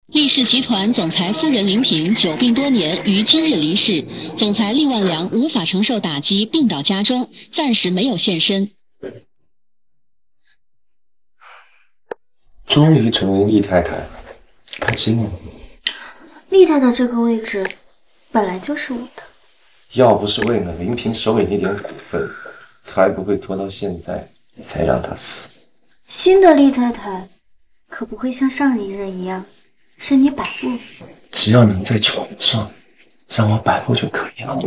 厉氏集团总裁夫人林平久病多年，于今日离世。总裁厉万良无法承受打击，病倒家中，暂时没有现身。 终于成为厉太太，开心吗？ 厉太太这个位置本来就是我的， 要不是为了林平手里那点股份，才不会拖到现在才让她死。 新的厉太太可不会像上一任一样任你摆布。 只要能在床上让我摆布就可以了。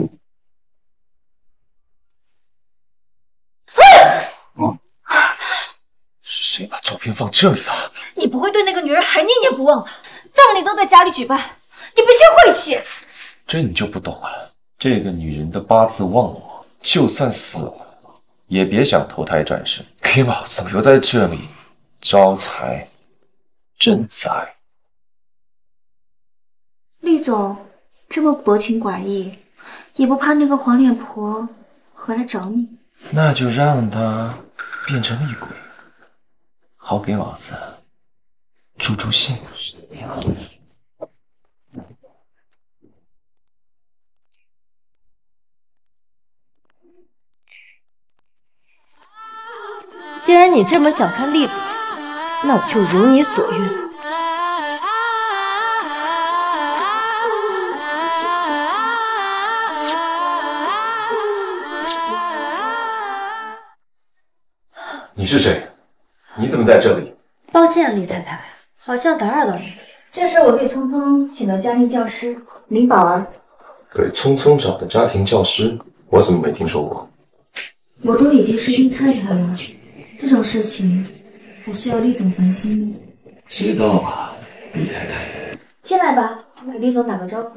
是谁把照片放这里了？ 你不会对那个女人还念念不忘吧？葬礼都在家里举办，你不嫌晦气？ 这你就不懂了。这个女人的八字忘我，就算死了，也别想投胎转世，给老子留在这里招财镇灾。 厉总这么薄情寡义，也不怕那个黄脸婆回来找你？ 那就让她变成厉鬼，好给老子助助兴。 既然你这么想看厉鬼，那我就如你所愿。 你是谁？你怎么在这里？ 抱歉，厉太太，好像打扰到你。 这是我给聪聪请的家庭教师林宝儿。 给聪聪找的家庭教师，我怎么没听说过？ 我都已经是厉太太了，这种事情还需要厉总烦心吗？ 知道了，厉太太。 进来吧，给厉总打个招呼。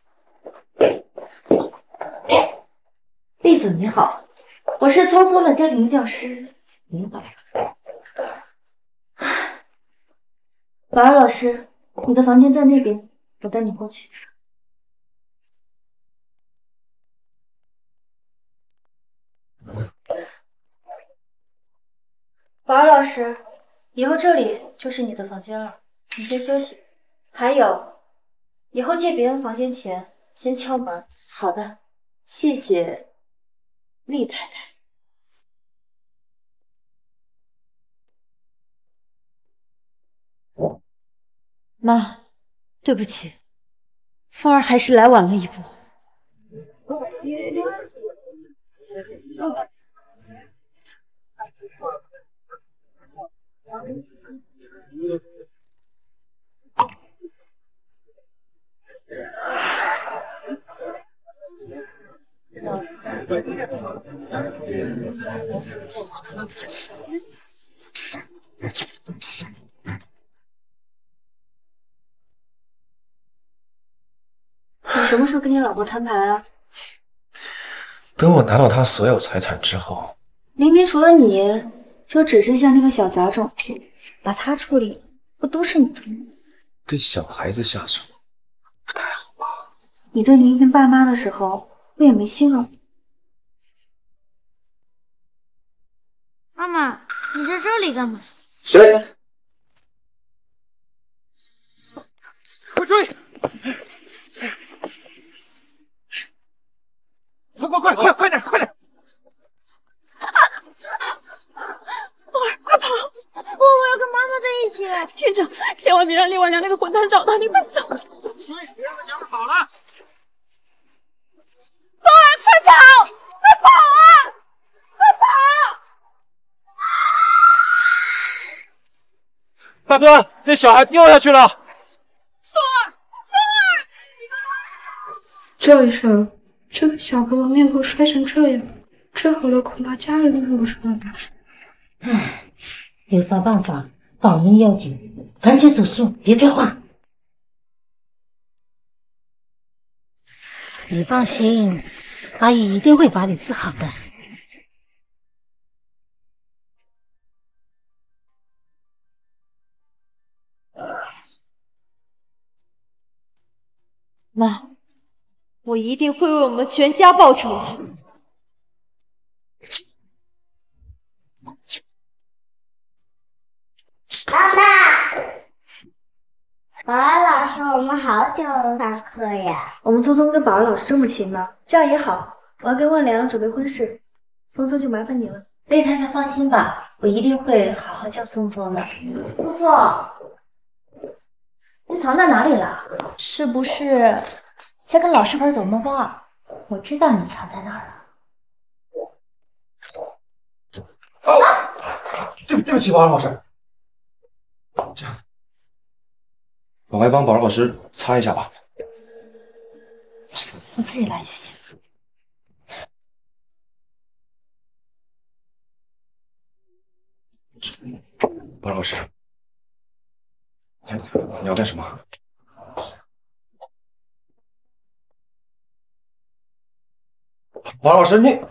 厉总你好，我是聪聪的家庭教师林宝。 宝儿老师，你的房间在那边，我带你过去。宝儿老师，以后这里就是你的房间了，你先休息。还有，以后借别人房间前先敲门。 好的，谢谢厉太太。妈，对不起，凤儿还是来晚了一步。 你什么时候跟你老婆摊牌啊？ 等我拿到她所有财产之后， 林平除了你，就只剩下那个小杂种，把他处理，不都是你的吗？ 对小孩子下手不太好吧？ 你对林平爸妈的时候，我也没心了。妈妈，你在这里干嘛？ 谁？快追！快点！ 宝儿，快跑！我要跟妈妈在一起。 店长，千万别让厉万良那个混蛋找到你，快走！ 追，别让他娘们跑了！ 宝儿，快跑！快跑啊！快跑！ 大尊，那小孩掉下去了。 凤儿， 赵医生，这个小朋友面部摔成这样，治好了恐怕家人都认不出来。 唉，有啥办法？保命要紧，赶紧手术，别废话。你放心，阿姨一定会把你治好的。 妈，我一定会为我们全家报仇的。 妈妈，宝儿老老师，我们好久没上课呀。 我们聪聪跟宝儿老师这么亲吗？这样也好，我要给万良准备婚事，聪聪就麻烦你了。 雷太太放心吧，我一定会好好教聪聪的。聪聪，你藏在哪里了？是不是在跟老师玩躲猫猫？我知道你藏在哪儿了。 对不起，宝儿老师。这样，我来帮宝儿老师擦一下吧。 我自己来就行。 宝儿老师，你要干什么？宝儿老师，你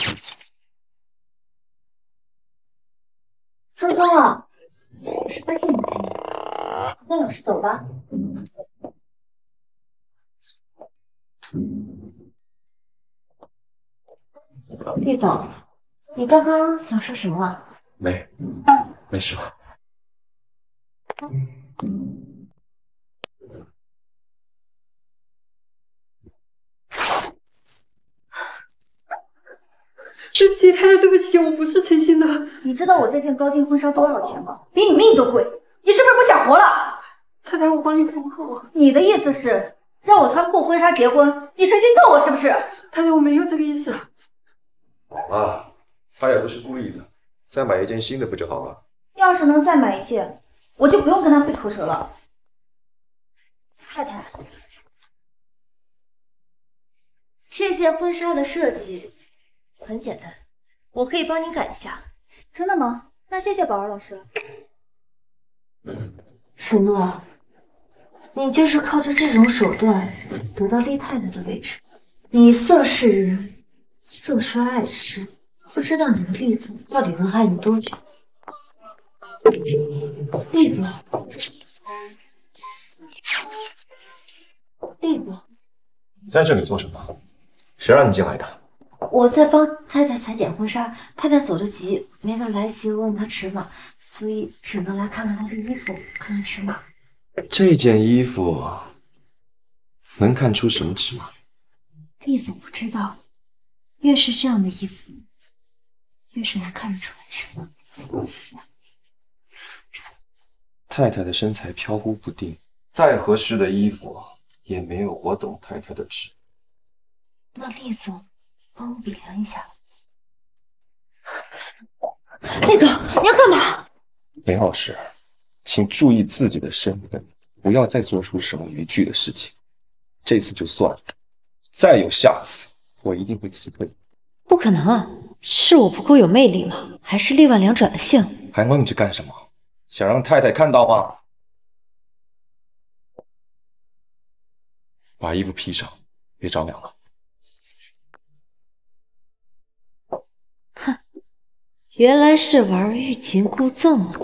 聪聪啊，我是发现你在那，跟老师走吧。厉总，你刚刚想说什么？ 没事。 对不起，太太，对不起，我不是诚心的。 你知道我这件高定婚纱多少钱吗？比你命都贵。你是不是不想活了？ 太太，我帮你补货。 你的意思是让我穿破婚纱结婚？你神经够了是不是？ 太太，我没有这个意思。 啊，他也不是故意的，再买一件新的不就好了？ 要是能再买一件，我就不用跟他费口舌了。 太太，这件婚纱的设计很简单，我可以帮你改一下。 真的吗？那谢谢宝儿老师。 沈诺，你就是靠着这种手段得到厉太太的位置。你色是人，色衰爱弛，不知道你的厉总到底能害你多久？厉总，厉总， 你在这里做什么？谁让你进来的？ 我在帮太太裁剪婚纱，太太走得急，没能来及问她尺码，所以只能来看看她的衣服，看看尺码。 这件衣服能看出什么尺码？ 厉总不知道，越是这样的衣服，越是能看得出来尺码。 太太的身材飘忽不定，再合适的衣服也没有我懂太太的尺。 那厉总，帮我比量一下。厉总，你要干嘛？ 林老师，请注意自己的身份，不要再做出什么逾矩的事情。这次就算了，再有下次，我一定会辞退。 不可能啊！是我不够有魅力吗？还是厉万良转了性？ 还愣着干什么？想让太太看到吗？把衣服披上，别着凉了。 哼，原来是玩欲擒故纵啊！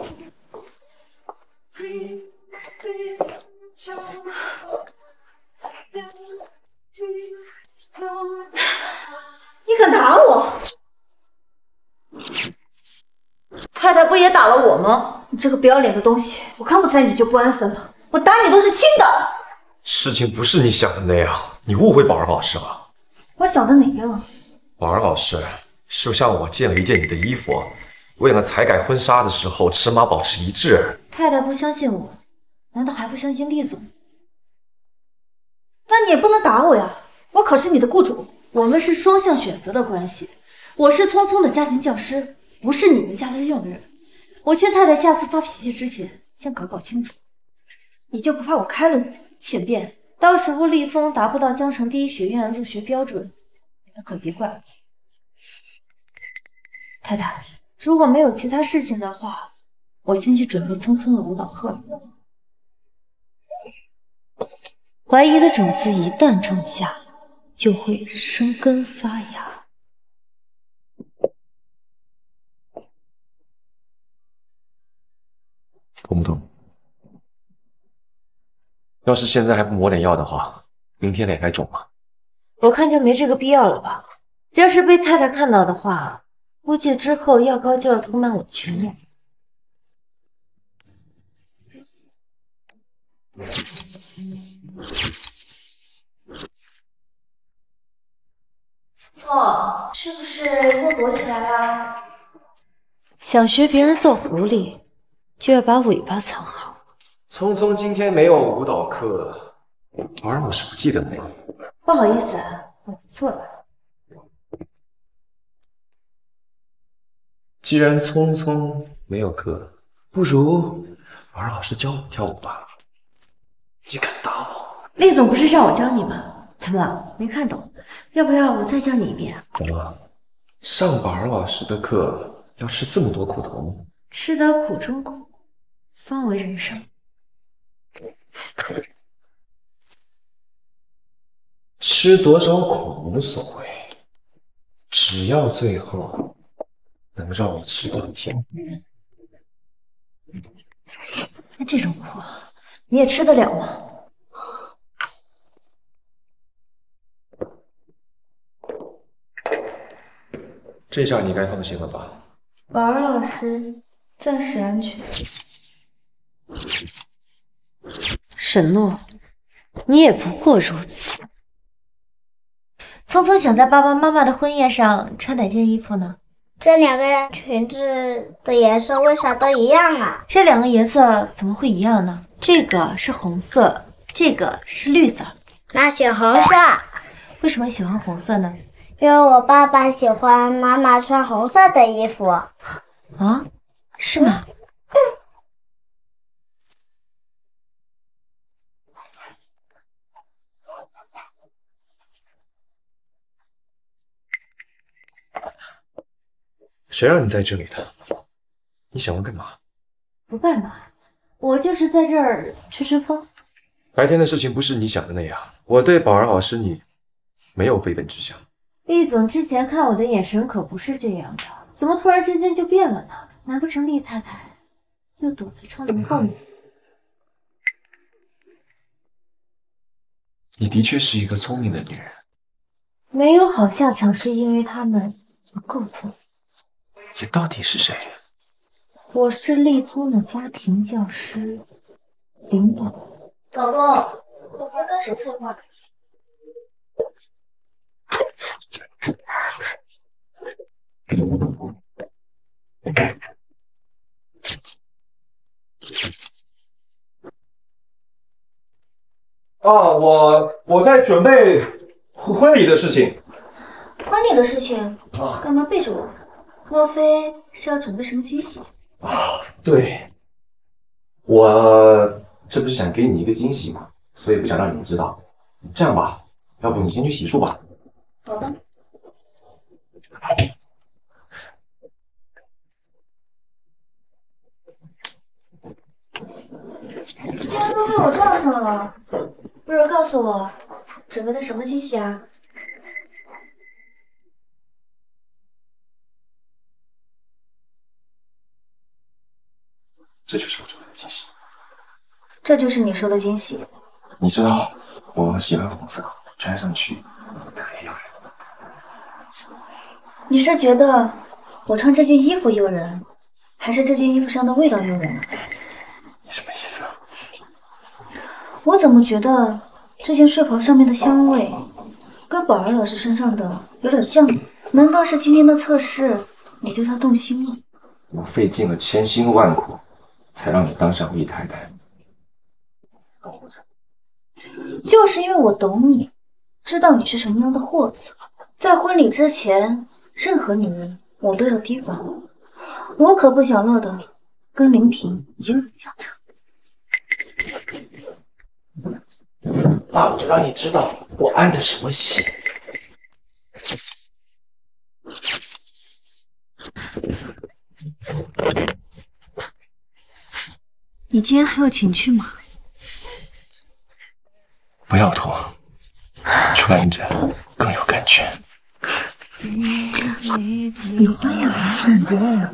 你敢打我？ 太太不也打了我吗？ 你这个不要脸的东西，我看不在你就不安分了。我打你都是轻的。 事情不是你想的那样，你误会宝儿老师了。 我想的哪样？ 宝儿老师是向我借了一件你的衣服，为了裁改婚纱的时候尺码保持一致。 太太不相信我，难道还不相信厉总？ 那你也不能打我呀，我可是你的雇主。 我们是双向选择的关系，我是聪聪的家庭教师，不是你们家的佣人。我劝太太下次发脾气之前，先搞清楚。 你就不怕我开了你？ 请便，到时候厉聪达不到江城第一学院入学标准，你们可别怪我。太太，如果没有其他事情的话，我先去准备聪聪的舞蹈课了。怀疑的种子一旦种下，就会生根发芽。 懂不懂？要是现在还不抹点药的话，明天脸还肿吗？ 我看就没这个必要了吧。要是被太太看到的话，估计之后药膏就要涂满我的全脸。 错，是不是又躲起来了？想学别人做狐狸，就要把尾巴藏好。 聪聪今天没有舞蹈课，宝儿老师不记得没？ 不好意思，我记错了。 既然聪聪没有课，不如宝儿老师教我跳舞吧。你敢打我？ 厉总不是让我教你吗？怎么没看懂？要不要我再教你一遍？ 怎么？上宝儿老师的课要吃这么多苦头吗？ 吃得苦中苦，方为人上。 吃多少苦无所谓，只要最后能让我吃到甜。 那这种苦你也吃得了吗？ 这下你该放心了吧？ 宝儿老师暂时安全。 沈洛，你也不过如此。聪聪想在爸爸妈妈的婚宴上穿哪件衣服呢？ 这两个裙子的颜色为啥都一样啊？ 这两个颜色怎么会一样呢？这个是红色，这个是绿色。 那选红色。 为什么喜欢红色呢？ 因为我爸爸喜欢妈妈穿红色的衣服。 啊？是吗？ 谁让你在这里的？你想要干嘛？ 不干嘛，我就是在这儿吹吹风。 白天的事情不是你想的那样，我对宝儿老师你没有非分之想。 厉总之前看我的眼神可不是这样的，怎么突然之间就变了呢？难不成厉太太又躲在窗帘后面？ 你的确是一个聪明的女人。 没有好下场是因为他们不够聪明。 你到底是谁？ 我是厉聪的家庭教师，领导。 老公，我在跟谁说话？ 我在准备婚礼的事情。 婚礼的事情，干嘛背着我？莫非是要准备什么惊喜？ 对，我这不是想给你一个惊喜吗？所以不想让你知道。这样吧，要不你先去洗漱吧。 好的。既然都被我撞上了，不如告诉我，准备的什么惊喜啊？ 这就是我准备的惊喜。 这就是你说的惊喜。 你知道我喜欢红色，穿上去特别诱人。 你是觉得我穿这件衣服诱人，还是这件衣服上的味道诱人啊？ 你什么意思啊？ 我怎么觉得这件睡袍上面的香味跟宝儿老师身上的有点像呢？难道是今天的测试你对他动心了？ 我费尽了千辛万苦，才让你当上厉太太。 就是因为我懂你，知道你是什么样的货色，在婚礼之前，任何女人我都要提防。我可不想落得跟林平一样下场。 那我就让你知道我安的什么心。 你今天还有情趣吗？ 不要脱，穿着更有感觉。 有花样。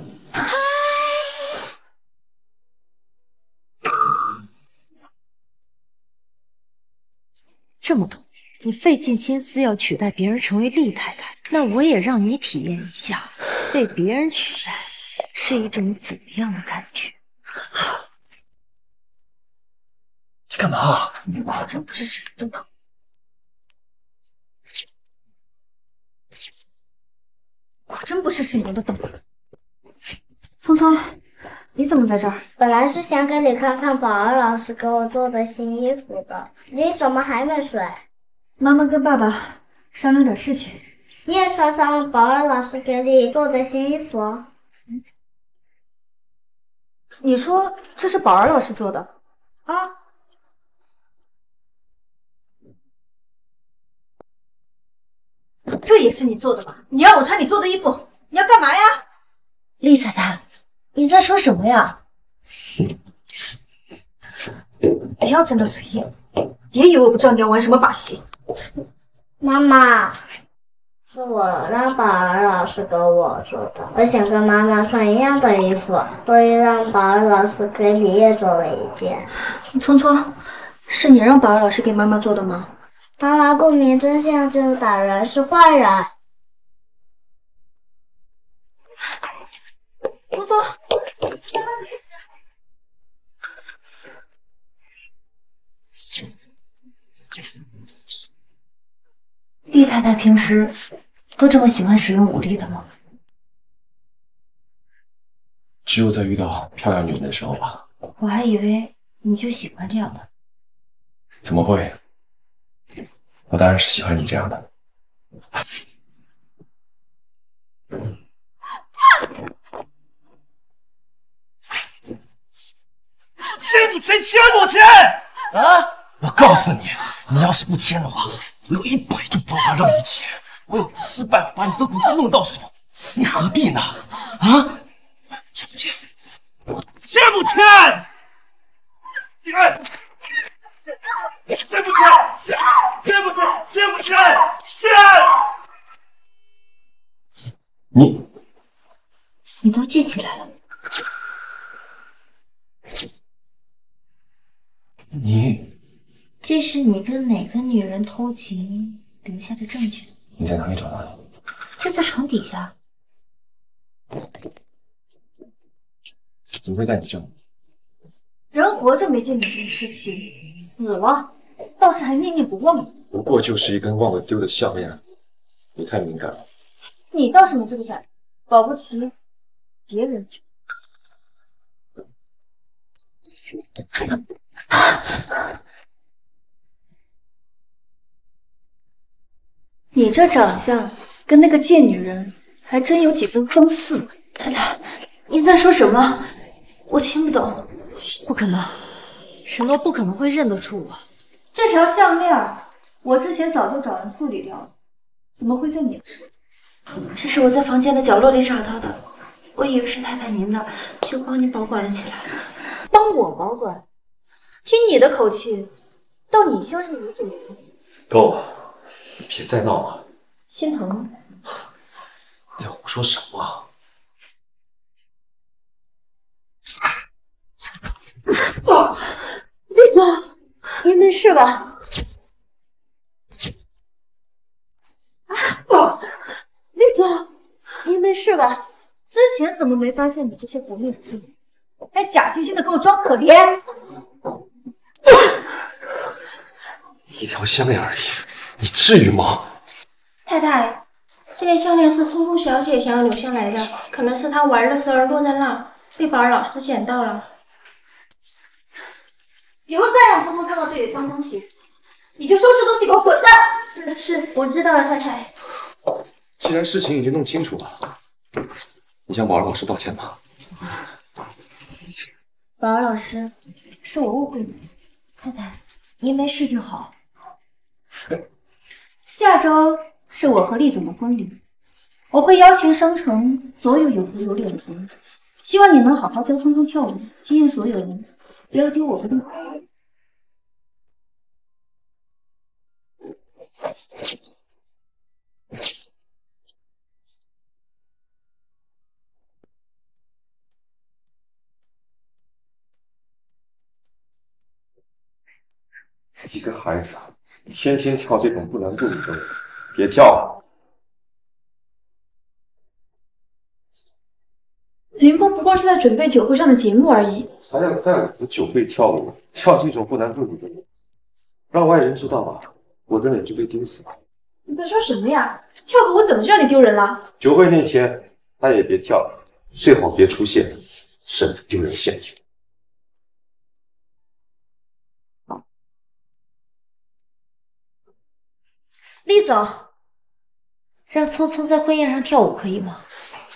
这么多，你费尽心思要取代别人成为厉太太，那我也让你体验一下被别人取代是一种怎么样的感觉。 你干嘛？ 你果真不是省油的灯。果真不是省油的灯。聪聪，你怎么在这儿？ 本来是想给你看看宝儿老师给我做的新衣服的，你怎么还没睡？ 妈妈跟爸爸商量点事情。 你也穿上了宝儿老师给你做的新衣服？ 你说这是宝儿老师做的？ 啊？ 这也是你做的吧？你让我穿你做的衣服，你要干嘛呀？ 厉太太，你在说什么呀？ 不要在那嘴硬，别以为我不知道你要玩什么把戏。 妈妈，是我让宝儿老师给我做的，我想跟妈妈穿一样的衣服，所以让宝儿老师给你也做了一件。 聪聪，是你让宝儿老师给妈妈做的吗？ 妈妈不明真相就打人是坏人。 聪聪，慢慢解释。 厉太太平时都这么喜欢使用武力的吗？ 只有在遇到漂亮女人的时候吧。 我还以为你就喜欢这样的。 怎么会？我当然是喜欢你这样的。 签不签？签不签？啊！我告诉你，你要是不签的话，我有100种方法让你签，我有10办法把你的骨头弄到手，你何必呢？啊！签不签？签不签？签！签不签？签不签？签不签？签！ 你都记起来了？这是你跟哪个女人偷情留下的证据？ 你在哪里找到的？ 就在床底下。 怎么会在你这里？ 人活着没见你这种事情，死了倒是还念念不忘。 不过就是一根忘了丢的项链，你太敏感了。 你倒是没这个胆，保不齐别人就。你这长相跟那个贱女人还真有几分相似。 太太，你在说什么？我听不懂。不可能，沈洛不可能会认得出我。 这条项链我之前早就找人处理掉了，怎么会在你的手里？ 这是我在房间的角落里找到的，我以为是太太您的，就帮你保管了起来。 帮我保管？听你的口气，到你销声匿迹了。 够了，别再闹了。 心疼吗？ 你在胡说什么？ 厉总，您没事吧？厉总，您没事吧？ 之前怎么没发现你这些不义之人，还假惺惺的给我装可怜？ 一条项链而已，你至于吗？ 太太，这件项链是聪聪小姐想要留下来的，可能是她玩的时候落在那，被宝儿老师捡到了。 以后再让聪聪看到这里脏东西，你就收拾东西给我滚蛋！ 是，我知道了，太太。 既然事情已经弄清楚了，你向宝儿老师道歉吧。 宝儿老师，是我误会你。 太太，您没事就好。 下周是我和厉总的婚礼，我会邀请商城所有有头有脸的人，希望你能好好教聪聪跳舞，惊艳所有人，不要丢我的脸。 一个孩子，天天跳这种不男不女的舞，别跳了。 林峰不过是在准备酒会上的节目而已， 还要在我的酒会跳舞，跳这种不男不女的舞，让外人知道吧，我的脸就被盯死了。 你在说什么呀？跳个舞怎么就让你丢人了？ 酒会那天，他也别跳了，最好别出现，省得丢人现眼。 厉总，让聪聪在婚宴上跳舞可以吗？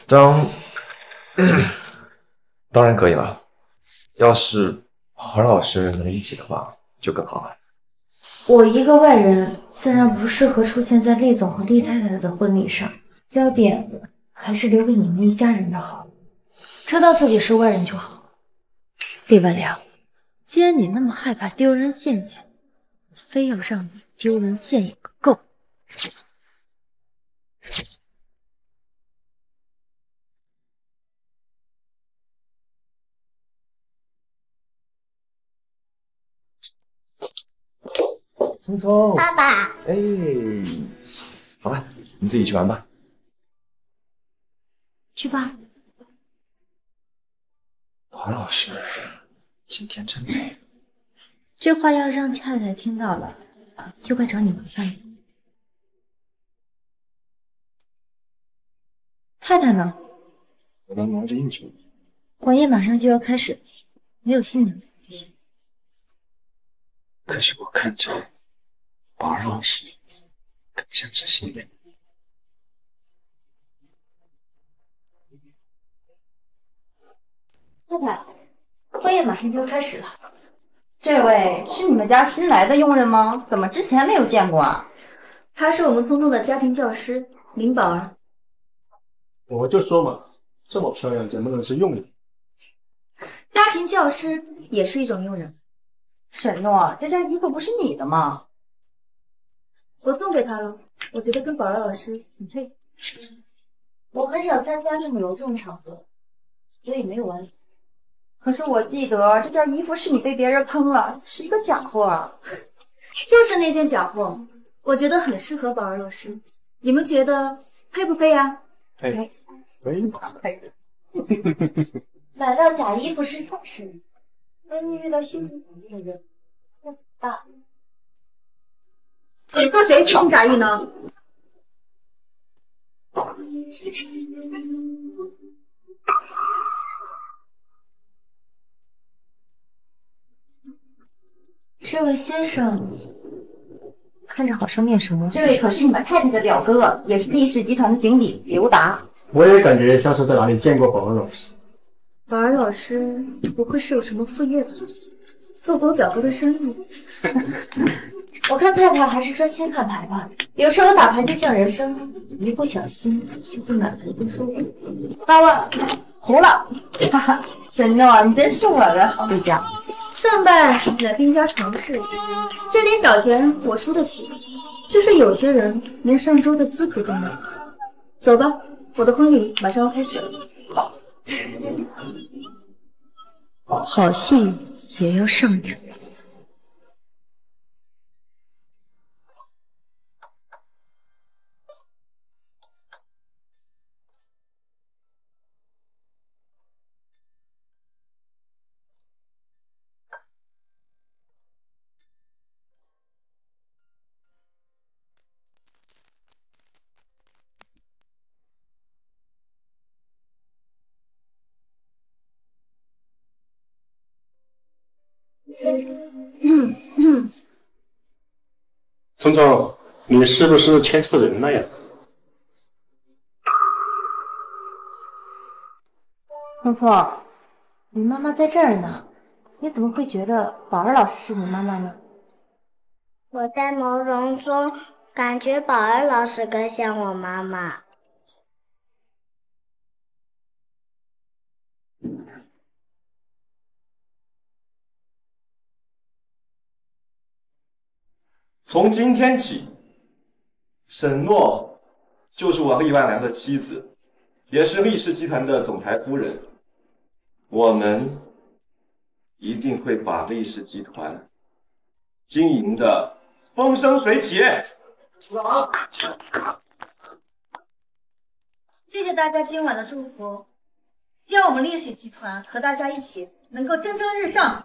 当然可以了，要是何老师能一起的话，就更好了。 我一个外人，自然不适合出现在厉总和厉太太的婚礼上，焦点还是留给你们一家人的好。知道自己是外人就好。厉万良，既然你那么害怕丢人现眼，我非要让你丢人现眼个够！ 聪聪， 爸爸， 哎，好了，你自己去玩吧。 去吧。 何老师，今天真美。 这话要让太太听到了，又该找你麻烦了。太太呢？ 我在忙着应酬。 晚宴马上就要开始，没有新娘子不行。 可是我看着宝儿老师更像是新人。 太太，婚宴马上就要开始了。 这位是你们家新来的佣人吗？怎么之前没有见过啊？ 他是我们聪聪的家庭教师林宝儿。 我就说嘛，这么漂亮怎么能是佣人？ 家庭教师也是一种佣人。 沈诺，这件衣服不是你的吗？ 我送给他了，我觉得跟宝儿老师挺配。 我很少参加这么隆重的场合，所以没有完礼。 可是我记得这件衣服是你被别人坑了，是一个假货啊！ 就是那件假货，我觉得很适合宝儿老师，你们觉得配不配呀？ 配，非常配。 买到假衣服是小事，万一遇到心情不对的人，那怎么办？ 你说谁虚情假意呢？ 这位先生看着好生面熟啊。 这位可是你们太太的表哥，也是厉氏集团的经理刘达。 我也感觉像是在哪里见过宝儿老师。 宝儿老师不会是有什么副业吧？做过我表哥的生意。 我看太太还是专心看牌吧，有时候打牌就像人生，一不小心就会满牌都输了。 到了，胡了！哈哈，沈诺，你真是我的好对家。 胜败乃兵家常事，这点小钱我输得起，就是有些人连上桌的资格都没有。走吧，我的婚礼马上要开始了。 好戏也要上演。 聪聪，你是不是牵错人了呀？ 聪聪，你妈妈在这儿呢，你怎么会觉得宝儿老师是你妈妈呢？ 我在朦胧中感觉宝儿老师更像我妈妈。 从今天起，沈诺就是我厉万良的妻子，也是厉氏集团的总裁夫人。我们一定会把厉氏集团经营的风生水起。 谢谢大家今晚的祝福，让我们厉氏集团和大家一起能够蒸蒸日上。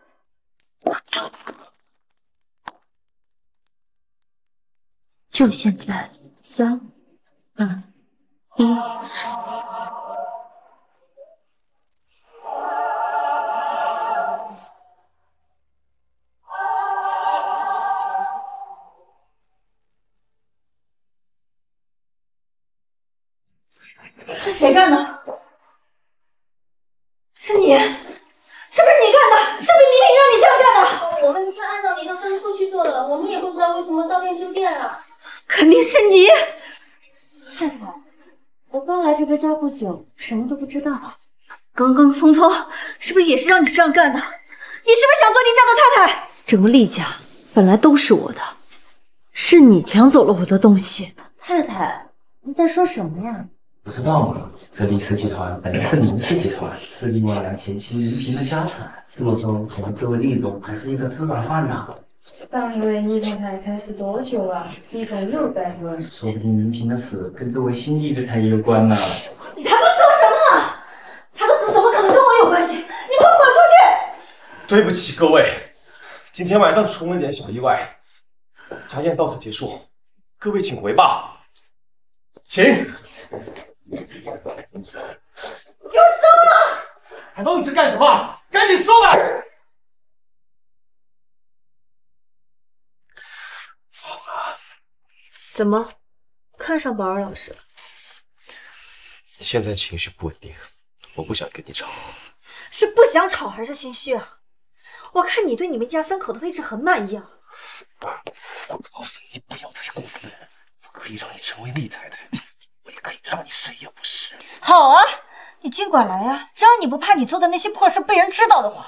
就现在，3、2、1。是谁干的？是你，是不是你干的？是不是明明让你这样干的？ 我们是按照你的分数去做的，我们也不知道为什么照片就变了。 肯定是你！ 太太，我刚来这个家不久，什么都不知道。 刚刚聪聪是不是也是让你这样干的？你是不是想做厉家的太太？ 整个厉家本来都是我的，是你抢走了我的东西。太太，你在说什么呀？ 不知道吗？这厉氏集团本来是林氏集团，是厉万良前妻林平的家产。这么说，可能这位厉总还是一个资本贩呢。 上一位厉太太开始多久啊？厉总又在问。 说不定林平的死跟这位新厉太太也有关呢。 你他妈说什么呢？他的死怎么可能跟我有关系？你给我滚出去！ 对不起各位，今天晚上出了点小意外，家宴到此结束，各位请回吧。请。 给我收了！ 还愣着干什么？赶紧收来！ 怎么，看上宝儿老师了？ 你现在情绪不稳定，我不想跟你吵。 是不想吵还是心虚啊？我看你对你们一家3口的位置很满意啊。 我告诉你，不要太过分。我可以让你成为厉太太，我也可以让你谁也不是。 好啊，你尽管来啊，只要你不怕你做的那些破事被人知道的话。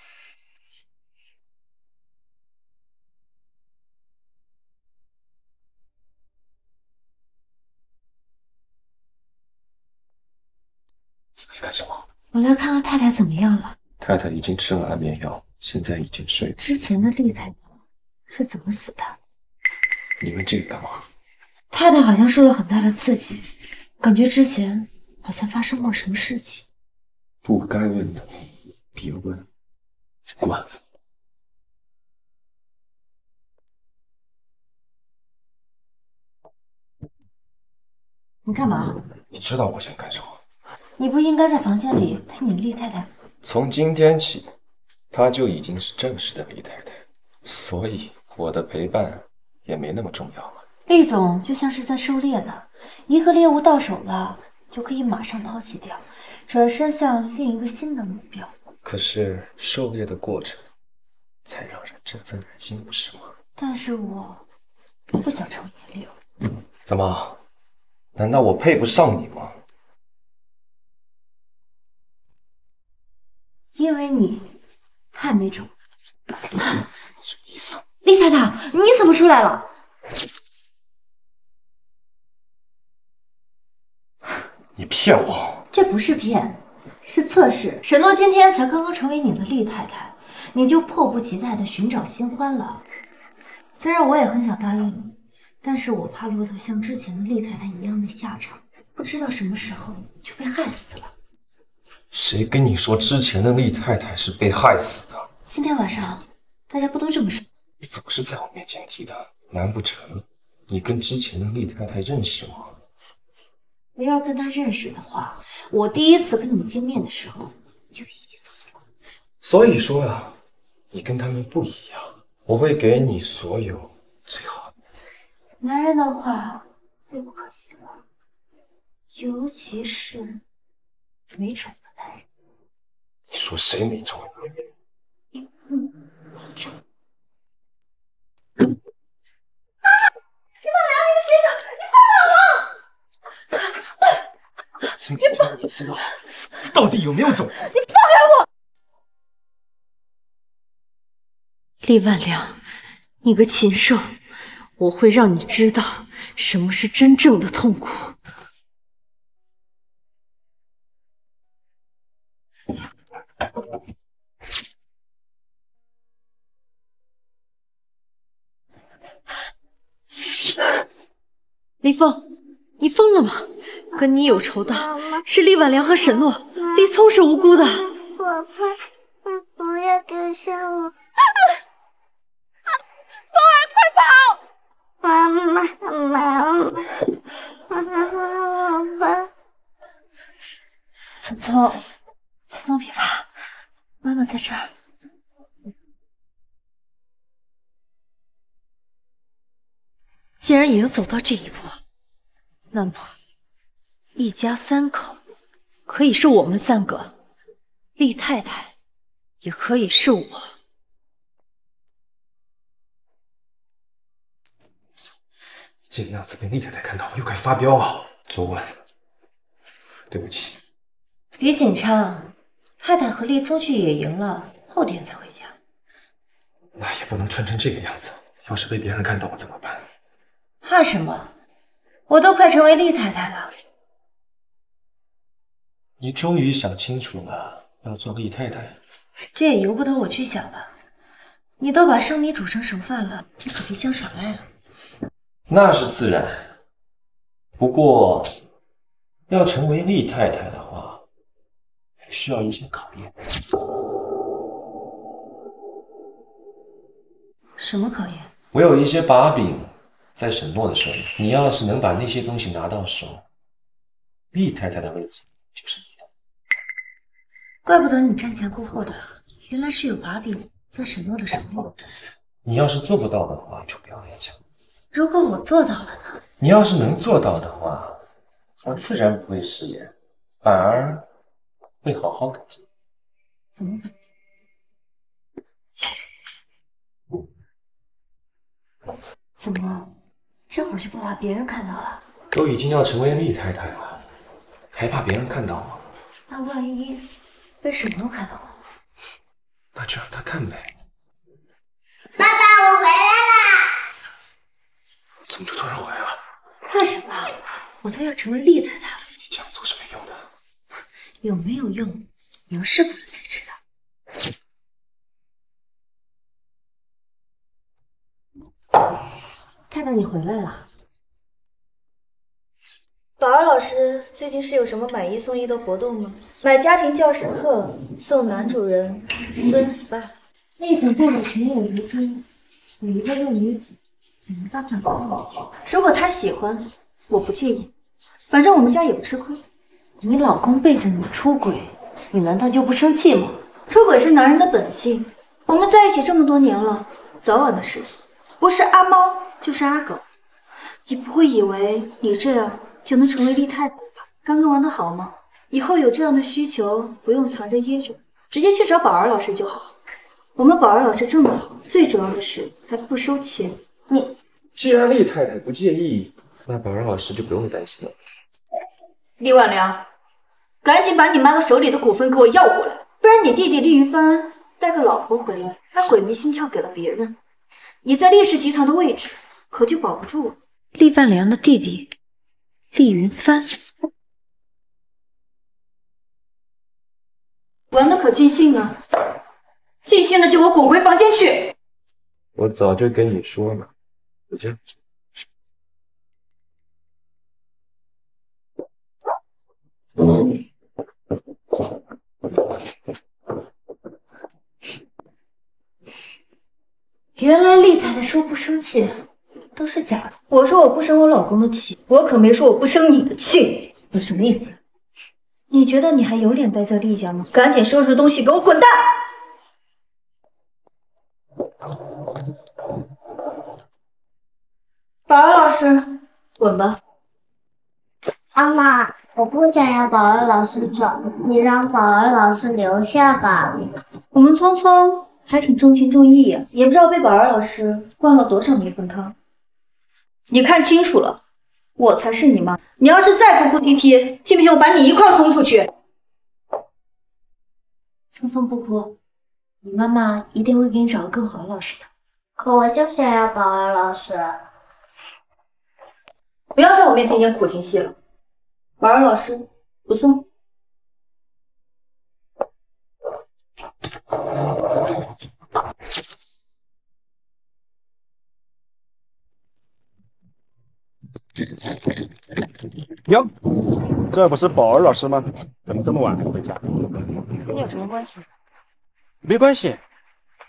你干什么？ 我来看看太太怎么样了。 太太已经吃了安眠药，现在已经睡了。 之前的厉太太是怎么死的？ 你问这个干嘛？ 太太好像受了很大的刺激，感觉之前好像发生过什么事情。 不该问的别问，滚！ 你干嘛？ 你知道我想干什么？ 你不应该在房间里陪你厉太太？ 从今天起，她就已经是正式的厉太太，所以我的陪伴也没那么重要了。 厉总就像是在狩猎呢，一个猎物到手了，就可以马上抛弃掉，转身向另一个新的目标。 可是狩猎的过程才让人振奋人心，不是吗？ 但是我不想成为你的猎物。 怎么？难道我配不上你吗？ 因为你太没种了。厉太太，你怎么出来了？ 你骗我！ 这不是骗，是测试。沈诺今天才刚刚成为你的厉太太，你就迫不及待地寻找新欢了。虽然我也很想答应你，但是我怕落得像之前的厉太太一样的下场，不知道什么时候就被害死了。 谁跟你说之前的厉太太是被害死的？ 今天晚上大家不都这么说？ 你总是在我面前提的，难不成你跟之前的厉太太认识吗？ 我要跟她认识的话，我第一次跟你见面的时候就已经死了。 所以说呀，你跟他们不一样，我会给你所有最好的。 男人的话最不可信了，尤其是没种的男人。 你说谁没种？ 今天让你知道你到底有没有种！ 你放开我！ 厉万良，你个禽兽！我会让你知道什么是真正的痛苦。李凤，你疯了吗？跟你有仇的是厉万良和沈诺，李聪是无辜的。 我怕丢下我！ 风儿，快跑！ 妈妈， 聪聪，别怕，妈妈在这儿。既然也要走到这一步，那么一家3口可以是我们3个，厉太太也可以是我。 这个样子被厉太太看到，又该发飙啊！昨晚，对不起。 别紧张，太太和厉聪去野营了，后天才回家。 那也不能穿成这个样子，要是被别人看到了怎么办？ 怕什么？我都快成为厉太太了。 你终于想清楚了，要做厉太太。 这也由不得我去想了。你都把生米煮成熟饭了，你可别想耍赖了。 那是自然，不过要成为厉太太的话，需要一些考验。 什么考验？ 我有一些把柄在沈诺的手里，你要是能把那些东西拿到手，厉太太的位置就是你的。 怪不得你瞻前顾后的，原来是有把柄在沈诺的手里。 你要是做不到的话，就不要勉强。 如果我做到了呢？ 你要是能做到的话，我自然不会食言，反而会好好感激。 怎么感激？怎么这会儿就不怕别人看到了？ 都已经要成为厉太太了，还怕别人看到吗？ 那万一被沈诺看到了， 那就让他看呗。 爸爸，我回来了。 怎么就突然回来了？ 看什么？我都要成为厉太太了。 你这样做是没用的。 有没有用，你要试过了才知道。太太，你回来了。 宝儿老师最近是有什么买1送1的活动吗？买家庭教师课送男主人私人 SPA。 丽子带了全野如珠，有一个弱女子，你们当场看我。 如果他喜欢，我不介意，反正我们家也不吃亏。 你老公背着你出轨，你难道就不生气吗？ 出轨是男人的本性，我们在一起这么多年了，早晚的事，不是阿猫就是阿狗。你不会以为你这样就能成为厉太太吧？刚刚玩得好吗？以后有这样的需求，不用藏着掖着，直接去找宝儿老师就好。我们宝儿老师这么好，最主要的是还不收钱。你既然厉太太不介意，那宝儿老师就不用担心了。 厉万良，赶紧把你妈的手里的股份给我要过来，不然你弟弟厉云帆带个老婆回来，还鬼迷心窍给了别人，你在厉氏集团的位置可就保不住了。 厉万良的弟弟厉云帆， 玩的可尽兴呢，尽兴了就给我滚回房间去！ 我早就跟你说了，我就。 原来厉太太说不生气都是假的。 我说我不生我老公的气，我可没说我不生你的气。 你什么意思？ 你觉得你还有脸待在厉家吗？赶紧收拾东西给我滚蛋！宝儿老师，滚吧。 妈妈，我不想要宝儿老师走，你让宝儿老师留下吧。 我们聪聪还挺重情重义呀，也不知道被宝儿老师灌了多少迷魂汤。你看清楚了，我才是你妈。你要是再哭哭啼啼，信不信我把你一块轰出去？ 聪聪不哭，你妈妈一定会给你找个更好的老师的。 可我就想要宝儿老师。 不要在我面前演苦情戏了。宝儿老师，不送。 哟，这不是宝儿老师吗？怎么这么晚还回家？ 跟你有什么关系？ 没关系，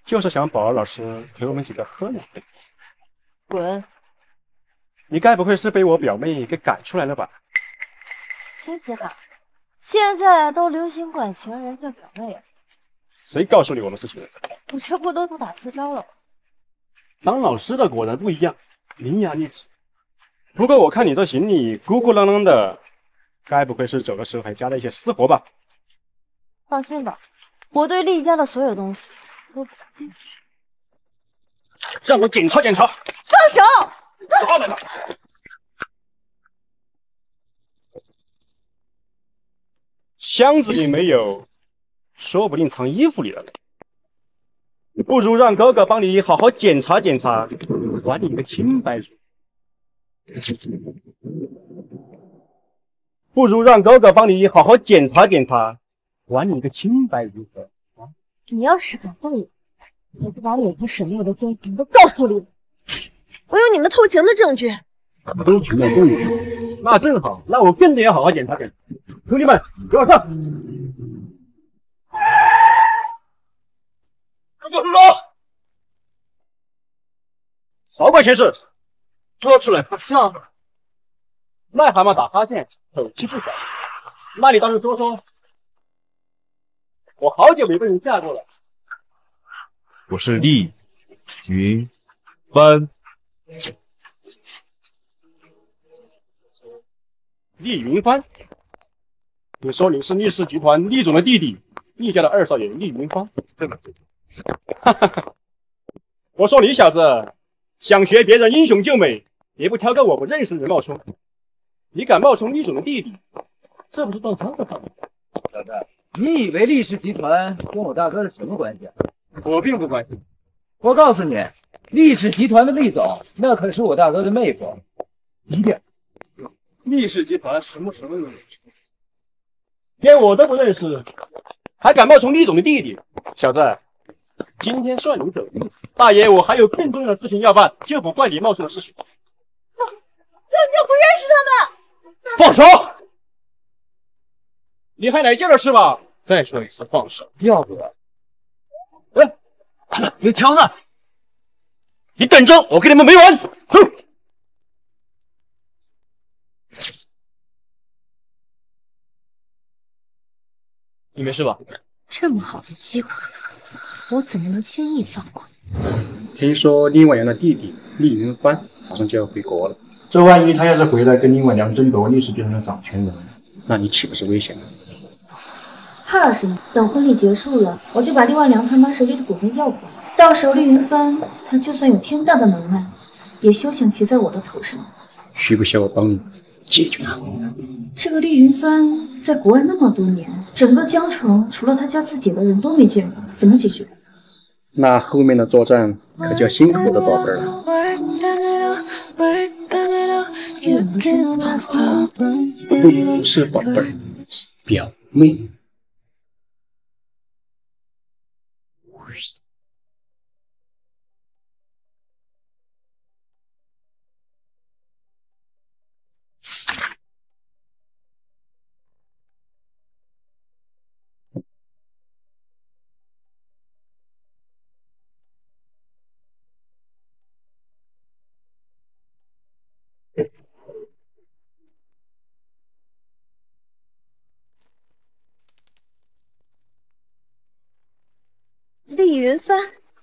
就是想宝儿老师陪我们几个喝两杯。 滚！ 你该不会是被我表妹给赶出来了吧？ 真稀罕，现在都流行管情人叫表妹了。 谁告诉你我们是情人？ 我这不都打自招了吗？ 当老师的果然不一样，伶牙俐齿。不过我看你这行李鼓鼓囊囊的，该不会是走的时候还加了一些私活吧？ 放心吧，我对厉家的所有东西都不感兴趣。 让我检查检查。 放手！ 抓来了。箱子里没有，说不定藏衣服里了。不如让哥哥帮你好好检查检查，还你一个清白如。不如让哥哥帮你好好检查检查，还你一个清白如何？ 你要是敢动我，我就把你和沈墨的奸情都告诉你。我有你们偷情的证据。 偷情的证据？那正好，那我更得要好好检查检查。兄弟们，给我上！给我住手！少管闲事，说出来不笑。癞蛤蟆打哈欠，口气不小。那你倒是说说，我好久没被人吓过了。 我是厉云帆。 厉云帆，你说你是厉氏集团厉总的弟弟，厉家的二少爷厉云帆，这么对？哈哈哈！我说你小子想学别人英雄救美，也不挑个我不认识的人冒充。你敢冒充厉总的弟弟，这不是断章的范围？ 小子，你以为厉氏集团跟我大哥是什么关系啊？ 我并不关心。 我告诉你，厉氏集团的厉总，那可是我大哥的妹夫。 一点，厉氏集团什么人都有，连我都不认识，还敢冒充厉总的弟弟？小子，今天算你走运。大爷，我还有更重要的事情要办，就不怪你冒充的事情。 你不认识他们。 放手！你还来劲了是吧？再说一次，放手！要不然，哎，你条子，你等着，我跟你们没完！哼！你没事吧？ 这么好的机会，我怎么能轻易放过？ 听说厉婉阳的弟弟厉云帆马上就要回国了，这万一他要是回来跟厉婉阳争夺厉氏集团的掌权人，那你岂不是危险了？ 怕什么？等婚礼结束了，我就把厉万良他妈手里的股份要回来。到时候厉云帆他就算有天大的能耐，也休想骑在我的头上。 需不需要我帮你解决他？ 这个厉云帆在国外那么多年，整个江城除了他家自己的人都没见过，怎么解决？ 那后面的作战可就要辛苦我的宝贝了。不是宝贝儿，表妹。 厉云帆，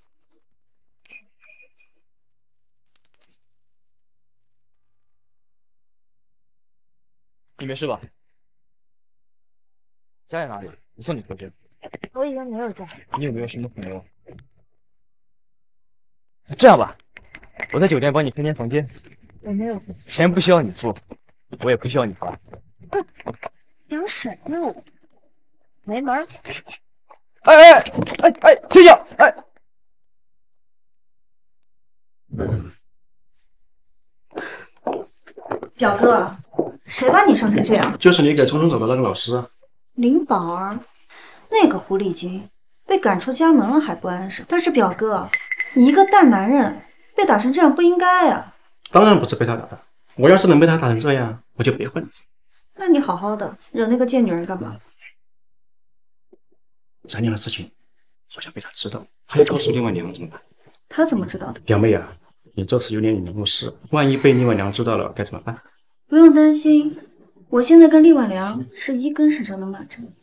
你没事吧？家在哪里？我送你回去。 我已经没有家。 你有没有什么朋友？这样吧，我在酒店帮你分间房间。 我没有。 钱不需要你付，我也不需要你花。 想甩掉我，没门儿！ 哎，睡觉！哎， 表哥，谁把你伤成这样？ 就是你给聪聪找的那个老师啊。 林宝儿，那个狐狸精被赶出家门了还不安生。但是表哥，你一个大男人被打成这样不应该呀。 当然不是被他打的，我要是能被他打成这样，我就别混了。 那你好好的惹那个贱女人干嘛？ 咱俩的事情好像被他知道，还要告诉另外娘怎么办？ 他怎么知道的？ 表妹啊，你这次有点引人入室，万一被另外娘知道了该怎么办？ 不用担心，我现在跟厉万良是一根绳上的蚂蚱。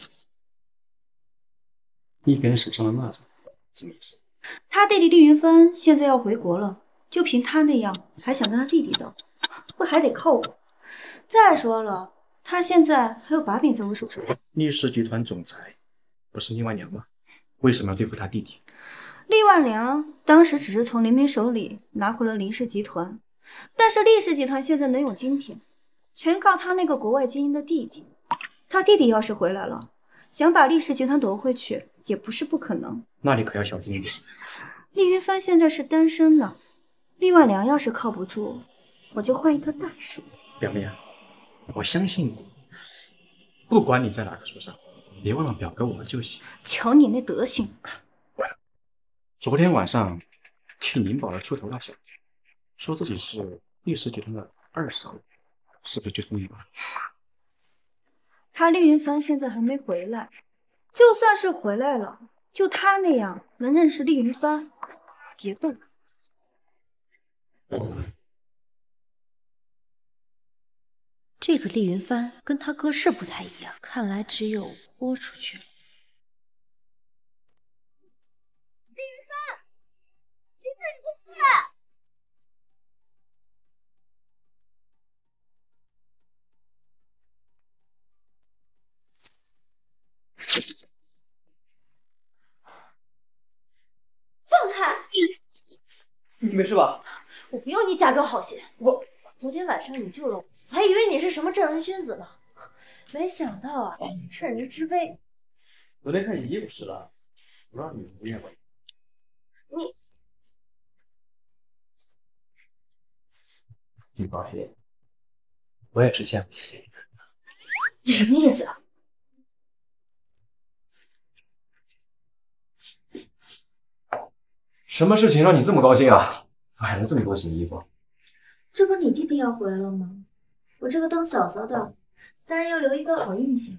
一根绳上的蚂蚱，什么意思？ 他弟弟厉云帆现在要回国了，就凭他那样，还想跟他弟弟斗，不还得靠我？再说了，他现在还有把柄在我手上。 厉氏集团总裁不是厉万良吗？为什么要对付他弟弟？ 厉万良当时只是从林明手里拿回了林氏集团，但是厉氏集团现在能有今天，全靠他那个国外精英的弟弟。他弟弟要是回来了，想把厉氏集团夺回去也不是不可能。 那你可要小心一点。 厉云帆现在是单身呢，厉万良要是靠不住，我就换一棵大树。 表妹啊，我相信你，不管你在哪棵树上，别忘了表哥我就行。 瞧你那德行！ 昨天晚上替宁宝儿出头那小子，说自己是厉氏集团的2少爷，是不是就同意了？ 他厉云帆现在还没回来，就算是回来了，就他那样能认识厉云帆，别动。 这个厉云帆跟他哥是不太一样，看来只有豁出去了。 厉云帆，你自己不是？放开！ 你没事吧？ 我不用你假装好心。昨天晚上你救了我，我还以为你是什么正人君子呢，没想到啊，趁人之危。 昨天看你衣服湿了，不让你无怨无悔。 你放心，我也是羡慕起。 你什么意思啊？ 什么事情让你这么高兴啊？买了这么多新衣服。 这不你弟弟要回来了吗？我这个当嫂嫂的，当然要留一个好印象。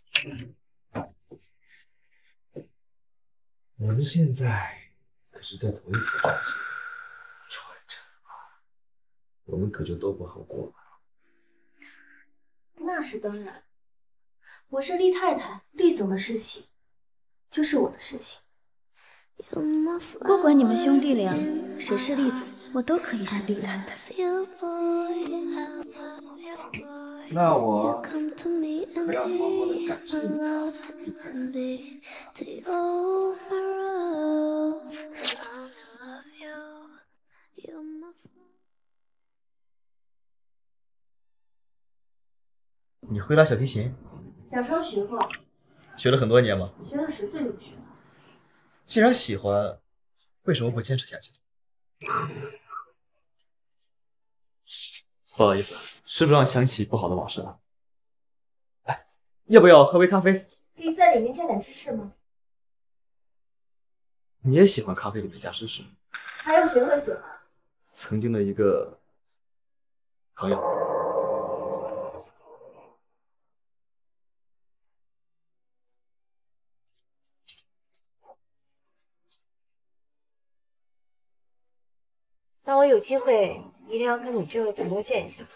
我们现在可是在同一条船上，船沉了，我们可就都不好过了。 那是当然，我是厉太太，厉总的事情就是我的事情。不管你们兄弟俩谁是厉总，我都可以是厉太太。 那我可要好好的感谢你。 你会拉小提琴？ 小时候学过， 学了很多年吗？ 学到10岁就学了。 既然喜欢，为什么不坚持下去？不好意思，是不是让你想起不好的往事了？哎，要不要喝杯咖啡？ 可以在里面加点芝士吗？ 你也喜欢咖啡里面加芝士？ 还有谁会喜欢？ 曾经的一个朋友。 那我有机会一定要跟你这位朋友见一下。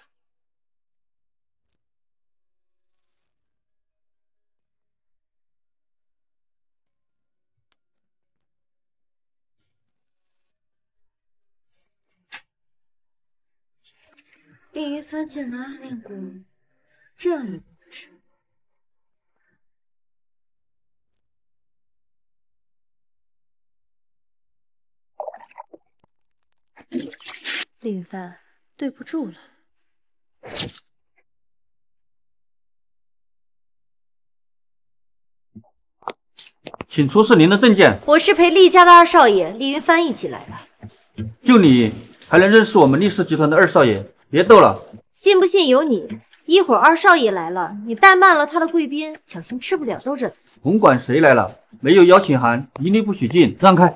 厉云帆竟然暗恋过这样一个女生。厉云帆，对不住了。 请出示您的证件。 我是陪厉家的2少爷厉云帆一起来的。 就你还能认识我们厉氏集团的2少爷？别逗了。 信不信由你。一会儿2少爷来了，你怠慢了他的贵宾，小心吃不了兜着走。 甭管谁来了，没有邀请函，一律不许进。让开。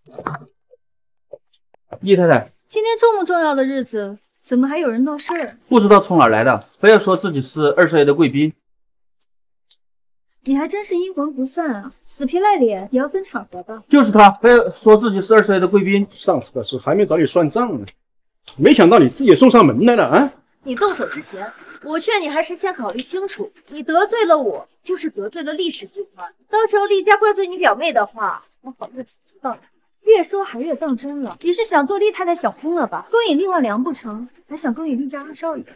厉太太， 今天这么重要的日子，怎么还有人闹事儿？ 不知道从哪儿来的，非要说自己是2少爷的贵宾。 你还真是阴魂不散啊！死皮赖脸也要分场合吧？ 就是他，还说自己是2少爷的贵宾。 上次的事还没找你算账呢，没想到你自己送上门来了啊！ 你动手之前，我劝你还是先考虑清楚，你得罪了我，就是得罪了厉氏集团。到时候厉家怪罪你表妹的话，我好日子不到。 越说还越当真了，你是想做厉太太想疯了吧？勾引厉万良不成，还想勾引厉家2少爷？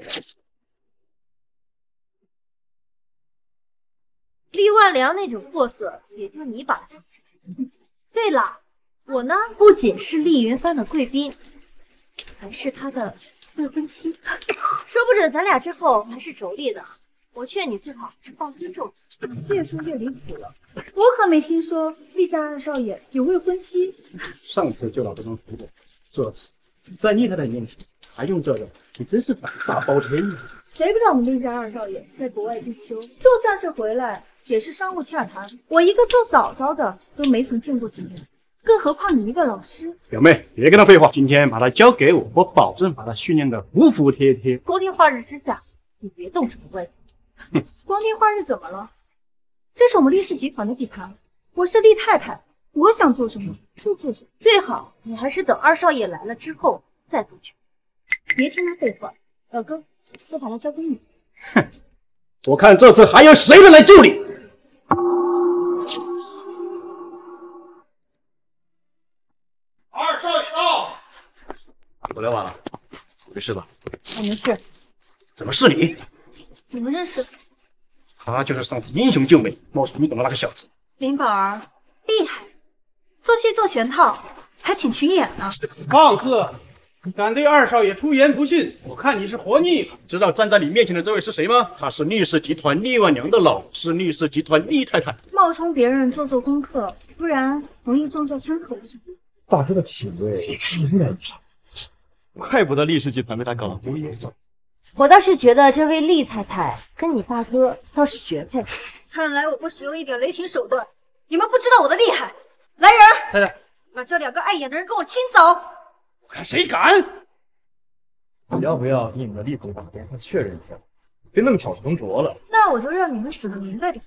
厉万良那种货色，也就你把他。对了，我呢不仅是厉云帆的贵宾，还是他的未婚妻，说不准咱俩之后还是妯娌的。我劝你最好是放尊重。 越说越离谱了，我可没听说厉家2少爷有未婚妻。 上次就老这种服务，这次在厉太太面前还用这个，你真是胆大包天呀！ 谁不知道我们厉家2少爷在国外进修，就算是回来也是商务洽谈。我一个做嫂嫂的都没曾见过几面，更何况你一个老师。 表妹，别跟他废话，今天把他交给我，我保证把他训练得服服帖帖。 光天化日之下，你别动什么歪。 光天化日怎么了？这是我们厉氏集团的地盘，我是厉太太，我想做什么就做什么。 最好你还是等2少爷来了之后再做决定。 别听他废话，老公，我把他交给你。 哼，我看这次还有谁能来救你？2少爷到。 我来晚了，没事吧？ 我没事。 怎么是你？ 你们认识？ 他就是上次英雄救美，冒充你懂的那个小子。 林宝儿厉害，做戏做全套，还请群演呢。 放肆！你敢对2少爷出言不逊，我看你是活腻了。知道站在你面前的这位是谁吗？他是厉氏集团厉万良的老师，厉氏集团厉太太。 冒充别人做功课，不然容易撞在枪口上。 大哥的品味越来越差，怪不得厉氏集团被他搞了无影。 我倒是觉得这位厉太太跟你大哥倒是绝配。 看来我不使用一点雷霆手段，你们不知道我的厉害。来人， 太太， 把这2个碍眼的人给我清走。 我看谁敢！ 要不要你们的厉总打电话确认一下？别弄巧成拙了。 那我就让你们死得明白点。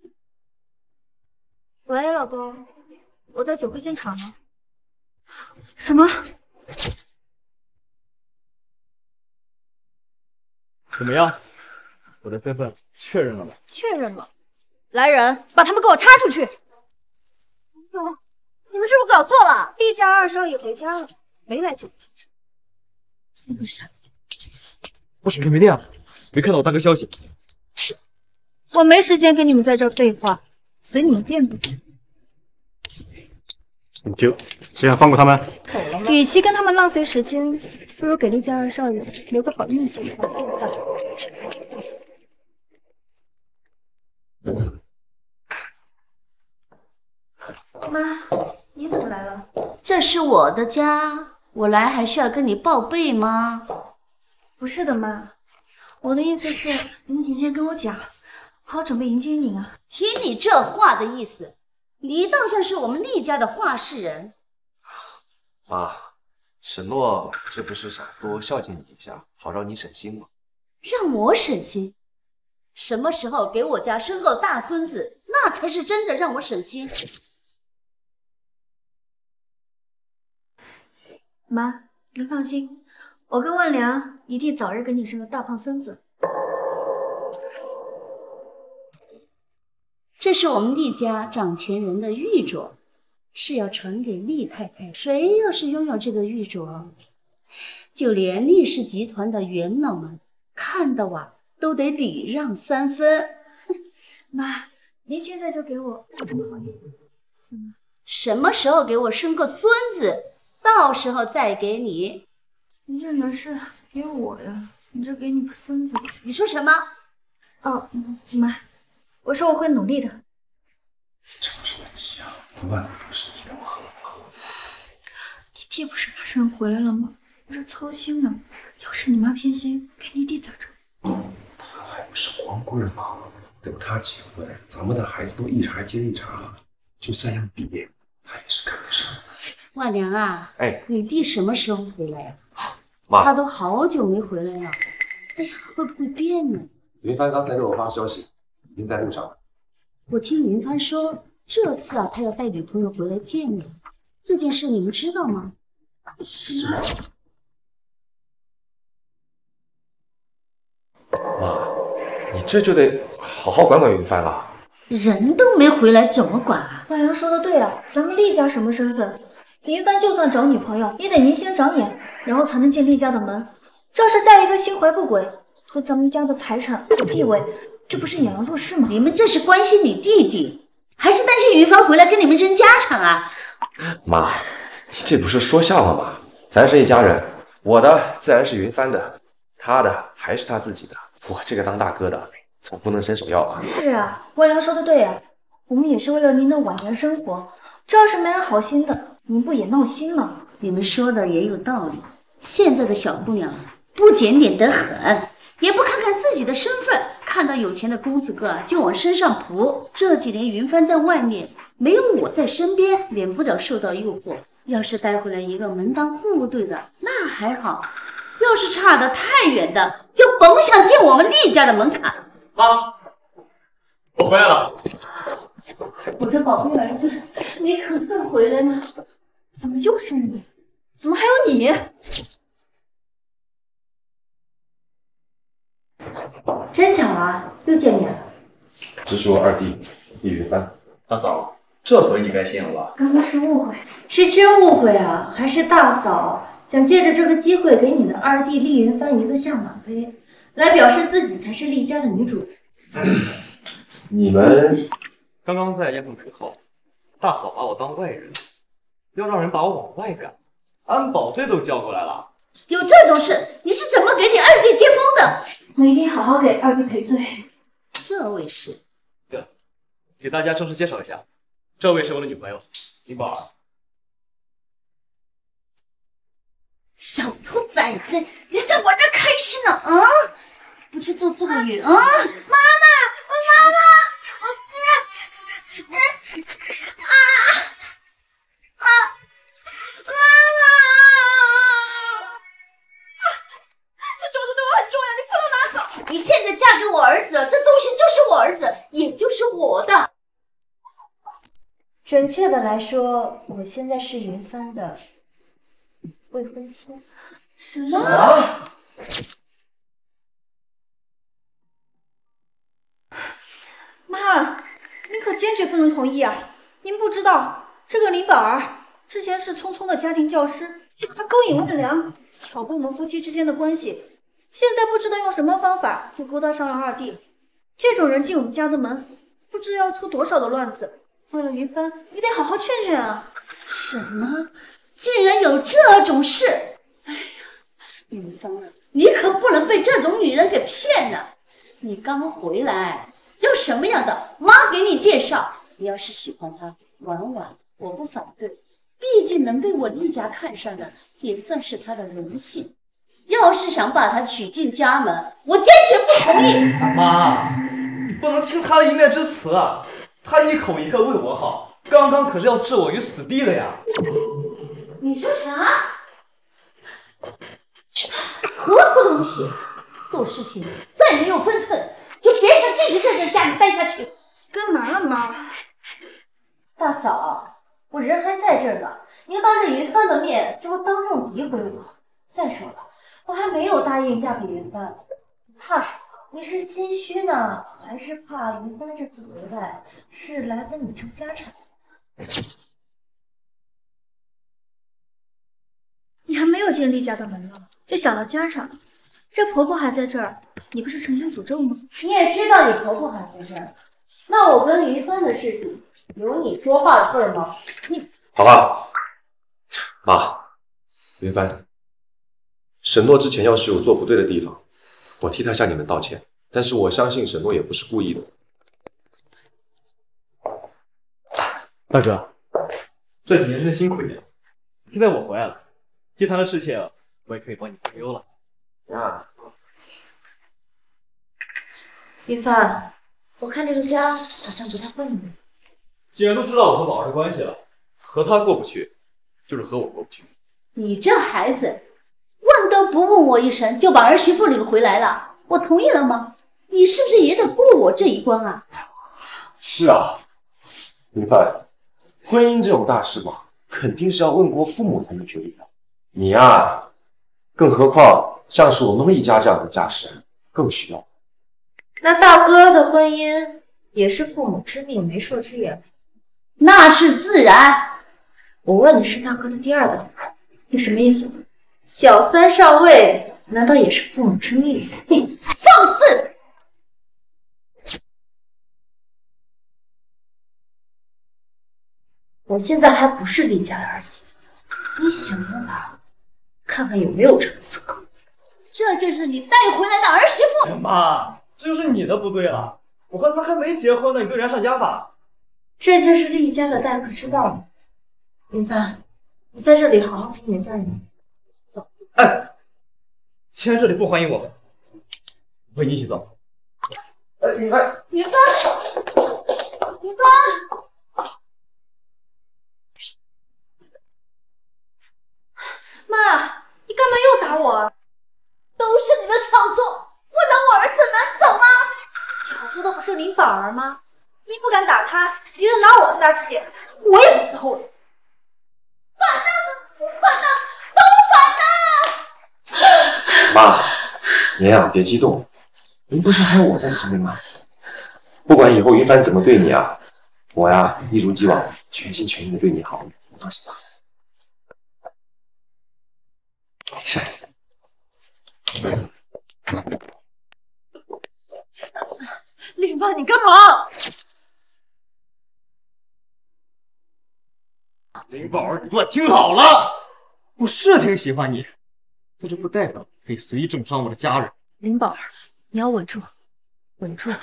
喂，老公，我在酒会现场呢。什么？ 怎么样？我的身份确认了吗？ 确认了。来人，把他们给我插出去！ 你们是不是搞错了？ 厉家2少爷回家了，没来酒会现场。这么傻！ 我手机没电了，没看到我大哥消息。 我没时间跟你们在这儿废话，随你们便吧。 你就这样放过他们？ 与其跟他们浪费时间，不如给厉家2少爷留个好印象。 妈，你怎么来了？ 这是我的家，我来还需要跟你报备吗？ 不是的，妈，我的意思是，您提前跟我讲，好准备迎接您啊。 听你这话的意思，你倒像是我们厉家的话事人。 妈，沈诺这不是想多孝敬你一下，好让你省心吗？ 让我省心？什么时候给我家生个大孙子，那才是真的让我省心。 妈，您放心，我跟万良一定早日给你生个大胖孙子。 这是我们厉家掌权人的玉镯，是要传给厉太太。谁要是拥有这个玉镯，就连厉氏集团的元老们看到啊，都得礼让3分。 妈，您现在就给我这么好意思吗？ 什么时候给我生个孙子，到时候再给你。 您这哪是给我呀？你这给你孙子。 你说什么？ 哦，妈，我说我会努力的。 这有什么急啊？万不都是你的吗？ 你弟不是马上回来了吗？我这操心呢。要是你妈偏心，给你弟咋整？ 他还不是光棍吗？等他结婚，咱们的孩子都一茬接一茬，就算要比，他也是赶不上。 万良啊， 哎， 你弟什么时候回来呀？ 妈， 他都好久没回来了。哎呀，会不会变呢？ 云帆刚才给我发消息，已经在路上了。 我听云帆说，这次他要带女朋友回来见你，这件事你们知道吗？ 是。妈，你这就得好好管管云帆了。 人都没回来，怎么管啊？ 大梁说的对啊，咱们厉家什么身份？云帆就算找女朋友，也得您先长眼，然后才能进厉家的门。这要是带一个心怀不轨，和咱们家的财产和地位，这不是引狼入室吗？ 你们这是关心你弟弟，还是担心云帆回来跟你们争家产啊？ 妈，你这不是说笑了吗？咱是一家人，我的自然是云帆的，他的还是他自己的。我这个当大哥的，总不能伸手要吧？ 是啊，官僚说的对啊，我们也是为了您的晚年生活。这要是没安好心的，您不也闹心吗？ 你们说的也有道理。现在的小姑娘不检点得很，也不看看自己的身份，看到有钱的公子哥就往身上扑。这几年云帆在外面，没有我在身边，免不了受到诱惑。要是带回来一个门当户对的，那还好；要是差得太远的，就甭想进我们厉家的门槛。 妈，我回来了。 我的宝贝儿子，你可算回来了！怎么又是你？怎么还有你？ 真巧啊，又见面了。 这是我二弟厉云帆。 大嫂，这回你该信了吧？ 刚刚是误会， 是真误会啊，还是大嫂想借着这个机会给你的二弟厉云帆一个下马威，来表示自己才是厉家的女主人？ 你们刚刚在宴会之后，大嫂把我当外人，要让人把我往外赶，安保队都叫过来了。 有这种事，你是怎么给你二弟接风的？ 我一定好好给二弟赔罪。 这位是？ 对了，给大家正式介绍一下，这位是我的女朋友林宝儿。 小兔崽子，别在我这儿开心了啊！不去做这个女人啊！妈妈，你现在嫁给我儿子，这东西就是我儿子，也就是我的。 准确的来说，我现在是云帆的未婚妻。 什么？妈，您可坚决不能同意啊！您不知道，这个林宝儿之前是聪聪的家庭教师，她勾引万良，挑拨我们夫妻之间的关系。现在不知道用什么方法又勾搭上了二弟，这种人进我们家的门，不知要出多少的乱子。为了云帆，你得好好劝劝啊！ 什么？竟然有这种事！哎呀，云帆啊，你可不能被这种女人给骗了。你刚回来，要什么样的，妈给你介绍。你要是喜欢她，玩玩，我不反对。毕竟能被我厉家看上的，也算是她的荣幸。要是想把她娶进家门，我坚决不同意。 妈，你不能听她的一面之词啊！她一口一个为我好，刚刚可是要置我于死地的呀！ 你说啥？糊涂东西！做事情再没有分寸，就别想继续在这家里待下去。 干嘛呀，妈？ 大嫂，我人还在这儿呢，您当着云帆的面，这不当众诋毁我？再说了，我还没有答应嫁给云帆，怕什么？你是心虚呢，还是怕云帆这次回来是来跟你争家产？ 你还没有进厉家的门呢，就想到家产了。这婆婆还在这儿，你不是诚心诅咒吗？ 你也知道你婆婆还在这儿，那我跟云帆的事情有你说话的份儿吗？你好了，妈，云帆，沈诺之前要是有做不对的地方，我替他向你们道歉。但是我相信沈诺也不是故意的。 大哥，这几年真的辛苦你了。现在我回来了，接堂的事情我也可以帮你分忧了。 啊， 云帆，我看这个家好像不太混你。 既然都知道我和宝儿的关系了，和他过不去，就是和我过不去。 你这孩子，问都不问我一声，就把儿媳妇领回来了，我同意了吗？你是不是也得过我这一关啊？ 是啊，云帆，婚姻这种大事嘛，肯定是要问过父母才能决定的。你呀，更何况像是我们厉家这样的家世，更需要。 那大哥的婚姻也是父母之命，媒妁之言， 那是自然。 我问的是大哥的第二个女儿，你什么意思？小三上位，难道也是父母之命？ 你放肆！ 我现在还不是厉家的儿媳妇，你想让她看看有没有这个资格？ 这就是你带回来的儿媳妇。 妈，这就是你的不对了。我和他还没结婚呢，你就人家上家法。 这就是厉家的待客之道吗？云帆，你在这里好好陪你的家人。走。 哎，既然这里不欢迎我们，我陪你一起走。 云帆， 云帆，云帆。 妈，你干嘛又打我？ 都是你的挑唆，不让我儿子难走吗？ 挑唆的不是林宝儿吗？你不敢打他，你就拿我撒气，我也不伺候了。 反呢，反呢，都反呢！ 妈，您呀别激动，您不是还有我在身边吗？不管以后云帆怎么对你啊，我呀一如既往全心全意的对你好，你放心吧。没事。 林帆，你干嘛？ 林宝儿，你给我听好了，我是挺喜欢你，但这不代表可以随意重伤我的家人。 林宝儿，你要稳住，稳住。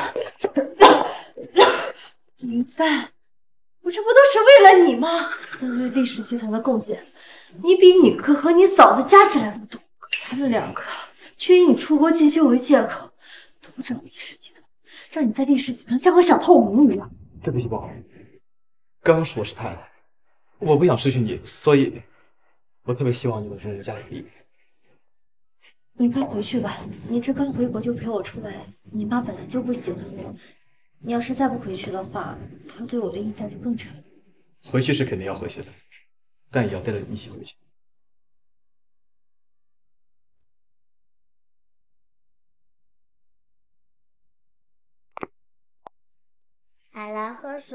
林帆，我这不都是为了你吗？我对厉氏集团的贡献，你比你哥和你嫂子加起来都多。他们两个却以你出国进修为借口，拖着厉氏集团，让你在厉氏集团像个小透明一样。 对不起，宝儿，刚刚是我失态了，我不想失去你，所以我特别希望你能从我们家里毕业。 你快回去吧，你这刚回国就陪我出来，你妈本来就不喜欢我，你要是再不回去的话，她对我的印象就更差了。 回去是肯定要回去的，但也要带着你一起回去。 奶奶喝水。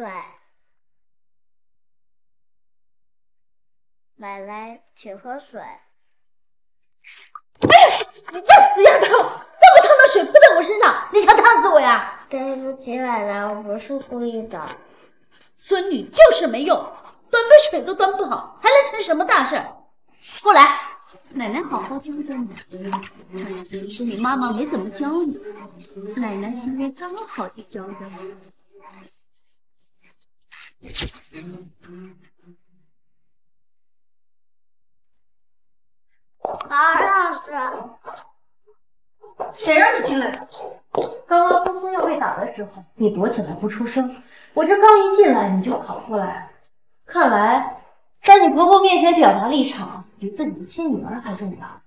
奶奶，请喝水。 哎呀，你这死丫头，这么烫的水泼在我身上，你想烫死我呀？ 对不起，奶奶，我不是故意的。 孙女就是没用，端杯水都端不好，还能成什么大事？过来，奶奶好好教教你。其实你妈妈没怎么教你，奶奶今天刚好就教教你。 马老师， 谁让你进来的？ 刚刚苏苏要被打的时候，你躲起来不出声，我这刚一进来你就跑过来，看来在你婆婆面前表达立场比自己的亲女儿还重要。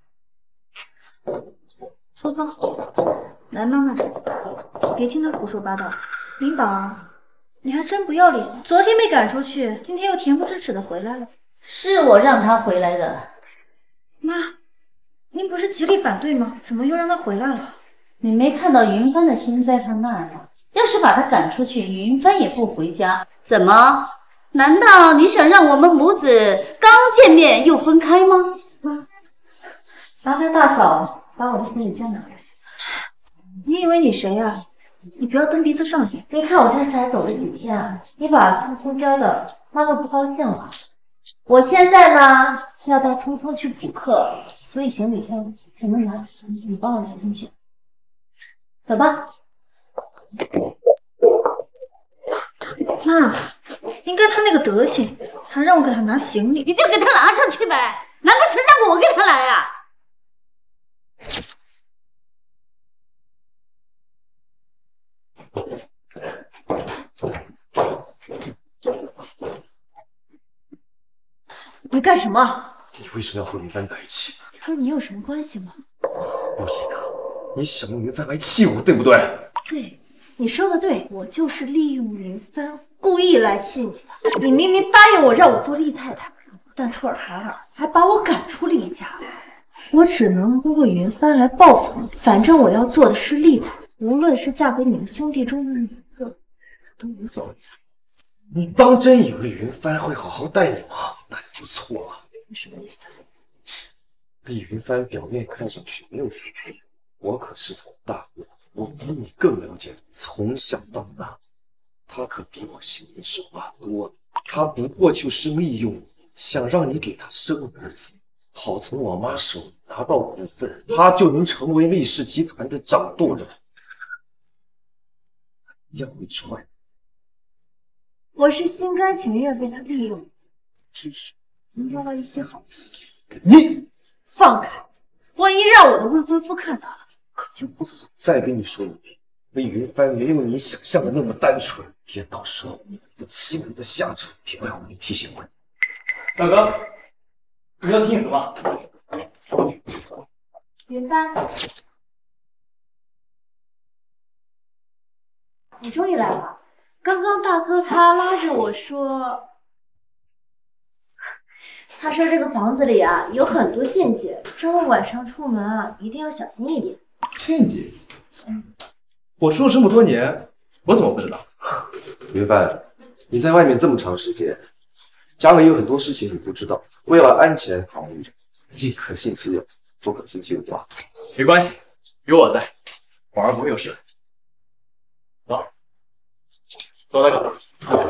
聪聪，来妈妈这里，别听他胡说八道。林宝儿，你还真不要脸，昨天没赶出去，今天又恬不知耻的回来了。 是我让他回来的。 妈，您不是极力反对吗？怎么又让他回来了？ 你没看到云帆的心在他那儿吗？要是把他赶出去，云帆也不回家。怎么？难道你想让我们母子刚见面又分开吗？ 妈，麻烦大嫂把我的行李箱拿来。 你以为你谁呀？你不要蹬鼻子上脸。 你看我这才走了几天啊，你把聪聪教的妈都不高兴了。我现在呢要带聪聪去补课，所以行李箱只能拿你帮我拿进去。走吧。 妈，应该他那个德行，还让我给他拿行李， 你就给他拿上去呗，难不成让我给他来呀？ 你干什么？ 你为什么要和云帆在一起？ 和你有什么关系吗？ 不行啊，你想用云帆来气我，对不对？ 对， 你说的对，我就是利用云帆，故意来气你的。你明明答应我让我做厉太太，不但出尔反尔，还把我赶出厉家。我只能通过云帆来报复你。反正我要做的是厉太太，无论是嫁给你们兄弟中的哪个，都无所谓。 你当真以为云帆会好好待你吗？那你就错了。 你什么意思？ 厉云帆表面看上去没有什么变，我可是他的大哥，我比你更了解。从小到大，他可比我心狠手辣多了。他不过就是利用你，想让你给他生儿子，好从我妈手里拿到股份，他就能成为厉氏集团的掌舵人。要你踹！ 我是心甘情愿被他利用，只是能得到一些好处。 你放开！万一让我的未婚夫看到了，可就不好。 再跟你说一遍，厉云帆没有你想象的那么单纯，别到时候有一个凄美的下场。别怪我没提醒我。 大哥，你要听什么？ 云帆，你终于来了。刚刚大哥他拉着我说，他说这个房子里啊有很多禁忌，让我晚上出门啊一定要小心一点。 禁忌？我出了这么多年，我怎么不知道？ 云帆，你在外面这么长时间，家里有很多事情你不知道。为了安全考虑，宁可信其有，不可信其无啊。 没关系，有我在，宝儿不会有事。走，走，大哥。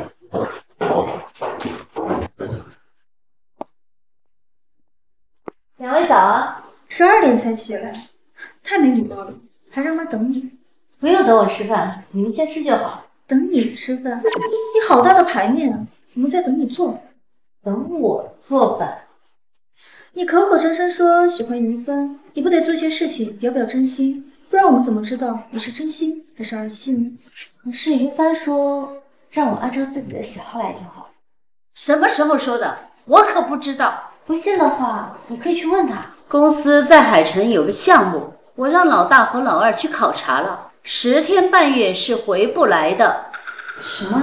两位早啊 ！12点才起来，太没礼貌了，还让他等你。 不用等我吃饭，你们先吃就好。 等你吃饭？你好大的排面啊！我们在等你做饭。 等我做饭？ 你口口声声说喜欢云帆，你不得做些事情表表真心，不然我们怎么知道你是真心还是儿戏呢？ 可是云帆说让我按照自己的喜好来就好。 什么时候说的？我可不知道。 不信的话，你可以去问他。 公司在海城有个项目，我让老大和老二去考察了，10天半月是回不来的。 什么？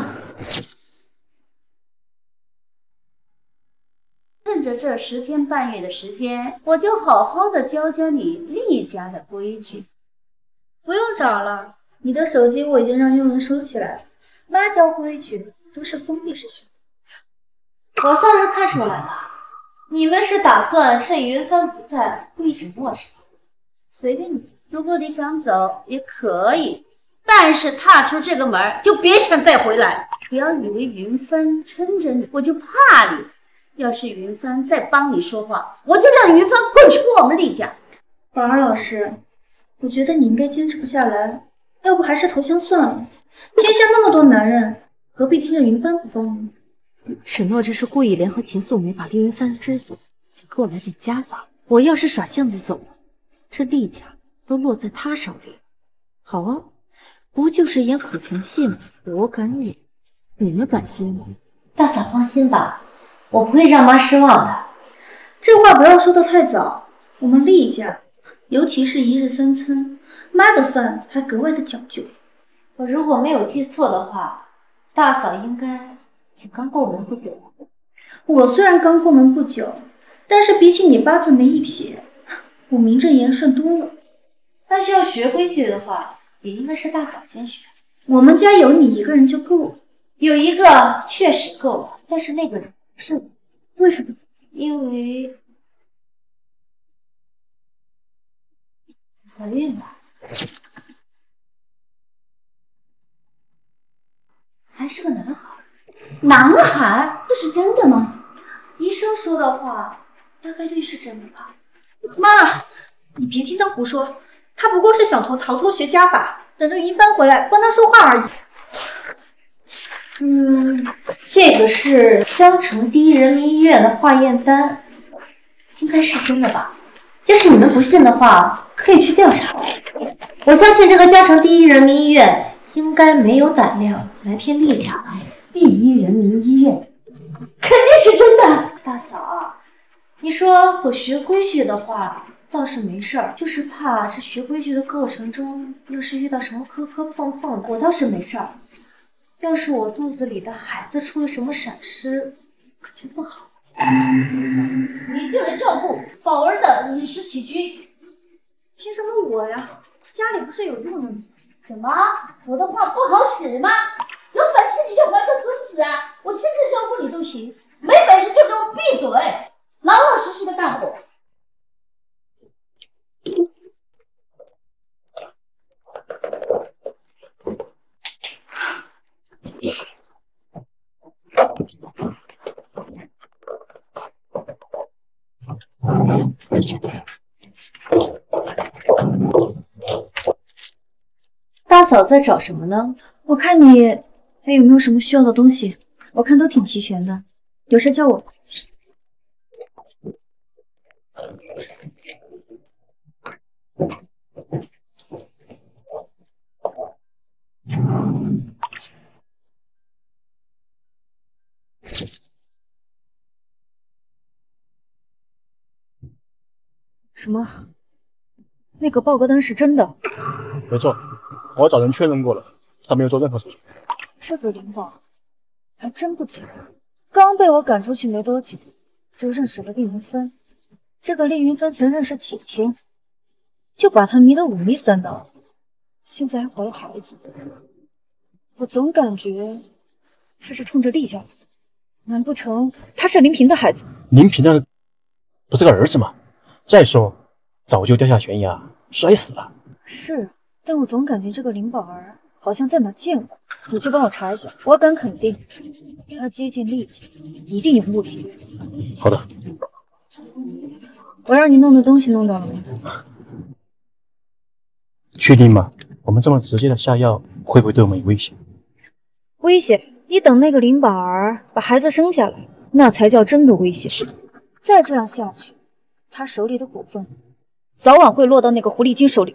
趁着这10天半月的时间，我就好好的教教你厉家的规矩。 不用找了，你的手机我已经让佣人收起来了。妈教规矩都是封闭式学。 我算是看出来了，你们是打算趁云帆不在故意整我是吧？随便你， 如果你想走也可以，但是踏出这个门就别想再回来。不要以为云帆撑着你，我就怕你。要是云帆再帮你说话，我就让云帆滚出我们厉家。 宝儿老师，我觉得你应该坚持不下来，要不还是投降算了。天下那么多男人，何必听着云帆不放呢？ 沈诺这是故意联合秦素梅把厉云帆追走，想给我来点家法。我要是耍性子走了，这厉家都落在他手里。好啊，不就是演苦情戏吗？我敢演，你们敢接吗？大嫂放心吧，我不会让妈失望的。 这话不要说得太早。我们厉家，尤其是1日3餐，妈的饭还格外的讲究。 我如果没有记错的话，大嫂应该也刚过门不久。 我虽然刚过门不久，但是比起你8字没一撇，我名正言顺多了。 但是要学规矩的话，也应该是大嫂先学。 我们家有你一个人就够了。 有一个确实够了，但是那个人是我。 为什么？ 因为怀孕了。还是个男孩。 男孩？这是真的吗？ 医生说的话，大概率是真的吧。 妈，你别听他胡说，他不过是想逃脱学家法，等着云帆回来帮他说话而已。 这个是江城第一人民医院的化验单，应该是真的吧？要是你们不信的话，可以去调查。我相信这个江城第一人民医院应该没有胆量来骗厉家吧。 第一人民医院肯定是真的。大嫂，你说我学规矩的话， 倒是没事儿，就是怕这学规矩的过程中，要是遇到什么磕磕碰碰的，我倒是没事儿。要是我肚子里的孩子出了什么闪失，可就不好。 你就来照顾宝儿的饮食起居， 凭什么我呀？家里不是有用的吗？ 什么？我的话不好使吗？有本事你就怀个孙子啊！我亲自照顾你都行，没本事就给我闭嘴，老老实实的干活。 大嫂在找什么呢？我看你还有没有什么需要的东西？我看都挺齐全的，有事叫我。什么？那个报告单是真的？ 没错，我找人确认过了，他没有做任何手续。 这个领导还真不简单，刚被我赶出去没多久，就认识了厉云帆。这个厉云帆才认识几天，就把他迷得五迷三道，现在还怀了孩子。我总感觉他是冲着厉家来的，难不成他是林平的孩子？ 林平的不是个儿子吗？再说早就掉下悬崖摔死了。 是，但我总感觉这个林宝儿好像在哪见过。你去帮我查一下，我敢肯定，他接近厉家一定有目的。 好的。 我让你弄的东西弄到了没？ 确定吗？我们这么直接的下药，会不会对我们有危险？ 危险？你等那个林宝儿把孩子生下来，那才叫真的危险。再这样下去，他手里的股份早晚会落到那个狐狸精手里。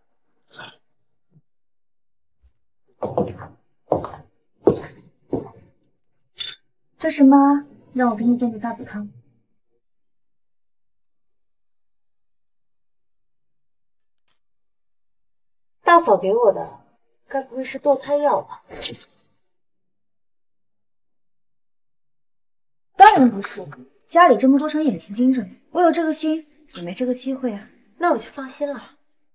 这是妈让我给你炖的大补汤。大嫂给我的，该不会是堕胎药吧？当然不是，家里这么多场眼睛盯着你，我有这个心，也没这个机会啊。 那我就放心了。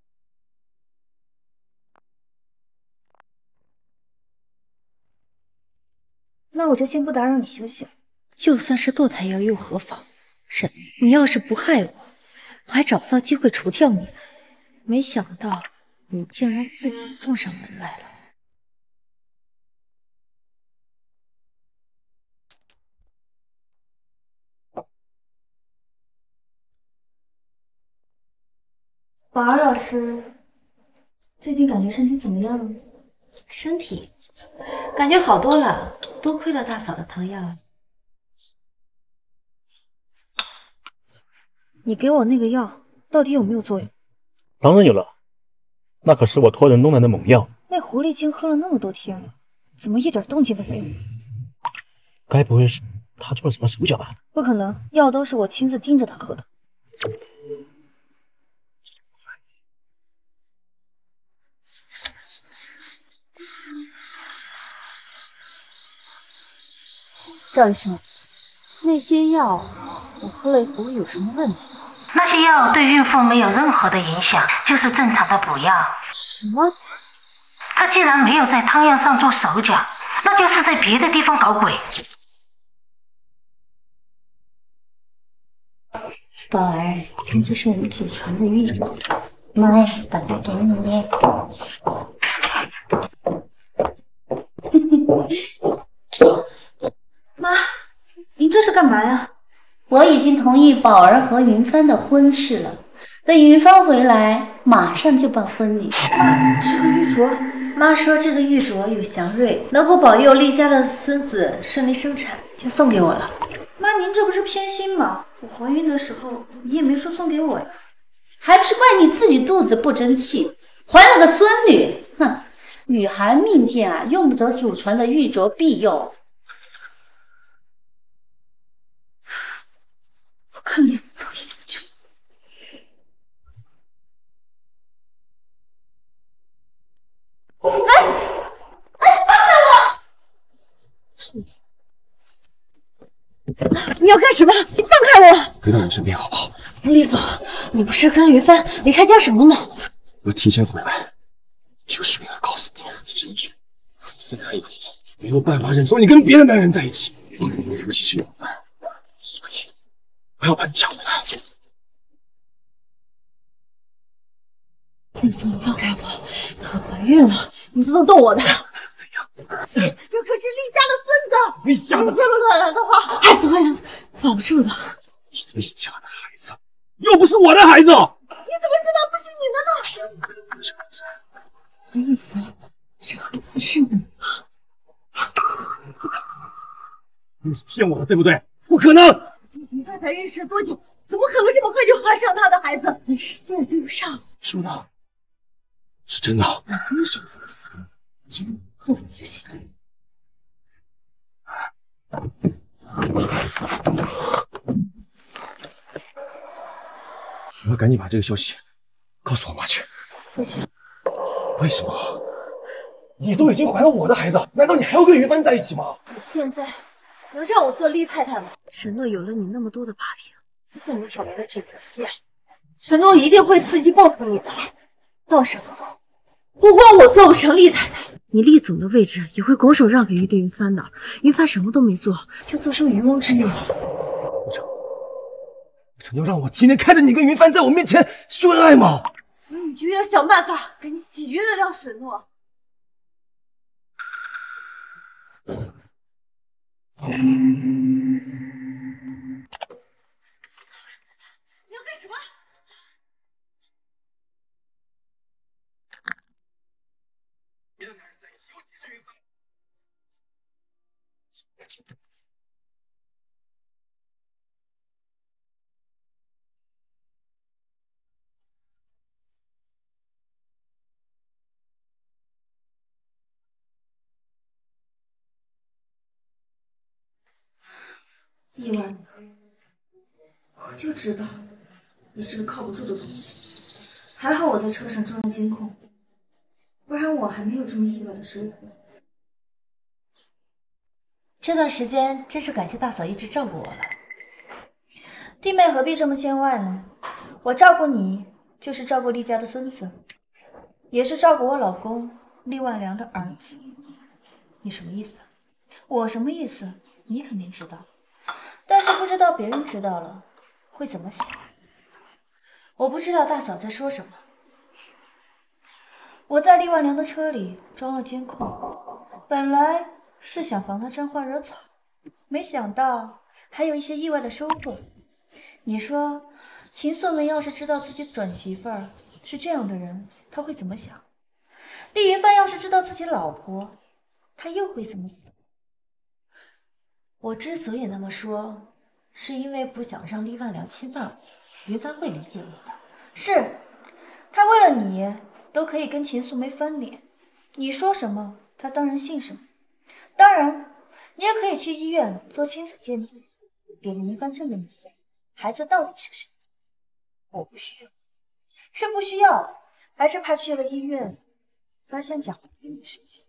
那我就先不打扰你休息了。 就算是堕胎药又何妨？沈，你要是不害我，我还找不到机会除掉你呢。没想到你竟然自己送上门来了。 宝儿老师，最近感觉身体怎么样？ 身体感觉好多了，多亏了大嫂的汤药。 你给我那个药到底有没有作用？ 当然有了，那可是我托人弄来的猛药。 那狐狸精喝了那么多天了，怎么一点动静都没有？ 该不会是他做了什么手脚吧？ 不可能，药都是我亲自盯着他喝的。赵医生， 那些药我喝了以后有什么问题？ 那些药对孕妇没有任何的影响，就是正常的补药。 什么？ 他既然没有在汤药上做手脚，那就是在别的地方搞鬼。 宝儿，看这是我们祖传的玉镯，妈呀，把它给你。 妈，您这是干嘛呀？ 我已经同意宝儿和云帆的婚事了，等云帆回来，马上就办婚礼。 妈，这个玉镯，妈说这个玉镯有祥瑞，能够保佑厉家的孙子顺利生产，就送给我了。 妈，您这不是偏心吗？我怀孕的时候你也没说送给我呀， 还不是怪你自己肚子不争气，怀了个孙女。哼，女孩命贱啊，用不着祖传的玉镯庇佑。 我看脸都一堵就。 你要干什么？你放开我！ 回到我身边好不好？ 厉总，你不是跟云帆离开江省了吗？ 我提前回来，就是为了告诉你，你记住，分开以后没有办法忍受你跟别的男人在一起，尤其是云帆，所以我要把你抢回来。 厉总，放开我！我怀孕了，你不能动我的。 怎样？ 这可是厉家的孙子， 厉家的， 你这么乱来的话，孩子会保不住的。 厉家的孩子，又不是我的孩子。 你怎么知道不是你的呢？这意思，这孩子是你吗？ 你是骗我的，对不对？不可能！ 你太太认识多久？怎么可能这么快就怀上他的孩子？你时间也对不上。 说的是真的。 你选择不行，真后悔就行。 我要赶紧把这个消息告诉我妈去。 不行。 为什么？你都已经怀了我的孩子，难道你还要跟云帆在一起吗？ 你现在能让我做厉太太吗？沈诺有了你那么多的把柄，你怎么挑来的这个妻？沈诺一定会伺机报复你的。到时候，不光我做不成厉太太，你厉总的位置也会拱手让给云帆的。云帆什么都没做，就做出渔翁之利。 不成，要让我天天看着你跟云帆在我面前秀恩爱吗？ 所以你就要想办法赶紧洗约得掉沈诺。你要干什么？ 别的男人在一起，尤其是云帆。 意外，我就知道你是个靠不住的东西。还好我在车上装了监控，不然我还没有这么意外的收获。 这段时间真是感谢大嫂一直照顾我了。 弟妹何必这么见外呢？我照顾你，就是照顾厉家的孙子，也是照顾我老公厉万良的儿子。 你什么意思？ 我什么意思？你肯定知道。但是不知道别人知道了会怎么想。 我不知道大嫂在说什么。 我在厉万良的车里装了监控，本来是想防他沾花惹草，没想到还有一些意外的收获。你说秦素梅要是知道自己转媳妇儿是这样的人，她会怎么想？厉云帆要是知道自己老婆，他又会怎么想？ 我之所以那么说，是因为不想让厉万良侵犯我，云帆会理解我的。 是，他为了你都可以跟秦素梅翻脸，你说什么他当然信什么。当然，你也可以去医院做亲子鉴定，给林帆证明一下孩子到底是谁。我不需要，是不需要，还是怕去了医院发现假怀孕的事情。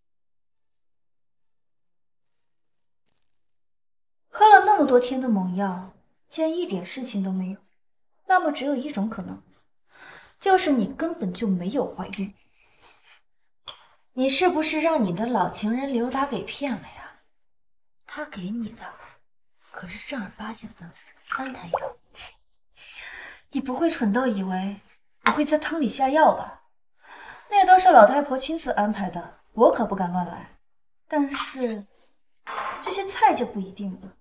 喝了那么多天的猛药，既然一点事情都没有，那么只有一种可能，就是你根本就没有怀孕。 你是不是让你的老情人刘达给骗了呀？他给你的可是正儿八经的安胎药。 你不会蠢到以为我会在汤里下药吧？那都是老太婆亲自安排的，我可不敢乱来。但是这些菜就不一定了。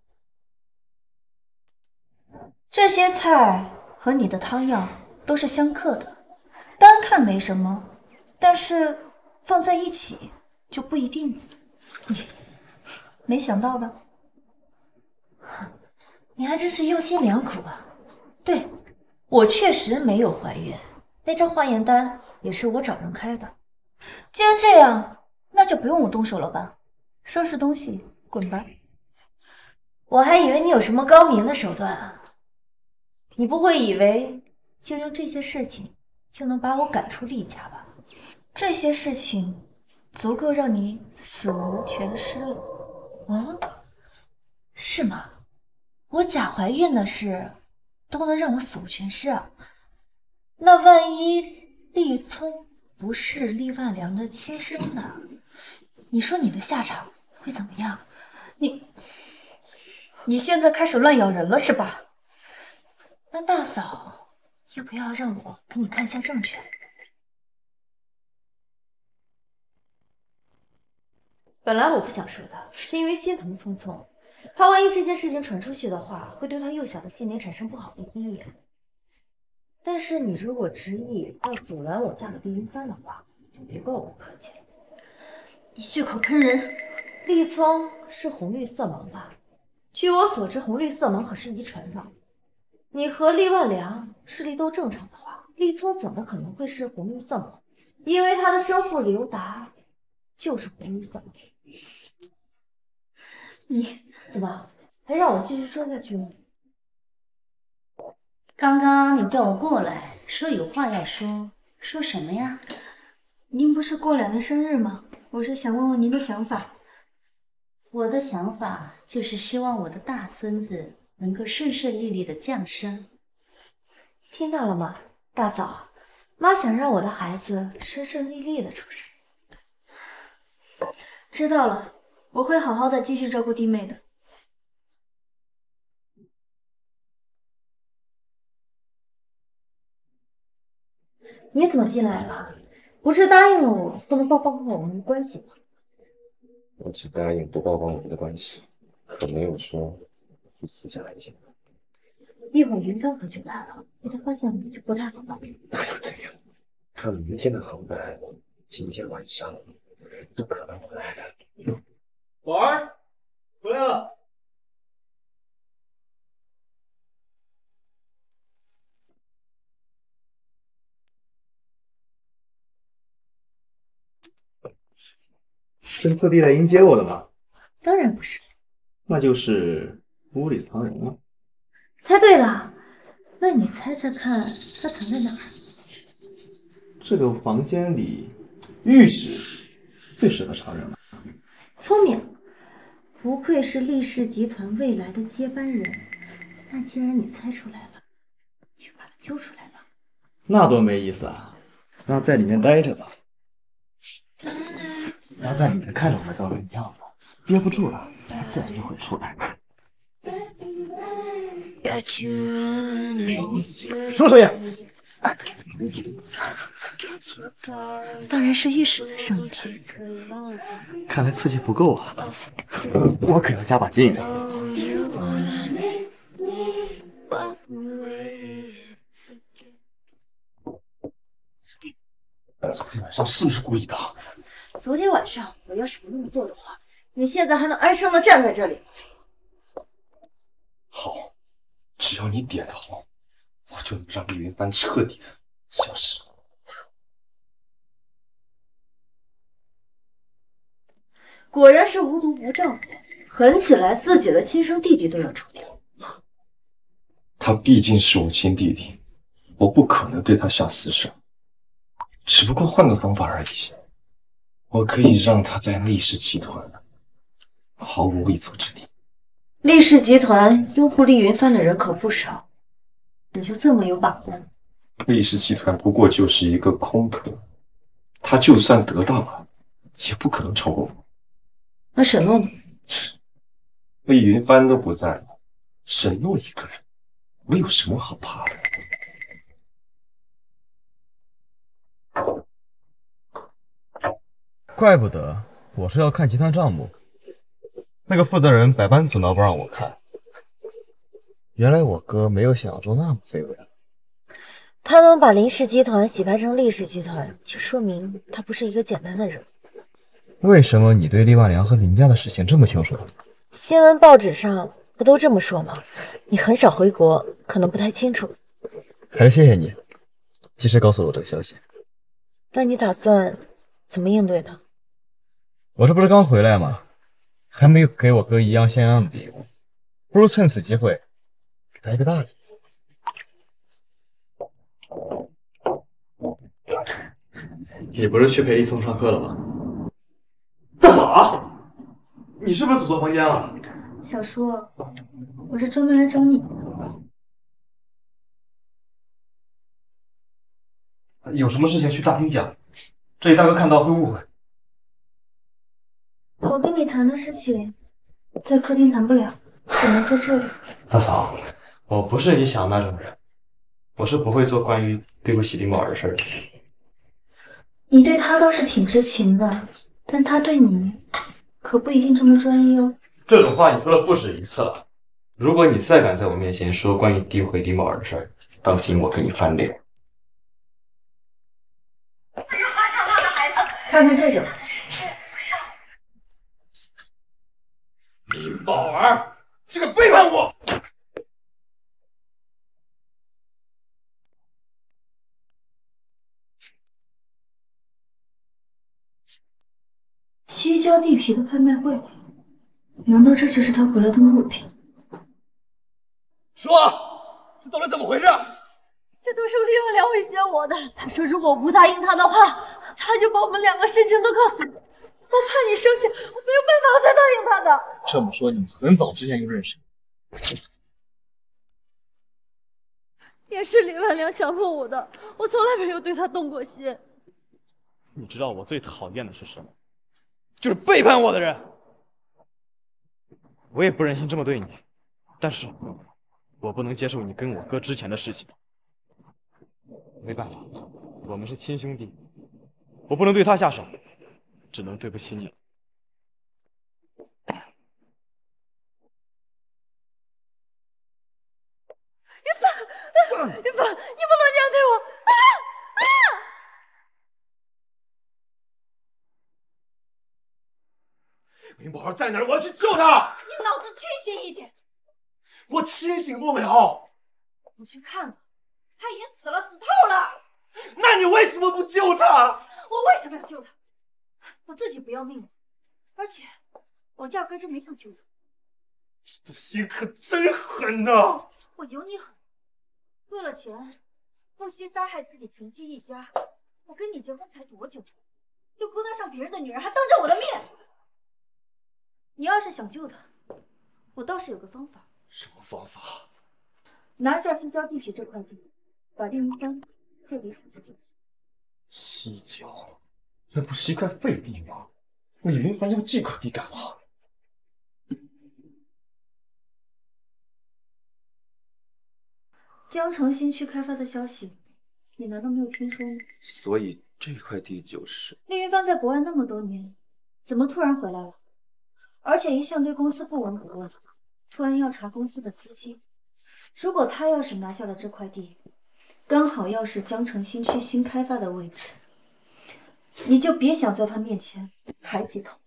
这些菜和你的汤药都是相克的，单看没什么，但是放在一起就不一定了。你没想到吧？ 你还真是用心良苦啊！对，我确实没有怀孕，那张化验单也是我找人开的。 既然这样，那就不用我动手了吧？收拾东西滚吧！ 我还以为你有什么高明的手段啊！你不会以为就用这些事情就能把我赶出厉家吧？ 这些事情足够让你死无全尸了。 哦，是吗？我假怀孕的事都能让我死无全尸啊！那万一厉聪不是厉万良的亲生的，你说你的下场会怎么样？ 你现在开始乱咬人了是吧？ 那大嫂要不要让我给你看一下证据？本来我不想说的，是因为心疼聪聪，怕万一这件事情传出去的话，会对他幼小的心灵产生不好的阴影。但是你如果执意要阻拦我嫁给厉云帆的话，就别怪我不客气了。 你血口喷人！ 厉聪是红绿色盲吧？据我所知，红绿色盲可是遗传的。你和厉万良视力都正常的话，厉聪怎么可能会是红绿色盲？因为他的生父刘达就是红绿色盲。你怎么还让我继续说下去吗？ 刚刚你叫我过来，说有话要说，说什么呀？ 您不是过2年生日吗？我是想问问您的想法。 我的想法就是希望我的大孙子能够顺顺利利的降生。 听到了吗，大嫂？妈想让我的孩子顺顺利利的出生。 知道了，我会好好的继续照顾弟妹的。 你怎么进来了？不是答应了我不能曝光我们的关系吗？ 我只答应不曝光我们的关系，可没有说去私下来见。 一会儿云帆可就来了，被他发现了就不太好办。 那又怎样？他明天的航班，今天晚上不可能回来的。 宝儿，回来了。这是特地来迎接我的吗？ 当然不是， 那就是屋里藏人了。 猜对了，那你猜猜看，他藏在哪儿？ 这个房间里，浴室最适合藏人了。 聪明，不愧是厉氏集团未来的接班人。那既然你猜出来了，就把他揪出来吧。 那多没意思啊！让他在里面待着吧。然后在里面看着我们造人的样子，憋不住了，他自然就会出来。什么声音？ 当然是浴室的声音。 看来刺激不够啊，我可要加把劲了。 昨天晚上是不是故意的？ 昨天晚上我要是不那么做的话，你现在还能安生的站在这里。 好，只要你点头，我就能让厉云帆彻底的消失。 果然是无毒不丈夫，狠起来自己的亲生弟弟都要除掉。 他毕竟是我亲弟弟，我不可能对他下死手，只不过换个方法而已。我可以让他在厉氏集团毫无立足之地。 厉氏集团拥护厉云帆的人可不少，你就这么有把握？ 厉氏集团不过就是一个空壳，他就算得到了，也不可能超过我。 那沈诺呢？ 厉云帆都不在了，沈诺一个人，我有什么好怕的？ 怪不得我说要看集团账目，那个负责人百般阻挠不让我看。原来我哥没有想象中那么卑微。 他能把林氏集团洗白成厉氏集团，就说明他不是一个简单的人。 为什么你对厉万良和林家的事情这么清楚？ 新闻报纸上不都这么说吗？你很少回国，可能不太清楚。 还是谢谢你，及时告诉我这个消息。 那你打算怎么应对呢？ 我这不是刚回来吗？还没有给我哥一样像样的礼物，不如趁此机会给他一个大礼。你不是去陪厉聪上课了吗？大嫂， 你是不是走错房间了？ 小叔，我是专门来找你的。 有什么事情去大厅讲，这里大哥看到会误会。 我跟你谈的事情，在客厅谈不了，只能在这里。 大嫂，我不是你想的那种人，我是不会做关于对不起林宝儿的事的。 你对他倒是挺知情的，但他对你可不一定这么专一哦。 这种话你说了不止一次了。如果你再敢在我面前说关于诋毁林宝儿的事儿，当心我跟你翻脸。 看看这个， 林宝儿，这个背叛我！ 西郊地皮的拍卖会，难道这就是他回来的目的？ 说，这到底怎么回事？ 这都是厉万良威胁我的。他说如果我不答应他的话，他就把我们两个事情都告诉你。我怕你生气，我没有办法再答应他的。 这么说，你们很早之前就认识？ 也是厉万良强迫我的，我从来没有对他动过心。 你知道我最讨厌的是什么？就是背叛我的人。我也不忍心这么对你，但是我不能接受你跟我哥之前的事情。没办法，我们是亲兄弟，我不能对他下手，只能对不起你了。 云帆，你不能这样对我！ 林宝儿在哪儿？我要去救他！ 你脑子清醒一点！ 我清醒不了。 我去看了，他已经死了，死透了。 那你为什么不救他？ 我为什么要救他？我自己不要命了，而且我压根就没想救他。 你的心可真狠呐！ 我有你狠，为了钱不惜杀害自己全戚一家。我跟你结婚才多久，就勾搭上别人的女人，还当着我的面。你要是想救他，我倒是有个方法。 什么方法？ 拿下西郊地皮这块地，把另一方彻底踩在脚下。 西郊，那不是一块废地吗？李林凡要这块地干嘛？ 江城新区开发的消息，你难道没有听说吗？ 所以这块地就是…… 厉云帆在国外那么多年，怎么突然回来了？而且一向对公司不闻不问，突然要查公司的资金。如果他要是拿下了这块地，刚好要是江城新区新开发的位置，你就别想在他面前抬起头。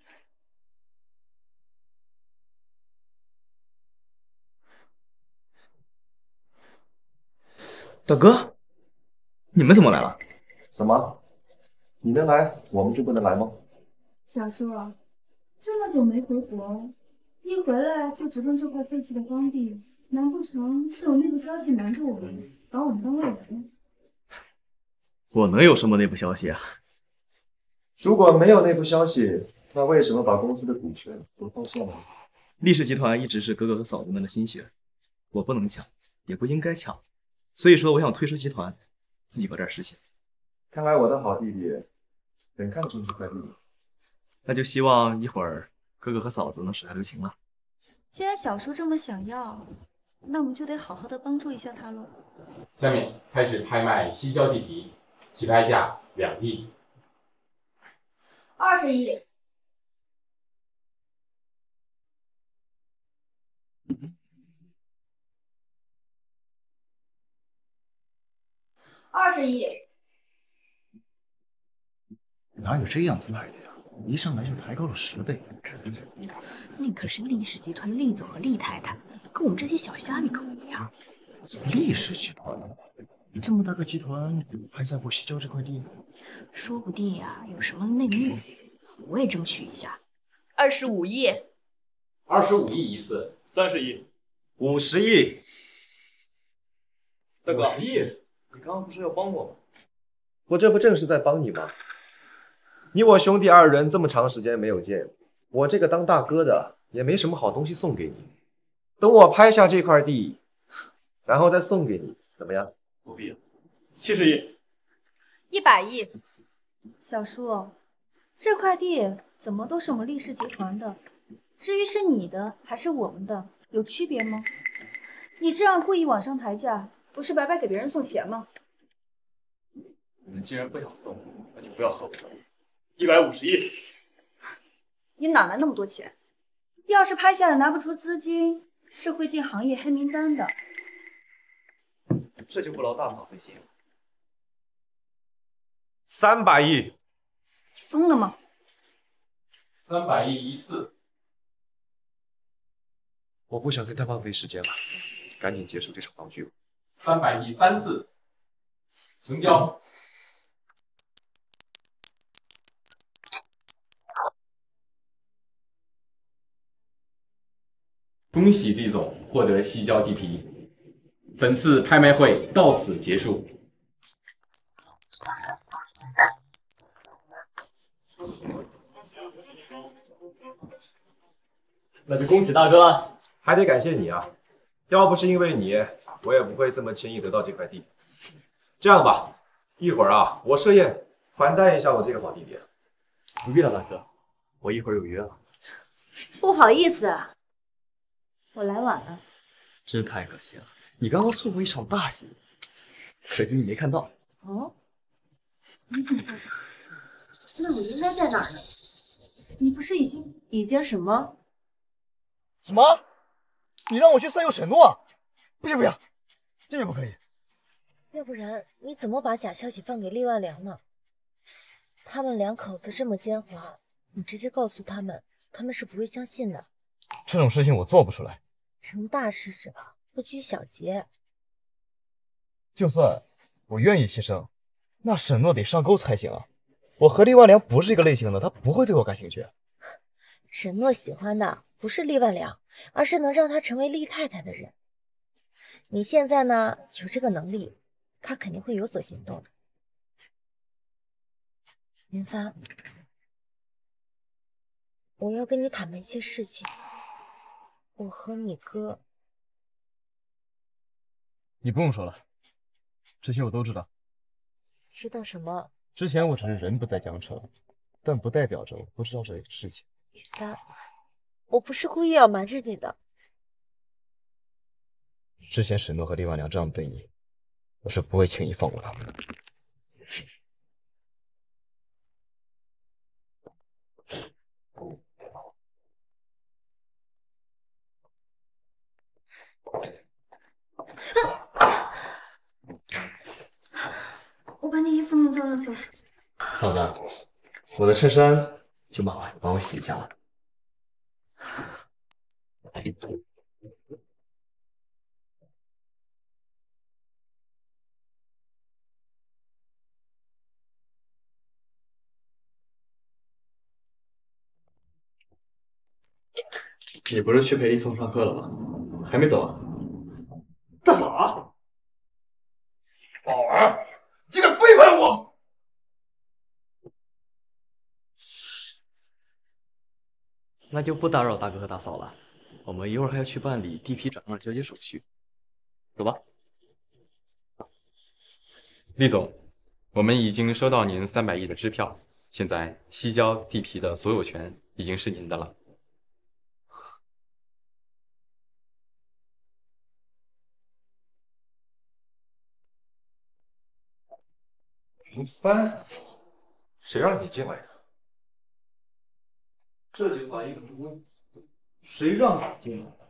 大哥，你们怎么来了？ 怎么，你能来，我们就不能来吗？ 小叔，这么久没回国，一回来就直奔这块废弃的荒地，难不成是有内部消息瞒着我们，把我们当外人？ 我能有什么内部消息啊？ 如果没有内部消息，那为什么把公司的股权都放下了？ 厉氏集团一直是哥哥和嫂子们的心血，我不能抢，也不应该抢，所以说我想退出集团，自己搞点事情。 看来我的好弟弟很看重这块地。 那就希望一会儿哥哥和嫂子能手下留情了。 既然小叔这么想要，那我们就得好好的帮助一下他喽。 下面开始拍卖西郊地皮，起拍价2亿。 20亿。20亿。 哪有这样子卖的呀？一上来就抬高了10倍， 那可是厉氏集团厉总和厉太太，跟我们这些小虾米可不一样。 厉氏集团，这么大个集团还在乎西郊这块地？ 说不定呀，有什么内幕，我也争取一下。25亿 ，25亿一次 ，30亿 ，50亿。大哥 ，50亿， 你刚刚不是要帮我吗？ 我这不正是在帮你吗？你我兄弟2人这么长时间没有见， 我这个当大哥的也没什么好东西送给你，等我拍下这块地，然后再送给你，怎么样？ 不必了，70亿 ，100亿。小叔，这块地怎么都是我们厉氏集团的？至于是你的还是我们的，有区别吗？你这样故意往上抬价，不是白白给别人送钱吗？ 你们既然不想送，那就不要和我争。150亿， 你哪来那么多钱？要是拍下来拿不出资金，是会进行业黑名单的。 这就不劳大嫂费心了。 300亿， 疯了吗 ？300亿一次。 我不想跟他浪费时间了，赶紧结束这场闹剧吧。 300亿3次，成交。恭喜厉总获得西郊地皮，本次拍卖会到此结束。 那就恭喜大哥了， 还得感谢你啊！要不是因为你，我也不会这么轻易得到这块地。这样吧，一会儿啊，我设宴款待一下我这个好弟弟。 不必了，大哥，我一会儿有约了。 不好意思啊，我来晚了。 真太可惜了，你刚刚错过一场大戏，可惜你没看到。 哦，你怎么在这儿？那我应该在哪儿呢？你不是已经什么？ 什么？你让我去塞诱沈诺？不行不行，这边不可以。 要不然你怎么把假消息放给厉万良呢？他们两口子这么奸猾，你直接告诉他们，他们是不会相信的。 这种事情我做不出来。 成大事者不拘小节。 就算我愿意牺牲，那沈诺得上钩才行啊。我和厉万良不是一个类型的，他不会对我感兴趣。 沈诺喜欢的不是厉万良，而是能让他成为厉太太的人。你现在呢，有这个能力，他肯定会有所行动的。云帆，我要跟你坦白一些事情。我和你哥…… 你不用说了，这些我都知道。 知道什么？ 之前我只是人不在江城，但不代表着我不知道这个事情。 云帆，我不是故意要瞒着你的。 之前沈诺和厉万良这样对你，我是不会轻易放过他们的。 我把你衣服弄脏了，小叔。 好的，我的衬衫就麻烦你帮我洗一下了。你不是去陪厉松上课了吗？还没走啊？ 大嫂，宝儿，竟敢背叛我！ 那就不打扰大哥和大嫂了，我们一会儿还要去办理地皮转让交接手续，走吧。 厉总，我们已经收到您300亿的支票，现在西郊地皮的所有权已经是您的了。 云帆，谁让你进来的？ 这句话应该是问题，谁让你进来的？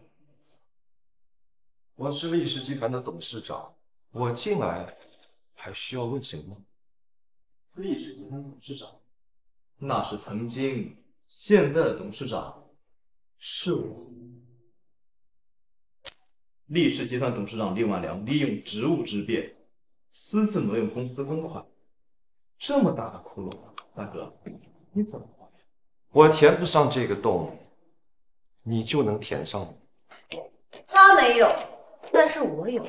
我是厉氏集团的董事长，我进来还需要问谁吗？ 厉氏集团董事长，那是曾经，现在的董事长是我。厉氏集团董事长厉万良利用职务之便，私自挪用公司公款，这么大的窟窿，大哥，你怎么还？ 我填不上这个洞，你就能填上吗？ 他没有，但是我有。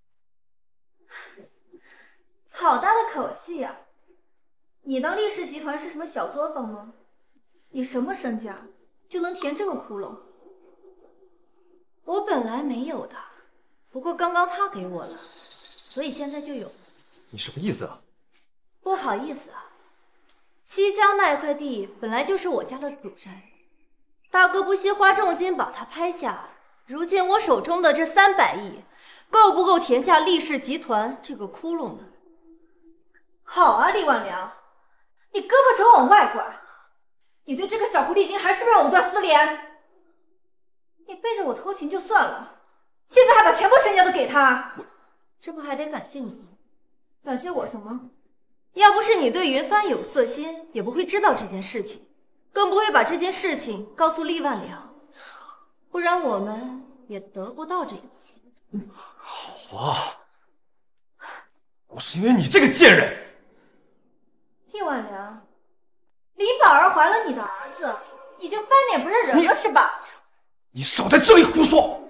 好大的口气呀！你当厉氏集团是什么小作坊吗？你什么身家， 就能填这个窟窿？ 我本来没有的，不过刚刚他给我了，所以现在就有。 你什么意思啊？ 不好意思啊，西郊那块地本来就是我家的祖宅，大哥不惜花重金把它拍下。如今我手中的这300亿，够不够填下厉氏集团这个窟窿呢？ 好啊，厉万良，你胳膊肘往外拐，你对这个小狐狸精还是不是藕断丝连？你背着我偷情就算了，现在还把全部身家都给他， 这不还得感谢你吗？ 感谢我什么？ 要不是你对云帆有色心，也不会知道这件事情，更不会把这件事情告诉厉万良，不然我们也得不到这一切。 好啊，我是因为你这个贱人。 厉万良，林宝儿怀了你的儿子，已经翻脸不认人了是吧？ 你少在这里胡说！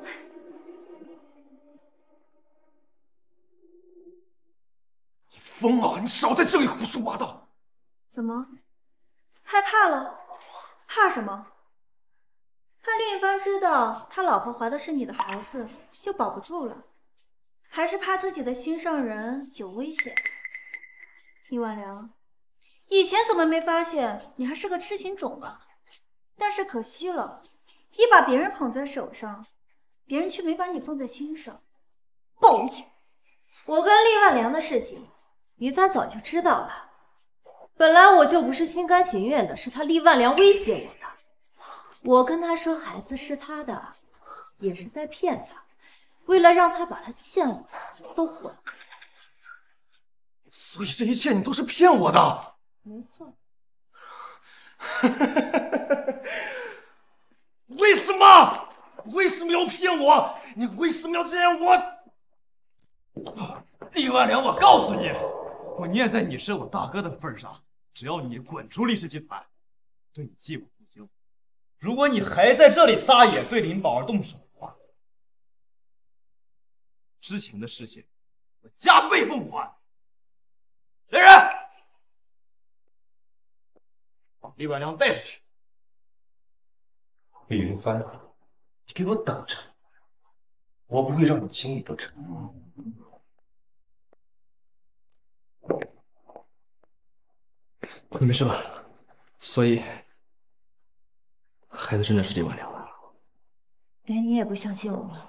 你疯了！你少在这里胡说八道！ 怎么，害怕了？怕什么？怕厉云帆知道他老婆怀的是你的孩子，就保不住了，还是怕自己的心上人有危险？厉万良，以前怎么没发现你还是个痴情种啊？但是可惜了，你把别人捧在手上，别人却没把你放在心上。报应！ 我跟厉万良的事情，云帆早就知道了。本来我就不是心甘情愿的，是他厉万良威胁我的。我跟他说孩子是他的，也是在骗他，为了让他把他欠我的都还。 所以这一切你都是骗我的。 没错。 为什么？为什么要骗我？你为什么要这样？ 厉万良，我告诉你，我念在你是我大哥的份上，只要你滚出厉氏集团，对你记过不刑。如果你还在这里撒野，对林宝儿动手的话，之前的事情我加倍奉还。来人，把厉万良带出去。 李云帆，你给我等着，我不会让你轻易得逞。 你没事吧？所以，孩子真的是厉万良了。 连你也不相信我吗？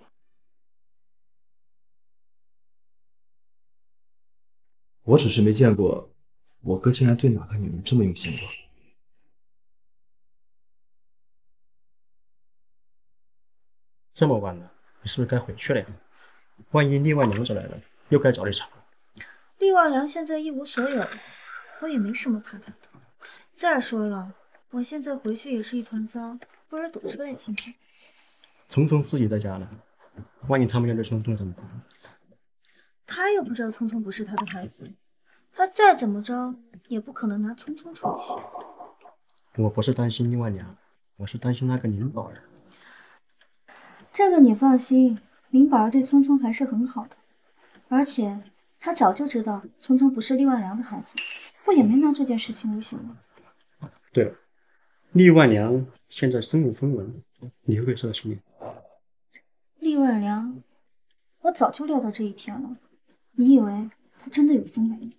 我只是没见过我哥竟然对哪个女人这么用心过。 这么晚了，你是不是该回去了呀？万一厉万良找来了，又该找你茬了。 厉万良现在一无所有，我也没什么怕他的。再说了，我现在回去也是一团糟，不如躲出来亲亲。 聪聪自己在家呢，万一他们要对聪聪怎么办？ 他又不知道聪聪不是他的孩子，他再怎么着也不可能拿聪聪出气。 我不是担心厉万良，我是担心那个林宝儿。 这个你放心，林宝儿对聪聪还是很好的，而且他早就知道聪聪不是厉万良的孩子，我也没拿这件事情威胁我。 对了，厉万良现在身无分文，你会不会受到牵连？ 厉万良，我早就料到这一天了。你以为他真的有300亿？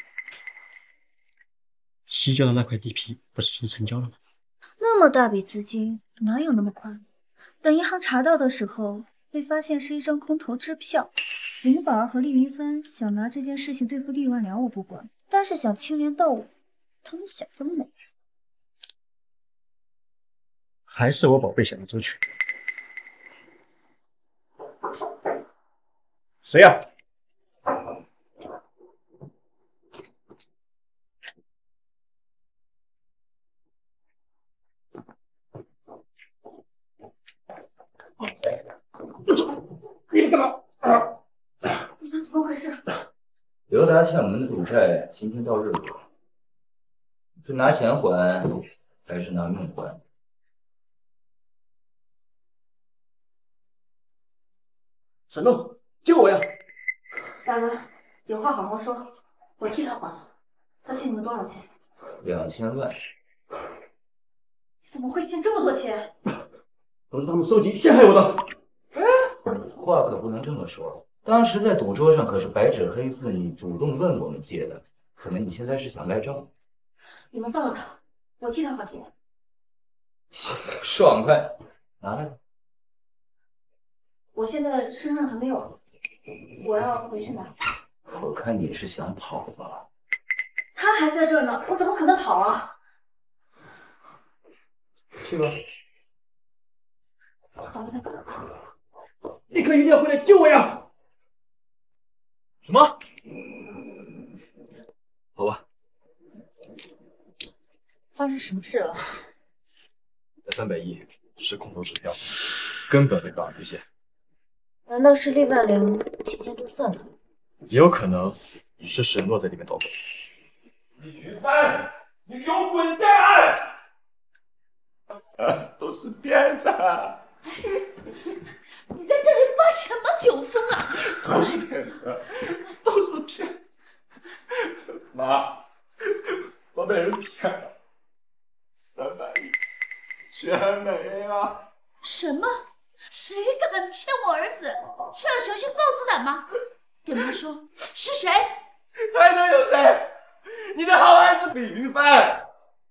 西郊的那块地皮不是已经成交了吗？ 那么大笔资金，哪有那么快？等银行查到的时候，被发现是一张空头支票。林宝儿和厉云帆想拿这件事情对付厉万良，我不管，但是想牵连到我，他们想得美。 还是我宝贝想的周全。谁呀？你们干嘛？ 你们怎么回事？ 刘达欠我们的赌债，今天到日子，是拿钱还，还是拿命还？ 沈弄，救我呀！ 大哥，有话好好说，我替他还了。他欠你们多少钱？ 2000万。 你怎怎么会欠这么多钱？ 都是他们收集陷害我的。 话可不能这么说。当时在赌桌上可是白纸黑字，你主动问我们借的，可能你现在是想赖账。 你们放了他，我替他还钱。 爽快，拿来吧。 我现在身上还没有，我要回去拿。 我看你是想跑吧？ 他还在这呢，我怎么可能跑啊？ 去吧。 好了，再跑。 立刻一定要回来救我呀！什么？好吧。 发生什么事了？ 那300亿是空头支票，根本没办法兑现。 难道是厉万灵提前就算了？ 也有可能是沈诺在里面捣鬼。 李云帆，你给我滚蛋！都是骗子！ 你在这里发什么酒疯啊？ 都是骗子，都是骗。妈，我被人骗了，300亿全没了。 什么？谁敢骗我儿子？吃了蛇蝎豹子胆吗？跟妈说，是谁？ 还能有谁？你的好儿子李云帆。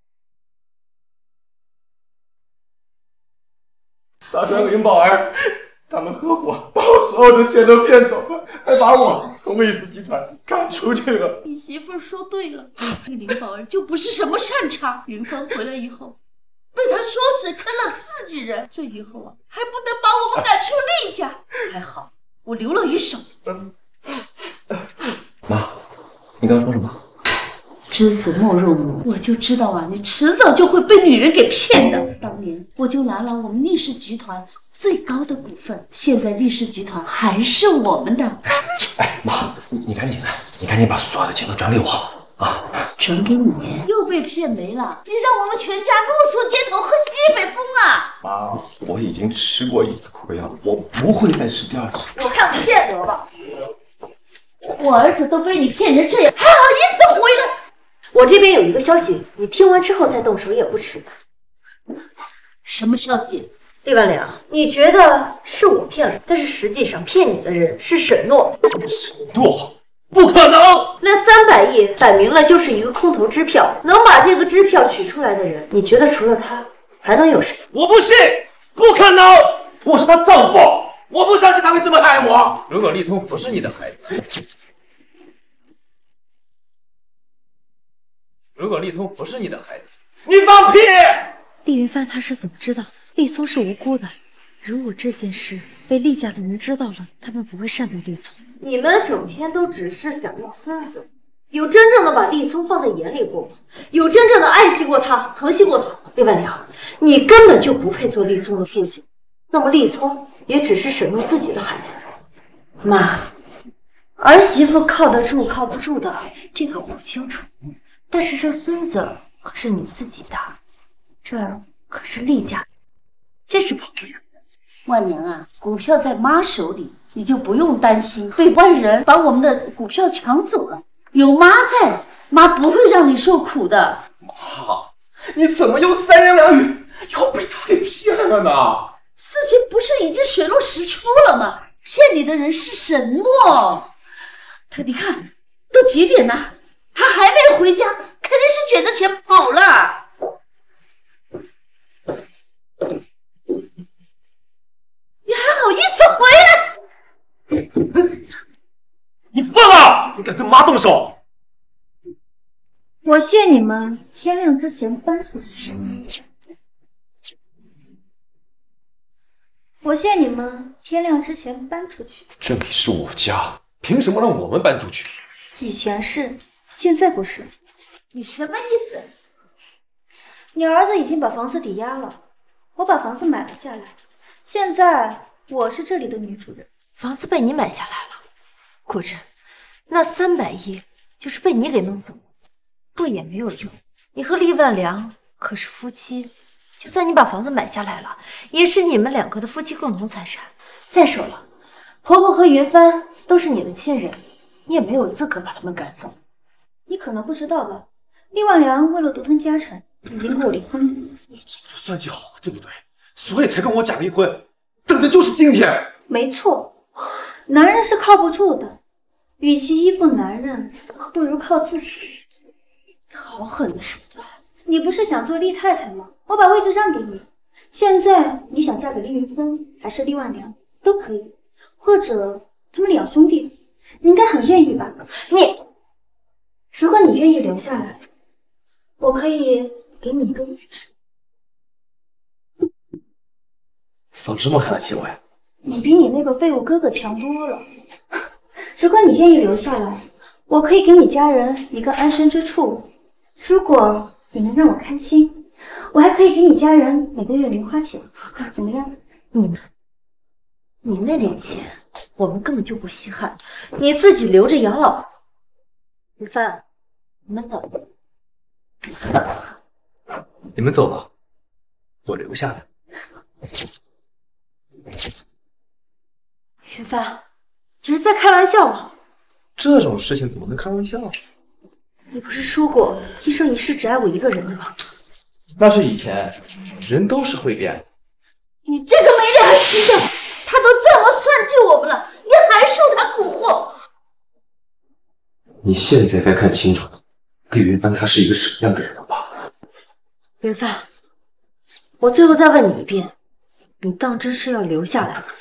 他跟林宝儿他们合伙把我所有的钱都骗走了，还把我从魏氏集团赶出去了。 你媳妇儿说对了，你配林宝儿就不是什么善茬。云帆回来以后，被他说是坑了自己人，这以后啊，还不得把我们赶出厉家？还好我留了一手。 妈，你刚刚说什么？ 知子莫若母，我就知道啊，你迟早就会被女人给骗的。当年我就拿了我们厉氏集团最高的股份，现在厉氏集团还是我们的。 哎，妈，你赶紧把所有的钱都转给我啊！ 转给你？又被骗没了？你让我们全家露宿街头，喝西北风啊！ 妈，我已经吃过一次亏了，我不会再吃第二次。 我看不见得吧。 我儿子都被你骗成这样，还好意思回来？ 我这边有一个消息，你听完之后再动手也不迟。 什么消息？ 厉万良，你觉得是我骗了，但是实际上骗你的人是沈诺。 沈诺？不可能！ 那300亿摆明了就是一个空头支票，能把这个支票取出来的人，你觉得除了他还能有谁？ 我不信，不可能！我是她丈夫，我不相信他会这么爱我。 如果厉聪不是你的孩子， 你放屁！ 厉云帆他是怎么知道厉聪是无辜的？如果这件事被厉家的人知道了，他们不会善待厉聪。你们整天都只是想要孙子，有真正的把厉聪放在眼里过吗？有真正的爱惜过他、疼惜过他吗？厉万良，你根本就不配做厉聪的父亲。那么厉聪也只是沈诺自己的孩子。妈，儿媳妇靠得住靠不住的，这个我不清楚。但是这孙子可是你自己的，这可是厉家，这是保不了的。 万年啊，股票在妈手里，你就不用担心被外人把我们的股票抢走了。有妈在，妈不会让你受苦的。 妈，你怎么又三言两语要被他给骗了呢？ 事情不是已经水落石出了吗？骗你的人是沈诺，你看都几点了，他还没回家，肯定是卷着钱跑了。你还好意思回来？ 你疯了！你敢跟妈动手？ 我限你们天亮之前搬出去。我限你们天亮之前搬出去。 这里是我家，凭什么让我们搬出去？ 以前是，现在不是。 你什么意思？ 你儿子已经把房子抵押了，我把房子买了下来，现在我是这里的女主人。房子被你买下来了，果真，那300亿就是被你给弄走了。说也没有用，你和厉万良可是夫妻，就算你把房子买下来了，也是你们两个的夫妻共同财产。再说了，婆婆和云帆都是你的亲人，你也没有资格把他们赶走。你可能不知道吧，厉万良为了独吞家产，已经跟我离婚了。 你早就算计好了，对不对？所以才跟我假离婚，等的就是今天。 没错，男人是靠不住的，与其依附男人，不如靠自己。 好狠的手段！ 你不是想做厉太太吗？我把位置让给你。现在你想嫁给厉云峰还是厉万良都可以，或者他们两兄弟，你应该很愿意吧？如果你愿意留下来，我可以给你一个位置。 嫂子这么看得起我呀？ 你比你那个废物哥哥强多了。如果你愿意留下来，我可以给你家人一个安身之处。如果你能让我开心，我还可以给你家人每个月零花钱，怎么样？ 你那点钱，我们根本就不稀罕，你自己留着养老。雨帆，你们走。 你们走了，我留下来。 雨帆，你是在开玩笑吗？ 这种事情怎么能开玩笑？ 你不是说过一生一世只爱我一个人的吗？ 那是以前，人都是会变。 你这个没良心的，他都这么算计我们了，你还受他蛊惑？ 你现在该看清楚李云帆他是一个什么样的人了吧？ 云帆，我最后再问你一遍，你当真是要留下来吗？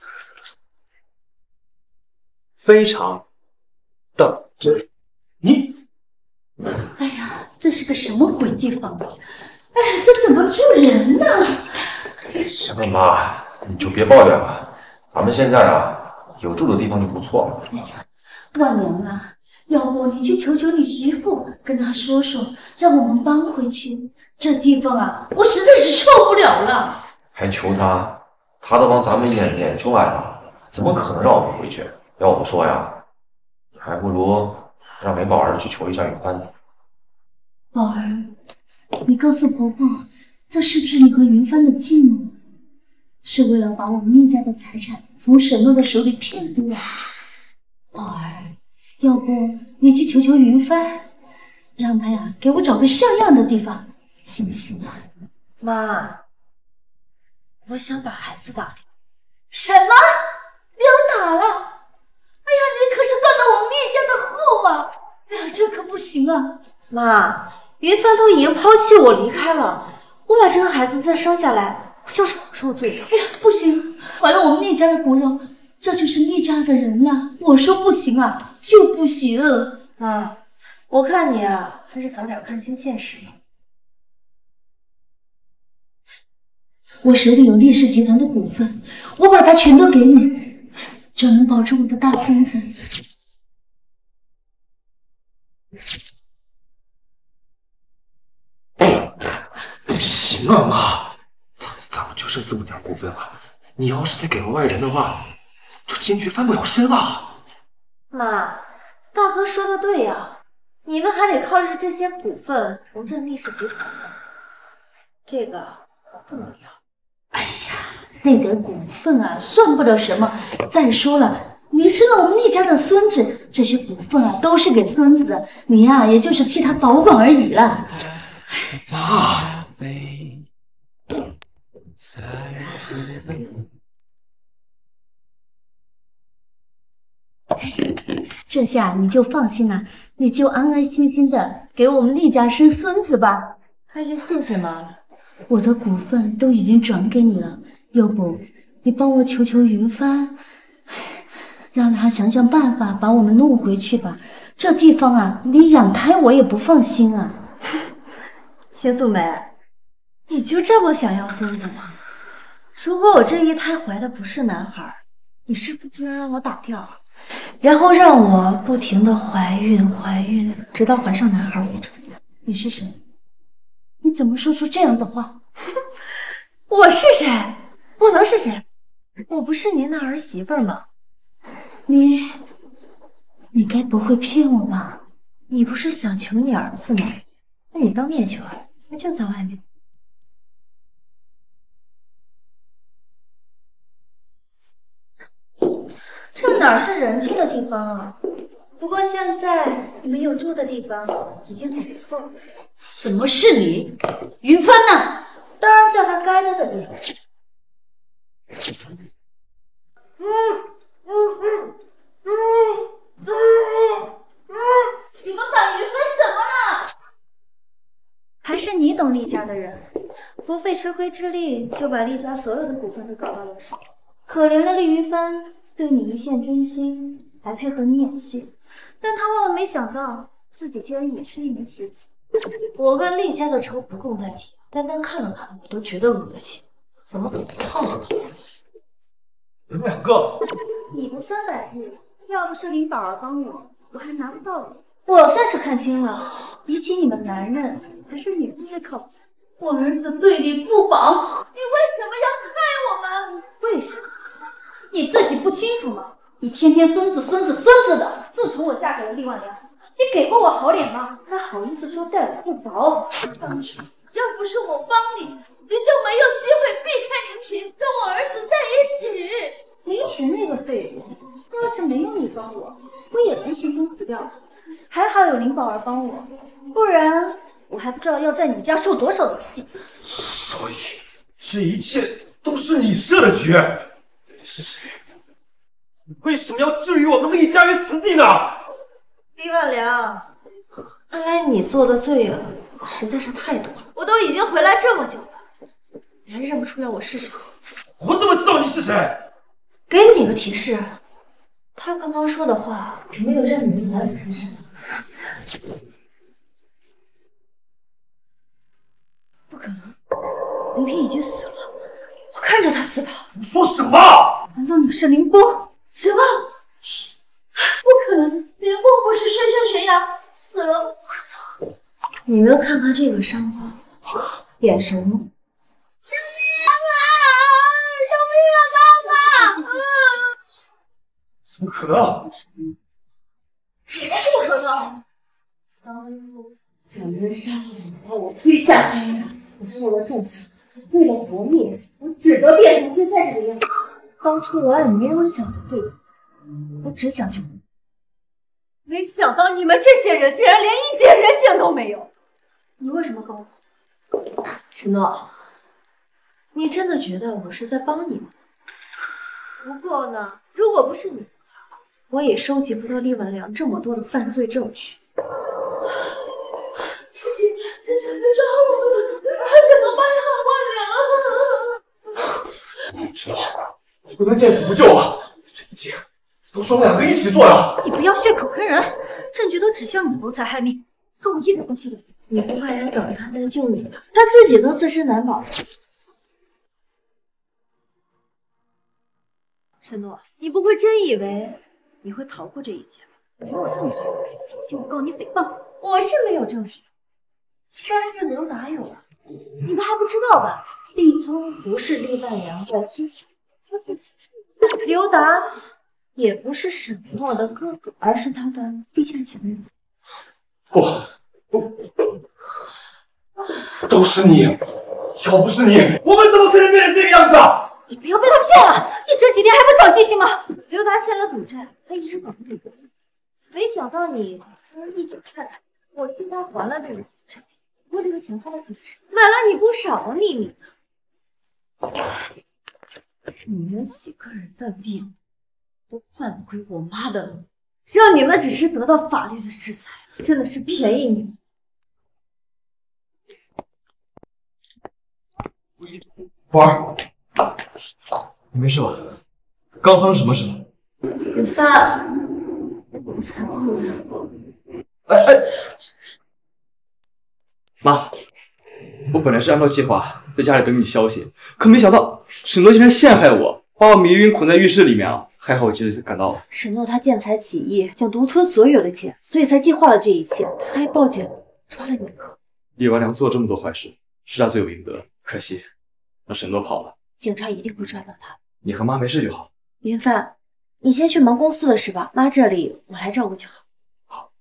非常当真。 你，哎呀，这是个什么鬼地方啊！哎，这怎么住人呢？ 行了妈，你就别抱怨了，咱们现在啊有住的地方就不错了。 万良啊，要不你去求求你媳妇，跟她说说，让我们搬回去。这地方啊，我实在是受不了了。 还求他，他都往咱们眼中挨了，怎么可能让我们回去？要我说呀，你还不如让梅宝儿去求一下云帆呢。 宝儿，你告诉婆婆，这是不是你和云帆的计谋？是为了把我们厉家的财产从沈诺的手里骗过来。宝儿，要不你去求求云帆，让他呀给我找个像样的地方，行不行啊？ 妈，我想把孩子打掉。 什么？你要打了？哎呀，你可是断了我们厉家的后嘛！哎呀，这可不行啊！ 妈，云帆都已经抛弃我离开了，我把这个孩子再生下来，不就是我受罪了？ 哎呀，不行，怀了我们厉家的骨肉，这就是厉家的人了。我说不行啊，就不行。 妈，我看你啊，还是早点看清现实吧。 我手里有厉氏集团的股份，我把它全都给你，就能保住我的大孙子。 行啊妈，咱们就剩这么点股份了，你要是再给了外人的话，就坚决翻不了身啊。 妈，大哥说的对呀，你们还得靠着这些股份重振厉氏集团呢。这个我不能要。 哎呀，那点股份啊，算不了什么。再说了，你是我们厉家的孙子，这些股份啊都是给孙子的，你呀也就是替他保管而已了。 妈， 这下你就放心了，你就安安心心的给我们厉家生孙子吧。 那就谢谢妈了。 我的股份都已经转给你了，要不你帮我求求云帆，让他想想办法把我们弄回去吧。这地方啊，你养胎我也不放心啊。 秦素梅，你就这么想要孙子吗？如果我这一胎怀的不是男孩，你是不是就让我打掉，然后让我不停的怀孕，直到怀上男孩为止？ 你是谁？你怎么说出这样的话？ 我是谁？我能是谁？我不是您的儿媳妇吗？ 你该不会骗我吧？ 你不是想求你儿子吗？那你当面求啊，那就在外面。 这哪是人住的地方啊？ 不过现在你们有住的地方已经很不错了。 怎么是你？云帆呢？ 当然在他该待的地方。 你们把云帆怎么了？ 还是你懂厉家的人，不费吹灰之力就把厉家所有的股份都搞到了手。可怜的厉云帆对你一片真心，还配合你演戏，但他万万没想到自己竟然也是一名棋子。 我跟厉家的仇不共戴天，单单看了他，我都觉得恶心。怎么看了他？ 你们两个， 你不算来日，要不是林宝儿帮我还拿不到你。我算是看清了，比起你们男人，还是女人最靠谱。 我儿子对你不薄，你为什么要害我们？ 为什么？你自己不清楚吗？你天天孙子的。自从我嫁给了厉万良，你给过我好脸吗？还好意思说待我不薄？ 当初要不是我帮你，你就没有机会避开林平，跟我儿子在一起。 林平那个废物，要是没有你帮我，我也能轻松死掉。还好有林宝儿帮我，不然我还不知道要在你们家受多少的气。 所以这一切都是你设的局。你是谁？你为什么要置于我们厉家于死地呢？ 厉万良，看来你做的罪啊，实在是太多了。我都已经回来这么久了，你还认不出来我是谁？ 我怎么知道你是谁？ 给你个提示，他刚刚说的话没有让你们惨死在身。 不可能，林平已经死了，我看着他死的。 你说什么？ 难道你是林峰？ 什么？不可能，林峰不是睡上悬崖死了，不可能。 你们看看这个伤疤，眼神吗？ 怎么可能？ 怎么不可能？ 当初两人杀了我，把我推下悬崖，我受了重伤，为了活命，我只得变成现在这个样子。当初我也没有想着对付，我只想救你。没想到你们这些人竟然连一点人性都没有。 你为什么跟我？ 沈诺，你真的觉得我是在帮你吗？不过呢，如果不是你，我也收集不到厉万良这么多的犯罪证据。 这是人抓我们，怎么办呀， 沈诺，你不能见死不救啊！这一切都是我们两个一起做的。 你不要血口喷人，证据都指向你谋财害命，跟我一点关系都没有。 你不派人等着他来救你吧？他自己都自身难保。沈诺，你不会真以为你会逃过这一切吧？ 没有证据，信不信我告你诽谤？ 我是没有证据，但是刘达有啊。你们还不知道吧？厉聪不是厉万良的亲戚，刘达也不是沈诺的哥哥，而是他的地下情人。 不，都是你！要不是你，我们怎么可能变成这个样子？ 你不要被他骗了！你这几天还不长记性吗？ 刘达欠了赌债，他一直绑着你，没想到你竟然一脚踹开，我替他还了这个赌债。不过这个钱花的可是买了你不少的秘密。你们几个人的命都换不回我妈的命，让你们只是得到法律的制裁，真的是便宜你们。 花儿，你没事吧？刚发生什么事了？ 云帆， 我才后悔。 妈，我本来是按照计划在家里等你消息，可没想到沈诺竟然陷害我，把我迷晕捆在浴室里面了。还好我及时赶到了。 沈诺他见财起意，想独吞所有的钱，所以才计划了这一切。他还报警抓了你哥。 厉万良做这么多坏事，是他罪有应得，可惜让沈诺跑了。 警察一定会抓到他。 你和妈没事就好。 云帆，你先去忙公司了是吧？妈这里我来照顾就好。 好。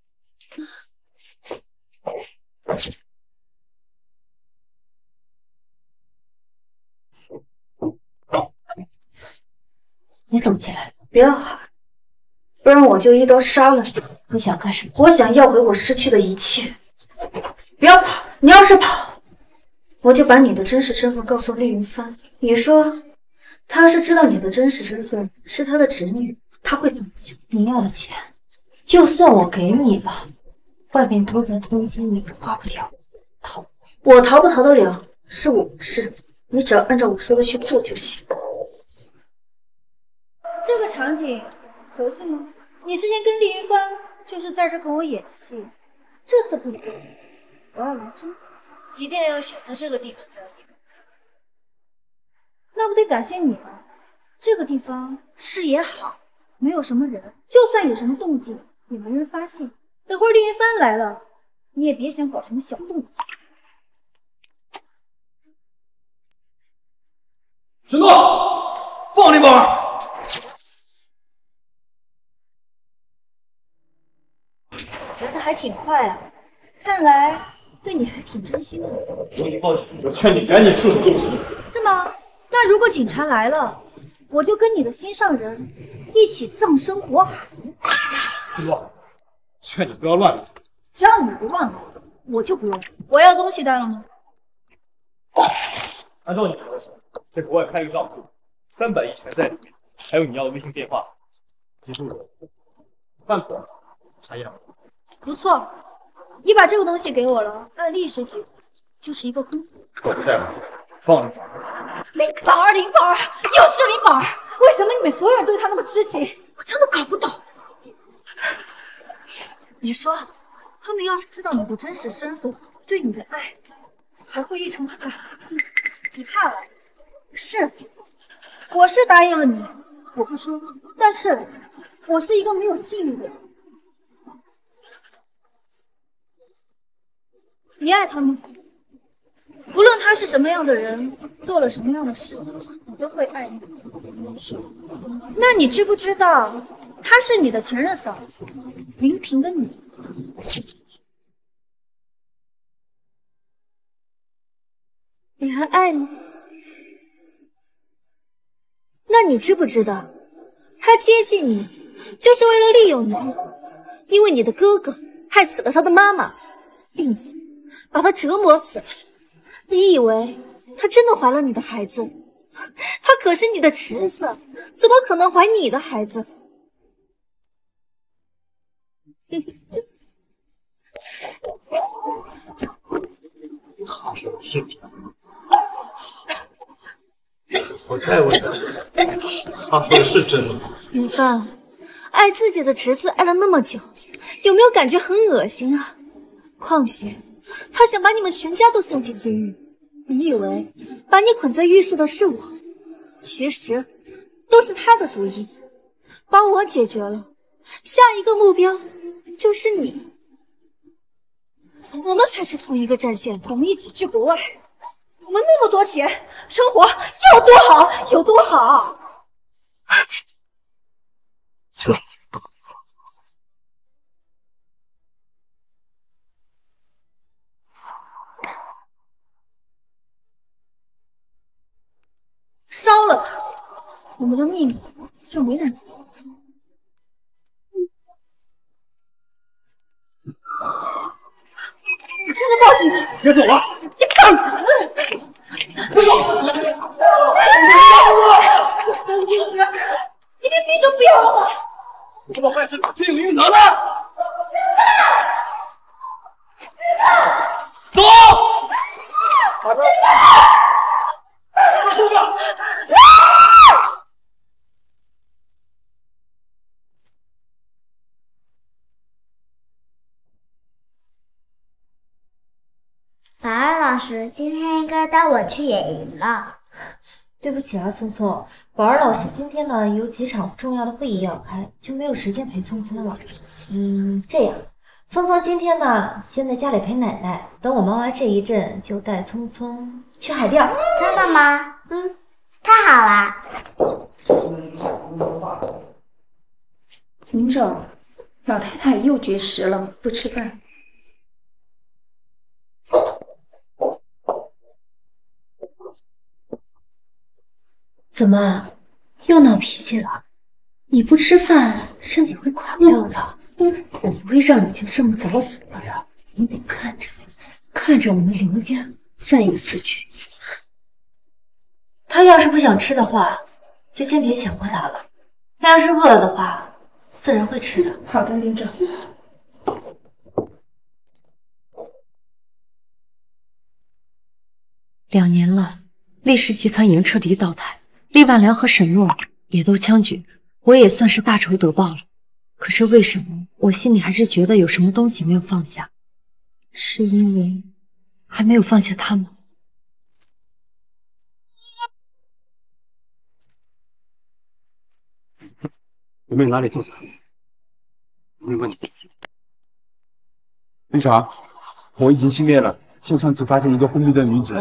你怎么进来的？ 别喊，不然我就一刀杀了你。 你想干什么？我想要回我失去的一切。不要跑！你要是跑，我就把你的真实身份告诉厉云帆。你说，他要是知道你的真实身份是他的侄女，他会怎么想？ 你要的钱，就算我给你了，外面都在通缉你，花不了。 我逃不逃得了是我的事，你只要按照我说的去做就行。这个场景熟悉吗？你之前跟厉云帆就是在这跟我演戏，这次不一样，我要来真。 一定要选在这个地方交易。 那不得感谢你了。这个地方视野好，没有什么人，就算有什么动静，也没人发现。等会儿厉云帆来了，你也别想搞什么小动作。 沈诺，放那宝！ 来的还挺快啊，看来对你还挺真心的。 我已报警，我劝你赶紧束手就擒。 是吗？那如果警察来了，我就跟你的心上人一起葬身火海。 沈诺，劝你不要乱来。 只要你不乱来，我就不乱。我要东西带了吗？ 按照你的要求，在国外开一个账户，300亿全在里面，还有你要的微信电话。记住了，饭妥，茶叶。 不错，你把这个东西给我了，按历史计就是一个空子。 我不在乎，放你。 林宝儿，林宝儿，又是林宝儿！为什么你们所有人对他那么痴情？我真的搞不懂。你说，他们要是知道你的真实身份，对你的爱还会一成不变？你看了？是，我是答应了你，我不说，但是我是一个没有信誉的人。你爱他吗？无论他是什么样的人，做了什么样的事，你都会爱你。那你知不知道，她是你的前任嫂子林平的女儿？你还爱吗？那你知不知道，他接近你就是为了利用你，因为你的哥哥害死了他的妈妈，并且把他折磨死了。你以为她真的怀了你的孩子？她可是你的侄子，怎么可能怀你的孩子？ 他说的是真的。我再问你，他说的是真的吗？ 云帆，爱自己的侄子爱了那么久，有没有感觉很恶心啊？况且他想把你们全家都送进监狱，你以为把你捆在浴室的是我，其实都是他的主意。把我解决了，下一个目标就是你。我们才是同一个战线的。我们一起去国外，我们那么多钱，生活有多好有多好。 这烧了他，我们的秘密就没人知道。你现在报警！ 别走了！ 你放肆！ 别走！ 你连命都不要了！ 我老坏事罪有应得的。走！马上！ 宝儿老师，今天应该带我去野营了。 对不起啊，聪聪，宝儿老师今天呢有几场重要的会议要开，就没有时间陪聪聪了。这样，聪聪今天呢先在家里陪奶奶，等我忙完这一阵，就带聪聪去海钓。 真的吗？太好啦！ 营长，老太太又绝食了，不吃饭。 怎么又闹脾气了？你不吃饭，身体会垮掉的。 我不会让你就这么早死了呀！你得看着我们林家再一次崛起。 他要是不想吃的话，就先别强迫他了。他要是饿了的话，自然会吃的。 好的，林长。 2年了，厉氏集团已经彻底倒台，厉万良和沈诺也都枪决，我也算是大仇得报了。可是为什么我心里还是觉得有什么东西没有放下？是因为还没有放下他们。 有没有哪里做错？没问题。林长，我已经清灭了，现场只发现一个昏迷的女子。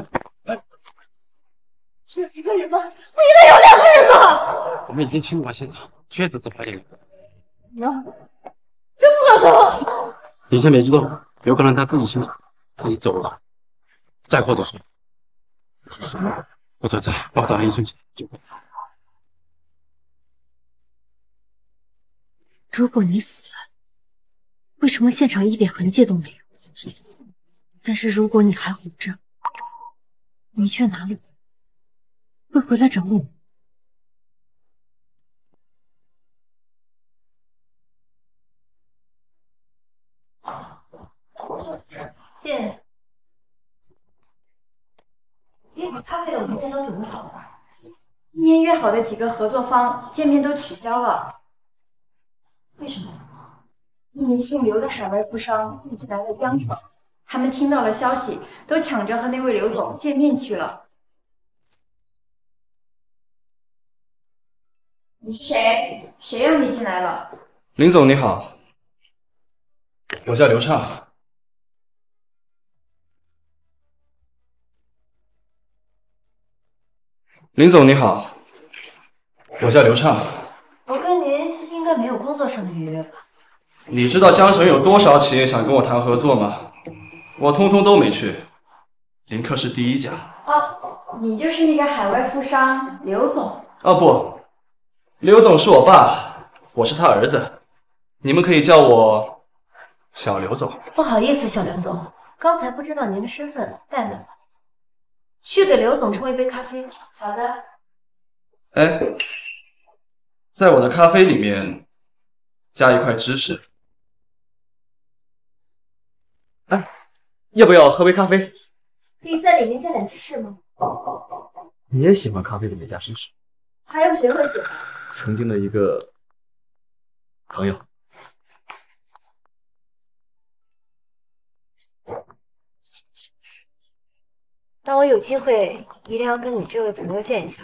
只有1个人吗？不应该有2个人吗？ 我们已经清理完现场，确实只发现1个。 这么多！ 你先别激动，有可能他自己清场，自己走了。再或者是，或者在爆炸的一瞬间就会。 如果你死了，为什么现场一点痕迹都没有？但是如果你还活着，你去哪里？会回来找我？谢谢。一会咖啡的我们先都准备好了。 今天约好的几个合作方见面都取消了。 为什么？ 一名姓刘的海外富商一直来了江城，他们听到了消息，都抢着和那位刘总见面去了。你是谁？谁让你进来了？ 林总你好，我叫刘畅。林总你好，我叫刘畅。 我跟您应该没有工作上的约吧？ 你知道江城有多少企业想跟我谈合作吗？我通通都没去，林克是第1家。 哦，你就是那个海外富商刘总。 哦不，刘总是我爸，我是他儿子，你们可以叫我小刘总。 不好意思，小刘总，刚才不知道您的身份，怠慢了。去给刘总冲一杯咖啡。 好的。 哎，在我的咖啡里面加1块芝士。哎，要不要喝杯咖啡？ 可以在里面加点芝士吗？ 你也喜欢咖啡里面加芝士？ 还有谁会喜欢？ 曾经的一个朋友。 当我有机会，一定要跟你这位朋友见一下。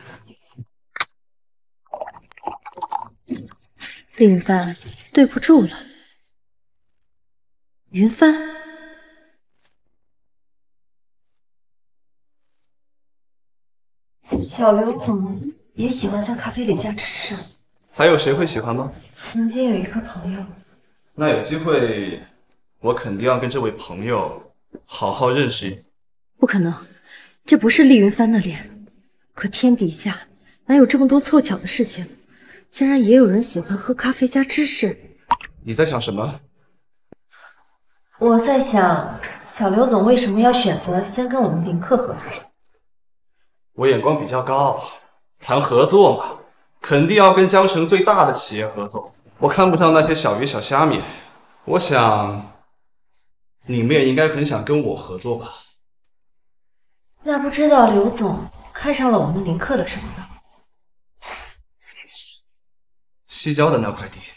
厉云帆，对不住了。云帆，小刘总也喜欢在咖啡里加芝士。 还有谁会喜欢吗？ 曾经有一个朋友。 那有机会，我肯定要跟这位朋友好好认识一下。 不可能，这不是厉云帆的脸。可天底下哪有这么多凑巧的事情？竟然也有人喜欢喝咖啡加芝士。 你在想什么？ 我在想，小刘总为什么要选择先跟我们林克合作？ 我眼光比较高，谈合作嘛，肯定要跟江城最大的企业合作。我看不上那些小鱼小虾米。我想，你们也应该很想跟我合作吧？ 那不知道刘总看上了我们林克的什么呢？ 西郊的那块地。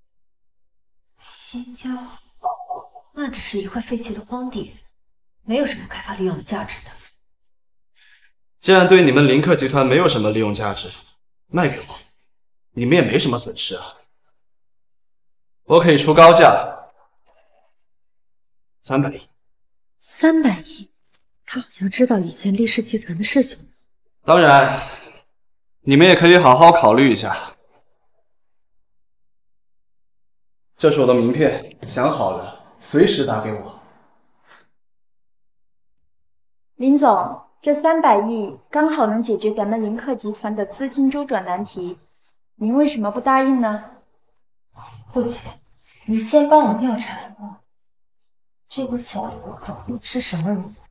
西郊，那只是一块废弃的荒地，没有什么开发利用的价值的。 既然对你们林克集团没有什么利用价值，卖给我，你们也没什么损失啊。我可以出高价，300亿。 300亿？他好像知道以前厉氏集团的事情。 当然，你们也可以好好考虑一下。这是我的名片，想好了随时打给我。 林总，这300亿刚好能解决咱们林克集团的资金周转难题，您为什么不答应呢？ 对不起， 你先帮我调查一下，这个小刘总是什么人？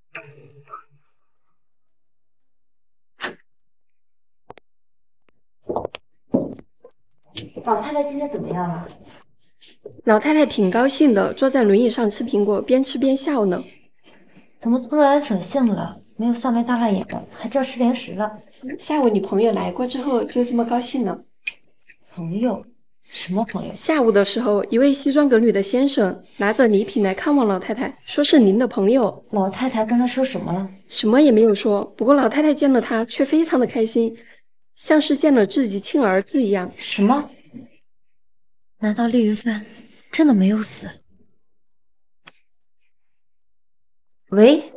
老太太今天怎么样了？ 老太太挺高兴的，坐在轮椅上吃苹果，边吃边笑呢。 怎么突然转性了？没有丧眉大汗眼的，还知道吃零食了。 下午你朋友来过之后，就这么高兴了。 朋友？什么朋友？ 下午的时候，一位西装革履的先生拿着礼品来看望老太太，说是您的朋友。 老太太跟他说什么了？ 什么也没有说，不过老太太见了他却非常的开心，像是见了自己亲儿子一样。 什么？难道厉云帆真的没有死？喂，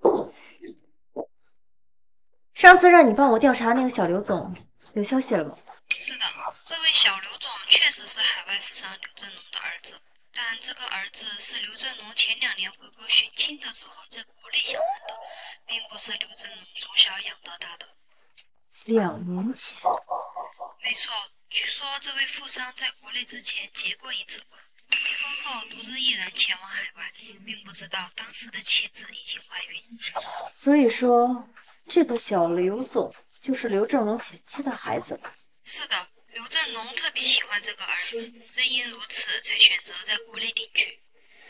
上次让你帮我调查那个小刘总，有消息了吗？ 是的，这位小刘总确实是海外富商刘振龙的儿子，但这个儿子是刘振龙前2年回国寻亲的时候在国内相认的，并不是刘振龙从小养到大的。 2年前？ 没错，据说这位富商在国内之前结过一次婚，离婚后独自一人前往海外，并不知道当时的妻子已经怀孕。 所以说，这个小刘总就是刘振龙前妻的孩子。 是的，刘振龙特别喜欢这个儿子，正因如此才选择在国内定居。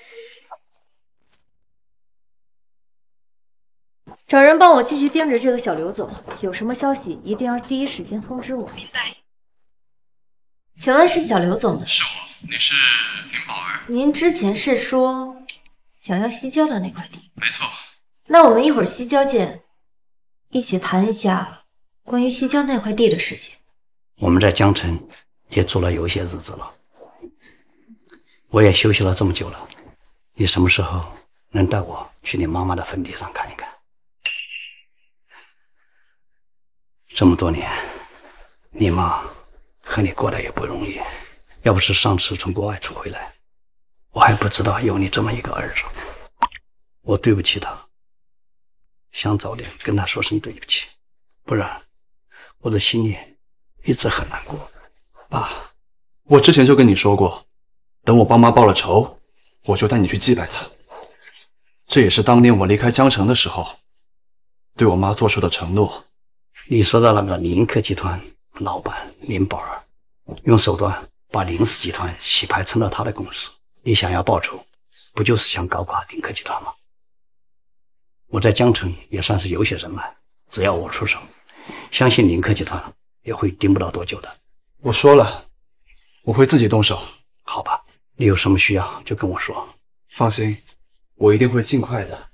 找人帮我继续盯着这个小刘总，有什么消息一定要第一时间通知我。 明白。 请问是小刘总吗？ 是我，你是林宝儿？ 您之前是说想要西郊的那块地？ 没错。 那我们一会儿西郊见，一起谈一下关于西郊那块地的事情。 我们在江城也住了有些日子了，我也休息了这么久了，你什么时候能带我去你妈妈的坟地上看一看？这么多年，你妈和你过得也不容易，要不是上次从国外出回来，我还不知道有你这么一个儿子。我对不起他，想早点跟他说声对不起，不然我的心里一直很难过。 爸，我之前就跟你说过，等我爸妈报了仇，我就带你去祭拜他。这也是当年我离开江城的时候对我妈做出的承诺。 你说的那个林克集团老板林宝儿，用手段把林氏集团洗牌成了他的公司，你想要报仇，不就是想搞垮林克集团吗？我在江城也算是有些人脉，只要我出手，相信林克集团也会盯不到多久的。 我说了，我会自己动手。 好吧，你有什么需要就跟我说。 放心，我一定会尽快的。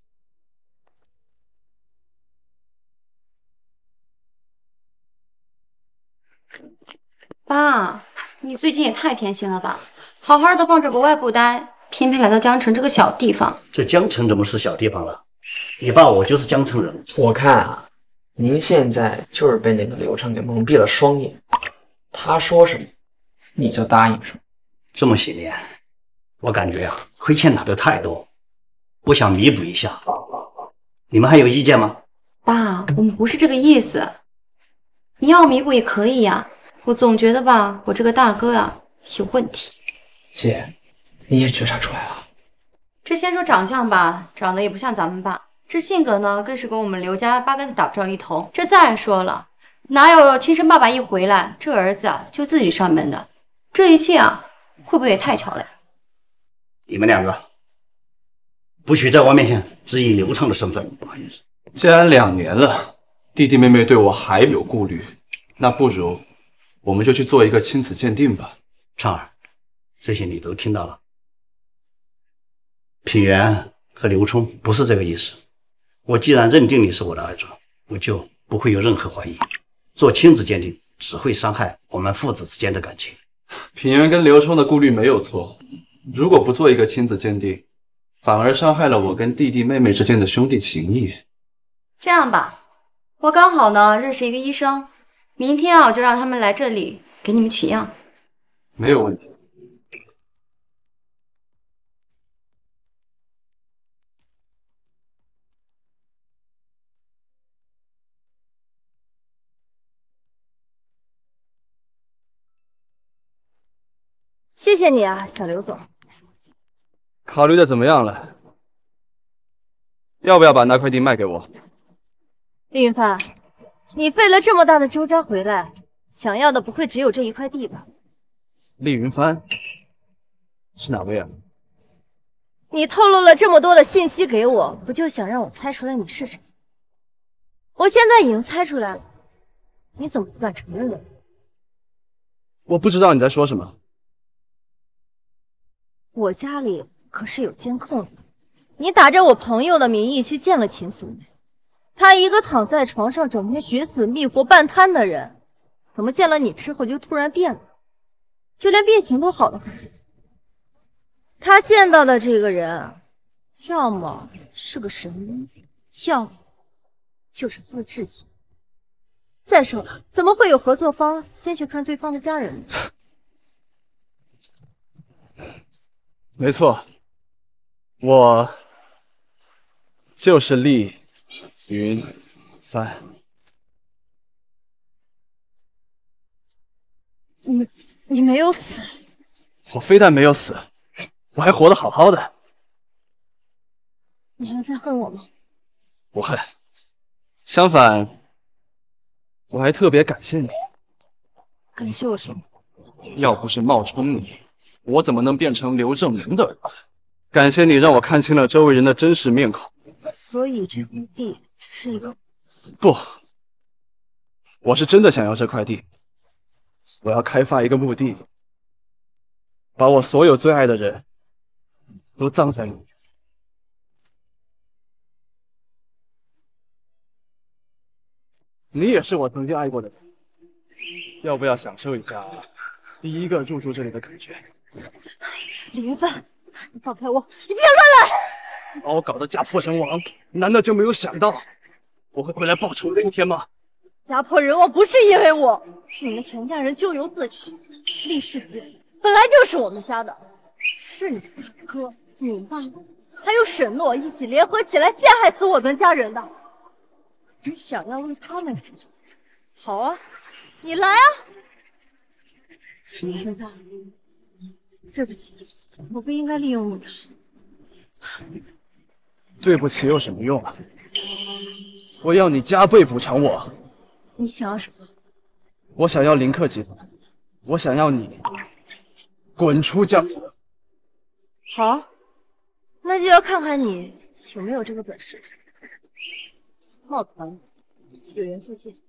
爸，你最近也太偏心了吧！好好的放着国外不待，偏偏来到江城这个小地方。 这江城怎么是小地方了？你爸我就是江城人。 我看啊，您现在就是被那个刘畅给蒙蔽了双眼，他说什么你就答应什么。 这么些年，我感觉亏欠他的太多，我想弥补一下。你们还有意见吗？ 爸，我们不是这个意思，你要弥补也可以呀。我总觉得吧，我这个大哥呀有问题。 姐，你也觉察出来了？ 这先说长相吧，长得也不像咱们爸，这性格呢，更是跟我们刘家八竿子打不着一头。这再说了，哪有亲生爸爸一回来，这儿子啊就自己上门的？这一切啊，会不会也太巧了呀？ 你们两个不许在我面前质疑刘畅的身份。不好意思， 既然2年了，弟弟妹妹对我还有顾虑，那不如我们就去做一个亲子鉴定吧。 畅儿，这些你都听到了。品源和刘冲不是这个意思。我既然认定你是我的儿子，我就不会有任何怀疑。做亲子鉴定只会伤害我们父子之间的感情。 品源跟刘冲的顾虑没有错，如果不做一个亲子鉴定，反而伤害了我跟弟弟妹妹之间的兄弟情谊。 这样吧，我刚好呢认识一个医生，明天啊我就让他们来这里给你们取样。 没有问题。 谢谢谢你啊，小刘总。 考虑的怎么样了？要不要把那块地卖给我？ 厉云帆，你费了这么大的周章回来，想要的不会只有这一块地吧？ 厉云帆是哪位啊？ 你透露了这么多的信息给我，不就想让我猜出来你是谁？我现在已经猜出来了，你怎么不敢承认呢？ 我不知道你在说什么。 我家里可是有监控的，你打着我朋友的名义去见了秦素梅，她一个躺在床上整天寻死觅活半瘫的人，怎么见了你之后就突然变了？就连变形都好了很多。她见到的这个人，要么是个神医，要么就是他的至亲。再说了，怎么会有合作方先去看对方的家人呢？ 没错，我就是厉云帆。 你没有死？ 我非但没有死，我还活得好好的。 你还在恨我吗？ 不恨，相反，我还特别感谢你。 感谢我什么？ 要不是冒充你，我怎么能变成刘正明的儿子？感谢你让我看清了周围人的真实面孔。 所以这块地只是一个…… 不，我是真的想要这块地。我要开发一个墓地，把我所有最爱的人都葬在里面。你也是我曾经爱过的人，要不要享受一下第一个入住这里的感觉？ 李云帆，你放开我！你别乱来！ 把我搞得家破人亡，难道就没有想到我会回来报仇的一天吗？ 家破人亡不是因为我，是你们全家人咎由自取。厉世杰本来就是我们家的，是你大哥、你爸还有沈诺一起联合起来陷害死我们家人的。你想要为他们复仇？好啊，你来啊！云帆，对不起，我不应该利用你的。 对不起有什么用啊？我要你加倍补偿我。 你想要什么？ 我想要林克集团，我想要你滚出江湖。 好，那就要看看你有没有这个本事。冒团，有缘再见。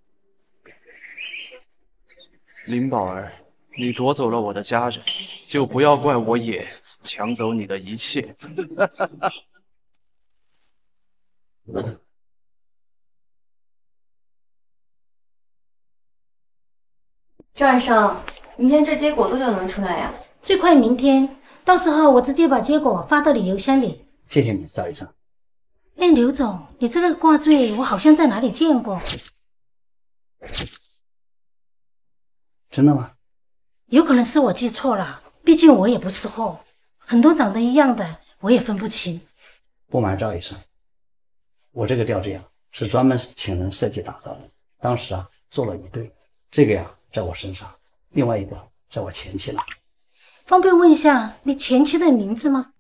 林宝儿，你夺走了我的家人，就不要怪我也抢走你的一切。 张医生，明天这结果多久能出来呀？ 最快明天，到时候我直接把结果发到你邮箱里。 谢谢你，赵医生。 哎，刘总，你这个挂坠我好像在哪里见过。 真的吗？ 有可能是我记错了，毕竟我也不识货，很多长得一样的我也分不清。 不瞒赵医生，我这个吊坠啊是专门请人设计打造的，当时啊做了一对，这个呀在我身上，另外一个在我前妻那。 方便问一下你前妻的名字吗？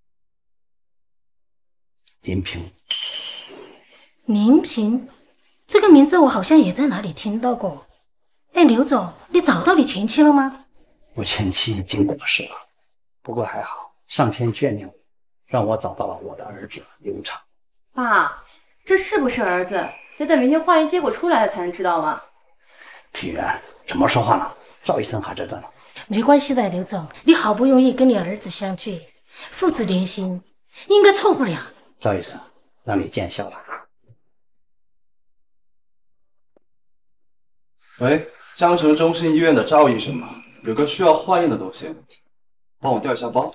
林平。 林平，这个名字我好像也在哪里听到过。哎，刘总，你找到你前妻了吗？ 我前妻已经过世了，不过还好，上天眷恋我，让我找到了我的儿子刘畅。 爸，这是不是儿子？得等明天化验结果出来了才能知道吗？ 平原，怎么说话呢？赵医生还在这呢。 没关系的，刘总，你好不容易跟你儿子相聚，父子连心，应该错不了。 赵医生，让你见笑了。 喂，江城中心医院的赵医生吗？有个需要化验的东西，帮我调一下包。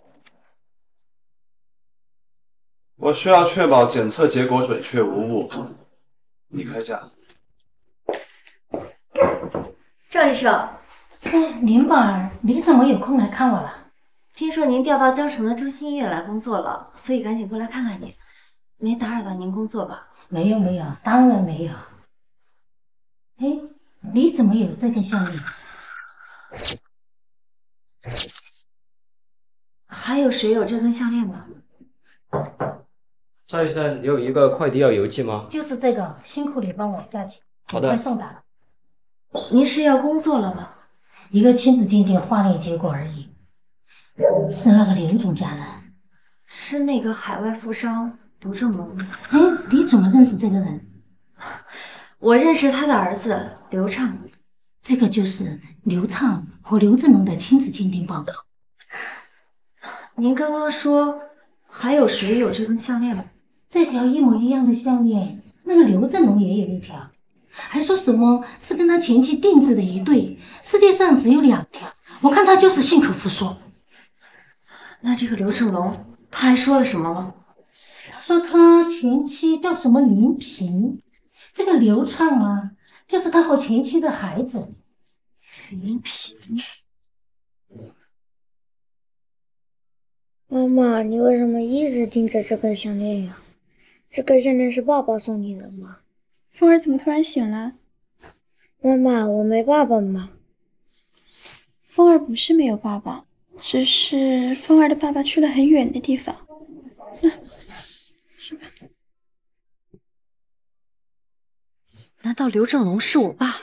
我需要确保检测结果准确无误，你开价。 赵医生， 林宝儿，你怎么有空来看我了？ 听说您调到江城的中心医院来工作了，所以赶紧过来看看您。没打扰到您工作吧？ 没有，当然没有。哎，你怎么有这根项链？ 还有谁有这根项链吗？ 赵医生，你有一个快递要邮寄吗？ 就是这个，辛苦你帮我加起， 好的快送达了。 您是要工作了吗？ 一个亲子鉴定化验结果而已，是那个刘总家的。 是那个海外富商刘正龙。 哎，你怎么认识这个人？ 我认识他的儿子刘畅。 这个就是刘畅和刘正龙的亲子鉴定报告。 您刚刚说还有谁有这根项链吗？ 这条一模一样的项链，那个刘正龙也有一条，还说什么是跟他前妻定制的一对，世界上只有2条。我看他就是信口胡说。 那这个刘正龙他还说了什么吗？ 他说他前妻叫什么林平，这个刘畅啊，就是他和前妻的孩子。 林平。 妈妈，你为什么一直盯着这根项链呀？这根项链是爸爸送你的吗？ 风儿怎么突然醒了？ 妈妈，我没爸爸吗？ 风儿不是没有爸爸，只是风儿的爸爸去了很远的地方。是吧？ 难道刘正龙是我爸？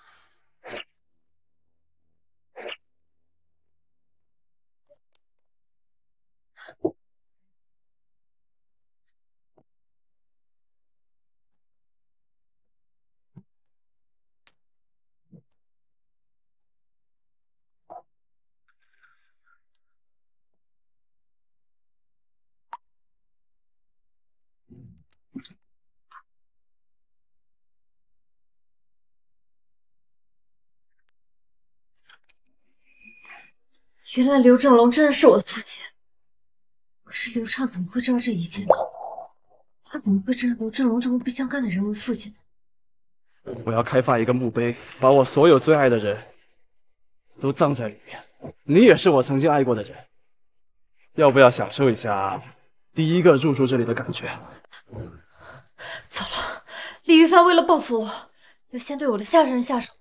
原来刘正龙真的是我的父亲。可是刘畅怎么会知道这一切呢？他怎么会知道刘正龙这么不相干的人为父亲呢？ 我要开发一个墓碑，把我所有最爱的人都葬在里面。你也是我曾经爱过的人，要不要享受一下第一个入住这里的感觉？ 糟了，李玉帆为了报复我，要先对我的下人下手。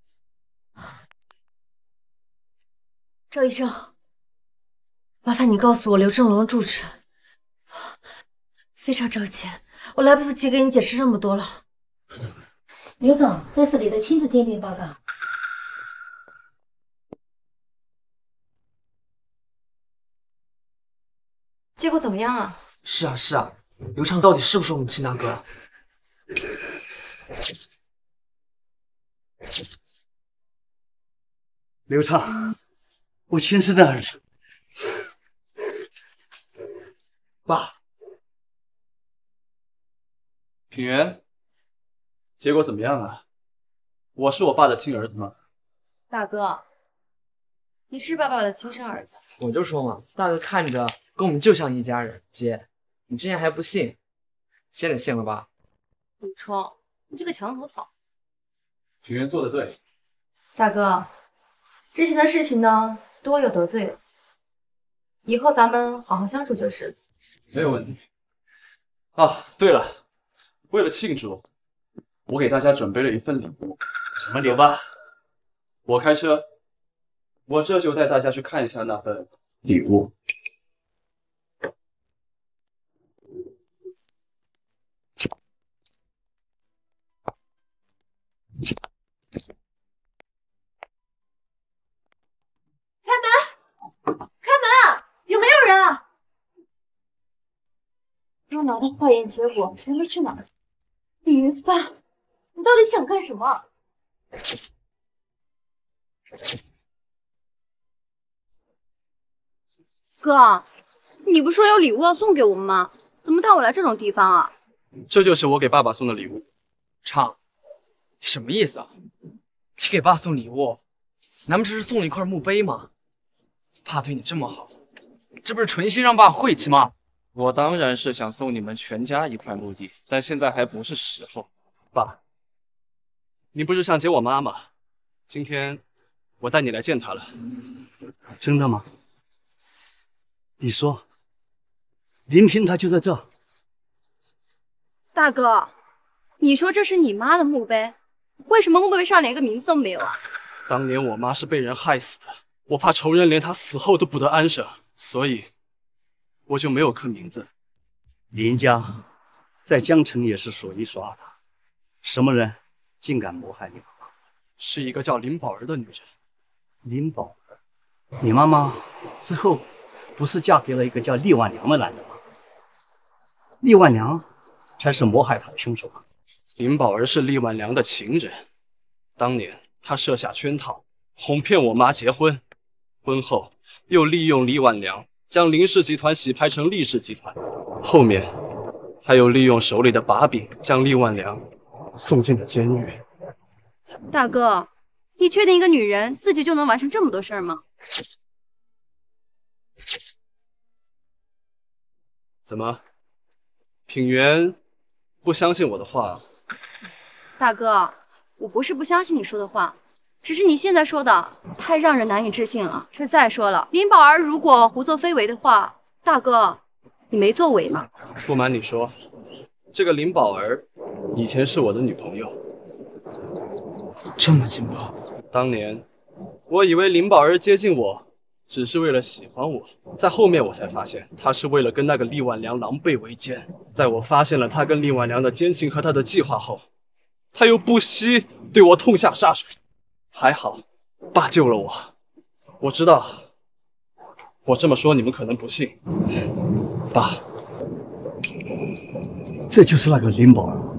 赵医生，麻烦你告诉我刘正龙的住址。非常着急，我来不及给你解释这么多了。 刘总，这是你的亲子鉴定报告。 结果怎么样啊？ 是啊是啊，刘畅到底是不是我们亲大哥？ 刘畅，我亲生的儿子。 爸，品源，结果怎么样啊？我是我爸的亲儿子吗？ 大哥，你是爸爸的亲生儿子。 我就说嘛，大哥看着跟我们就像一家人。姐，你之前还不信，现在信了吧？ 李冲，你这个墙头草。 品源做得对。 大哥，之前的事情呢，多有得罪了，以后咱们好好相处就是。 没有问题。啊，对了，为了庆祝，我给大家准备了一份礼物。 什么礼物吧？ 我开车，我这就带大家去看一下那份礼物。 开门！开门啊！有没有人啊？刚拿到化验结果，人没去哪儿？李云帆，你到底想干什么？ 哥，你不说有礼物要送给我们吗？怎么带我来这种地方啊？ 这就是我给爸爸送的礼物。 畅，什么意思啊？你给爸送礼物，难不成是送了一块墓碑吗？爸对你这么好，这不是存心让爸晦气吗？ 我当然是想送你们全家一块墓地，但现在还不是时候。爸，你不是想接我妈吗？今天我带你来见她了。 真的吗？你说，林平她就在这。 大哥，你说这是你妈的墓碑，为什么墓碑上连个名字都没有啊？ 当年我妈是被人害死的，我怕仇人连她死后都不得安生， 所以我就没有刻名字。 林家在江城也是数一数二的，什么人竟敢谋害你？ 是一个叫林宝儿的女人。 林宝儿，你妈妈之后不是嫁给了一个叫厉万良的男人吗？厉万良才是谋害她的凶手啊！ 林宝儿是厉万良的情人，当年他设下圈套，哄骗我妈结婚，婚后又利用厉万良将林氏集团洗牌成厉氏集团，后面他又利用手里的把柄将厉万良送进了监狱。 大哥，你确定一个女人自己就能完成这么多事儿吗？ 怎么，品源不相信我的话？ 大哥，我不是不相信你说的话，只是你现在说的太让人难以置信了。这再说了，林宝儿如果胡作非为的话，大哥，你没作为吗？ 不瞒你说，这个林宝儿以前是我的女朋友。 这么劲爆？ 当年我以为林宝儿接近我只是为了喜欢我，在后面我才发现她是为了跟那个厉万良狼狈为奸。在我发现了她跟厉万良的奸情和她的计划后，她又不惜对我痛下杀手。还好爸救了我。我知道我这么说你们可能不信，爸， 这就是那个林宝儿。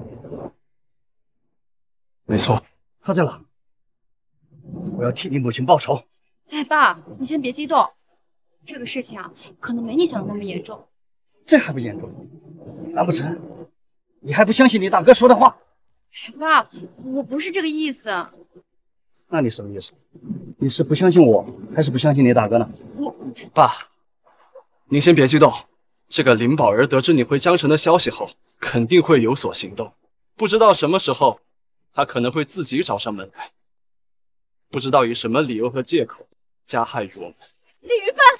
没错。 他在哪？我要替你母亲报仇。 哎，爸，你先别激动，这个事情啊，可能没你想的那么严重。 这还不严重？难不成你还不相信你大哥说的话？ 爸，我不是这个意思。 那你什么意思？你是不相信我，还是不相信你大哥呢？ 爸，您先别激动。这个林宝儿得知你回江城的消息后，肯定会有所行动。不知道什么时候，他可能会自己找上门来，不知道以什么理由和借口加害于我们。 李云帆，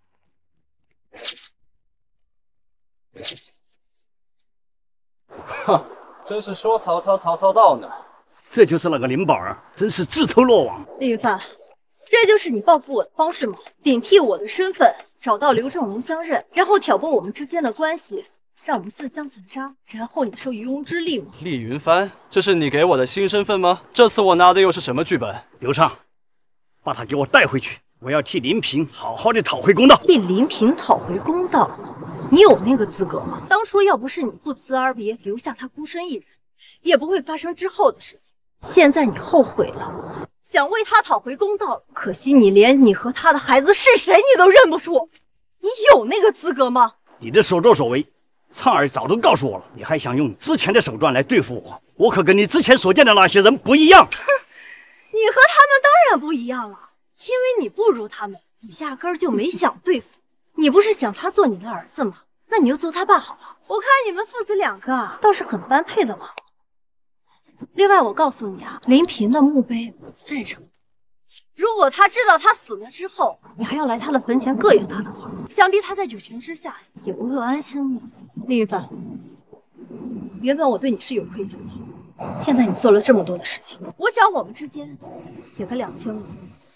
哼，真是说曹操，曹操到呢。这就是那个林宝儿，真是自投罗网。 李云帆，这就是你报复我的方式吗？顶替我的身份，找到刘正龙相认，然后挑拨我们之间的关系，让我们自相残杀，然后你受渔翁之利吗？ 厉云帆，这是你给我的新身份吗？这次我拿的又是什么剧本？ 刘畅，把他给我带回去，我要替林平好好的讨回公道。 替林平讨回公道？你有那个资格吗？当初要不是你不辞而别，留下他孤身一人，也不会发生之后的事情。现在你后悔了，想为他讨回公道，可惜你连你和他的孩子是谁你都认不出，你有那个资格吗？ 你的所作所为，畅儿早都告诉我了，你还想用之前的手段来对付我，我可跟你之前所见的那些人不一样。 你和他们当然不一样了，因为你不如他们，你压根儿就没想对付。你不是想他做你的儿子吗？那你就做他爸好了。我看你们父子两个啊，倒是很般配的嘛。另外，我告诉你啊，林平的墓碑不在这。如果他知道他死了之后，你还要来他的坟前膈应他的话，想必他在九泉之下也不会安心的。厉云帆，原本我对你是有愧疚的，现在你做了这么多的事情，我想我们之间也该两清了。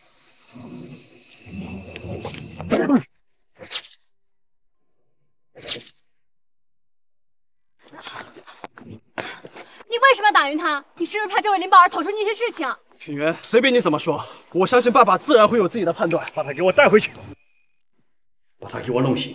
你为什么要打晕他？你是不是怕这位林宝儿捅出那些事情？ 品源，随便你怎么说，我相信爸爸自然会有自己的判断。 把他给我带回去，把他给我弄醒。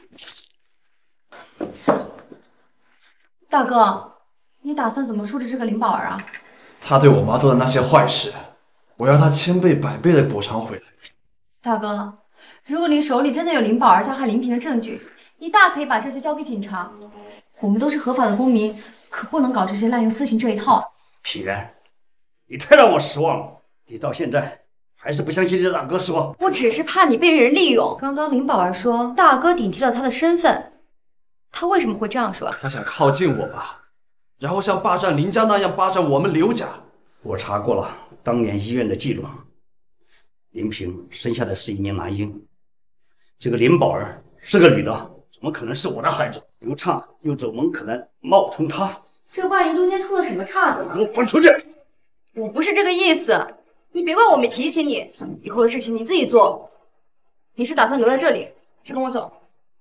大哥，你打算怎么处理这个林宝儿啊？ 他对我妈做的那些坏事，我要他千倍百倍的补偿回来。 大哥，如果你手里真的有林宝儿加害林平的证据，你大可以把这些交给警察。我们都是合法的公民，可不能搞这些滥用私刑这一套。 品源，你太让我失望了！你到现在还是不相信你大哥是吧？ 我只是怕你被人利用。刚刚林宝儿说大哥顶替了他的身份，他为什么会这样说？ 他想靠近我吧，然后像霸占林家那样霸占我们刘家。 我查过了当年医院的记录，林平生下的是一名男婴，这个林宝儿是个女的，怎么可能是我的孩子？刘畅又怎么可能冒充他？ 这万一中间出了什么岔子呢？ 给我滚出去！ 我不是这个意思，你别怪我没提醒你，以后的事情你自己做。你是打算留在这里， 跟我走。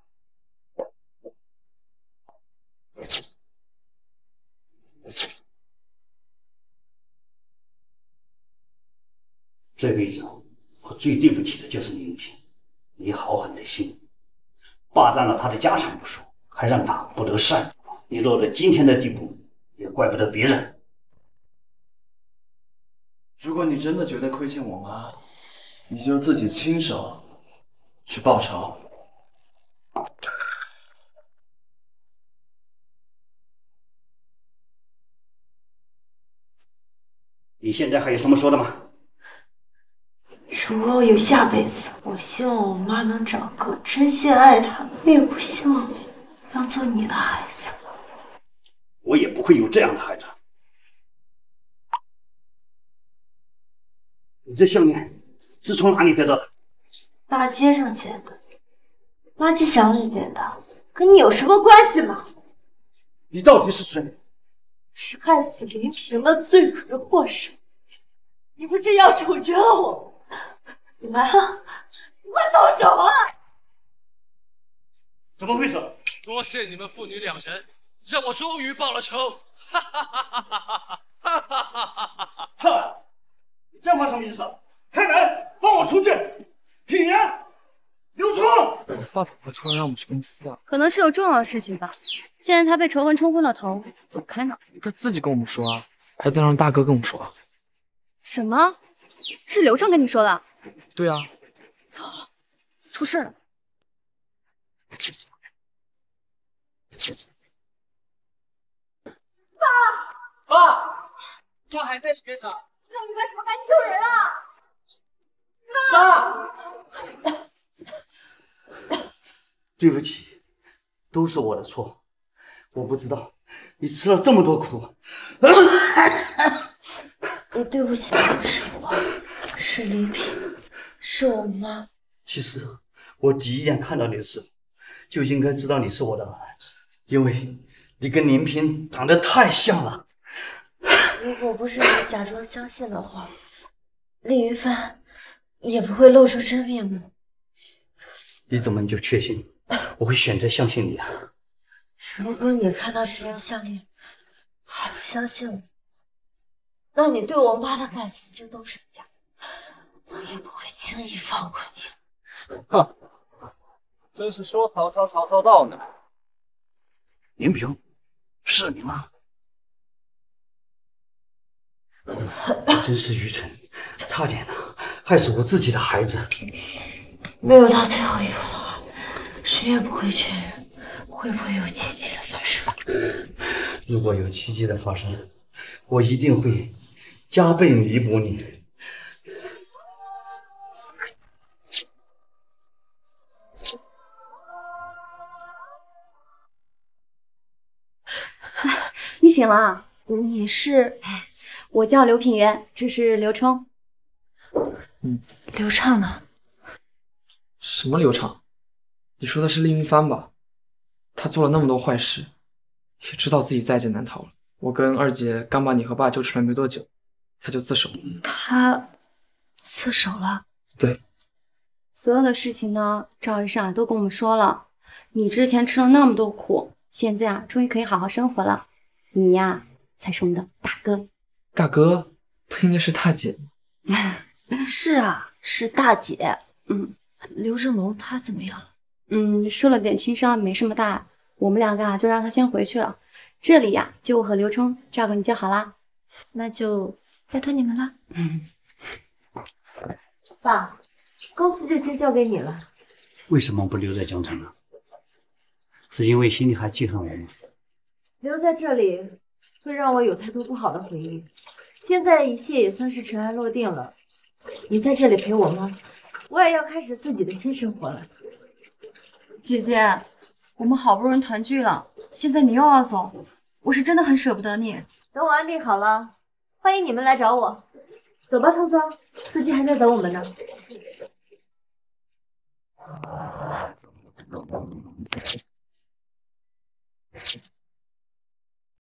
这辈子我最对不起的就是宁平，你好狠的心，霸占了他的家产不说，还让他不得善终。你落到今天的地步，也怪不得别人。 如果你真的觉得亏欠我妈，你就自己亲手去报仇。 你现在还有什么说的吗？ 如果有下辈子，我希望我妈能找个真心爱她，我也不希望要做你的孩子。 我也不会有这样的孩子。你这项链是从哪里得到的？ 大街上捡的，垃圾箱里捡的，跟你有什么关系吗？ 你到底是谁？ 是害死林平的罪魁祸首。你们这要处决我！你们啊，你们动手啊！ 怎么回事？ 多谢你们父女两人，让我终于报了仇！哈哈哈哈哈！哈哈哈哈！ 特儿，你这话什么意思？开门，放我出去！品言，刘冲， 我爸怎么会突然让我们去公司啊？ 可能是有重要的事情吧。现在他被仇恨冲昏了头，走不开呢。 他自己跟我们说啊，还得让大哥跟我说。 什么？是刘畅跟你说的？ 对啊。 糟了，出事了！ 爸，他还在里面呢。 那我们干什么？赶紧救人啊！ 妈，对不起，都是我的错，我不知道你吃了这么多苦。 你对不起的不是我，是林平，是我妈。 其实我第一眼看到你的时候，就应该知道你是我的儿子，因为你跟林平长得太像了。 如果不是你假装相信的话，厉云帆也不会露出真面目。 你怎么就确信我会选择相信你啊？ 如果你看到这条项链还不相信我，那你对我妈的感情就都是假的，我也不会轻易放过你。 哼，真是说曹操曹操到呢。 林平，是你吗？我真是愚蠢，差点害死我自己的孩子。 没有他最后一个话，谁也不会确认会不会有奇迹的发生。 如果有奇迹的发生，我一定会加倍弥补你。 你醒了啊？ 你是？ 我叫刘品源，这是刘冲。 刘畅呢？ 什么刘畅？你说的是厉云帆吧？他做了那么多坏事，也知道自己在劫难逃了。我跟二姐刚把你和爸救出来没多久，他就自首了。 他自首了？ 对。 所有的事情呢，赵医生都跟我们说了。你之前吃了那么多苦，现在啊，终于可以好好生活了。你呀，才是我们的大哥。 大哥不应该是大姐吗？ 是啊，是大姐。刘正龙他怎么样了？ 受了点轻伤，没什么大。我们两个啊，就让他先回去了。这里呀，就我和刘冲照顾你就好啦。 那就拜托你们了。爸，公司就先交给你了。 为什么不留在江城呢？是因为心里还记恨我吗？ 留在这里会让我有太多不好的回忆。现在一切也算是尘埃落定了。你在这里陪我妈，我也要开始自己的新生活了。 姐姐，我们好不容易团聚了，现在你又要走，我是真的很舍不得你。 等我安定好了，欢迎你们来找我。走吧，聪聪，司机还在等我们呢。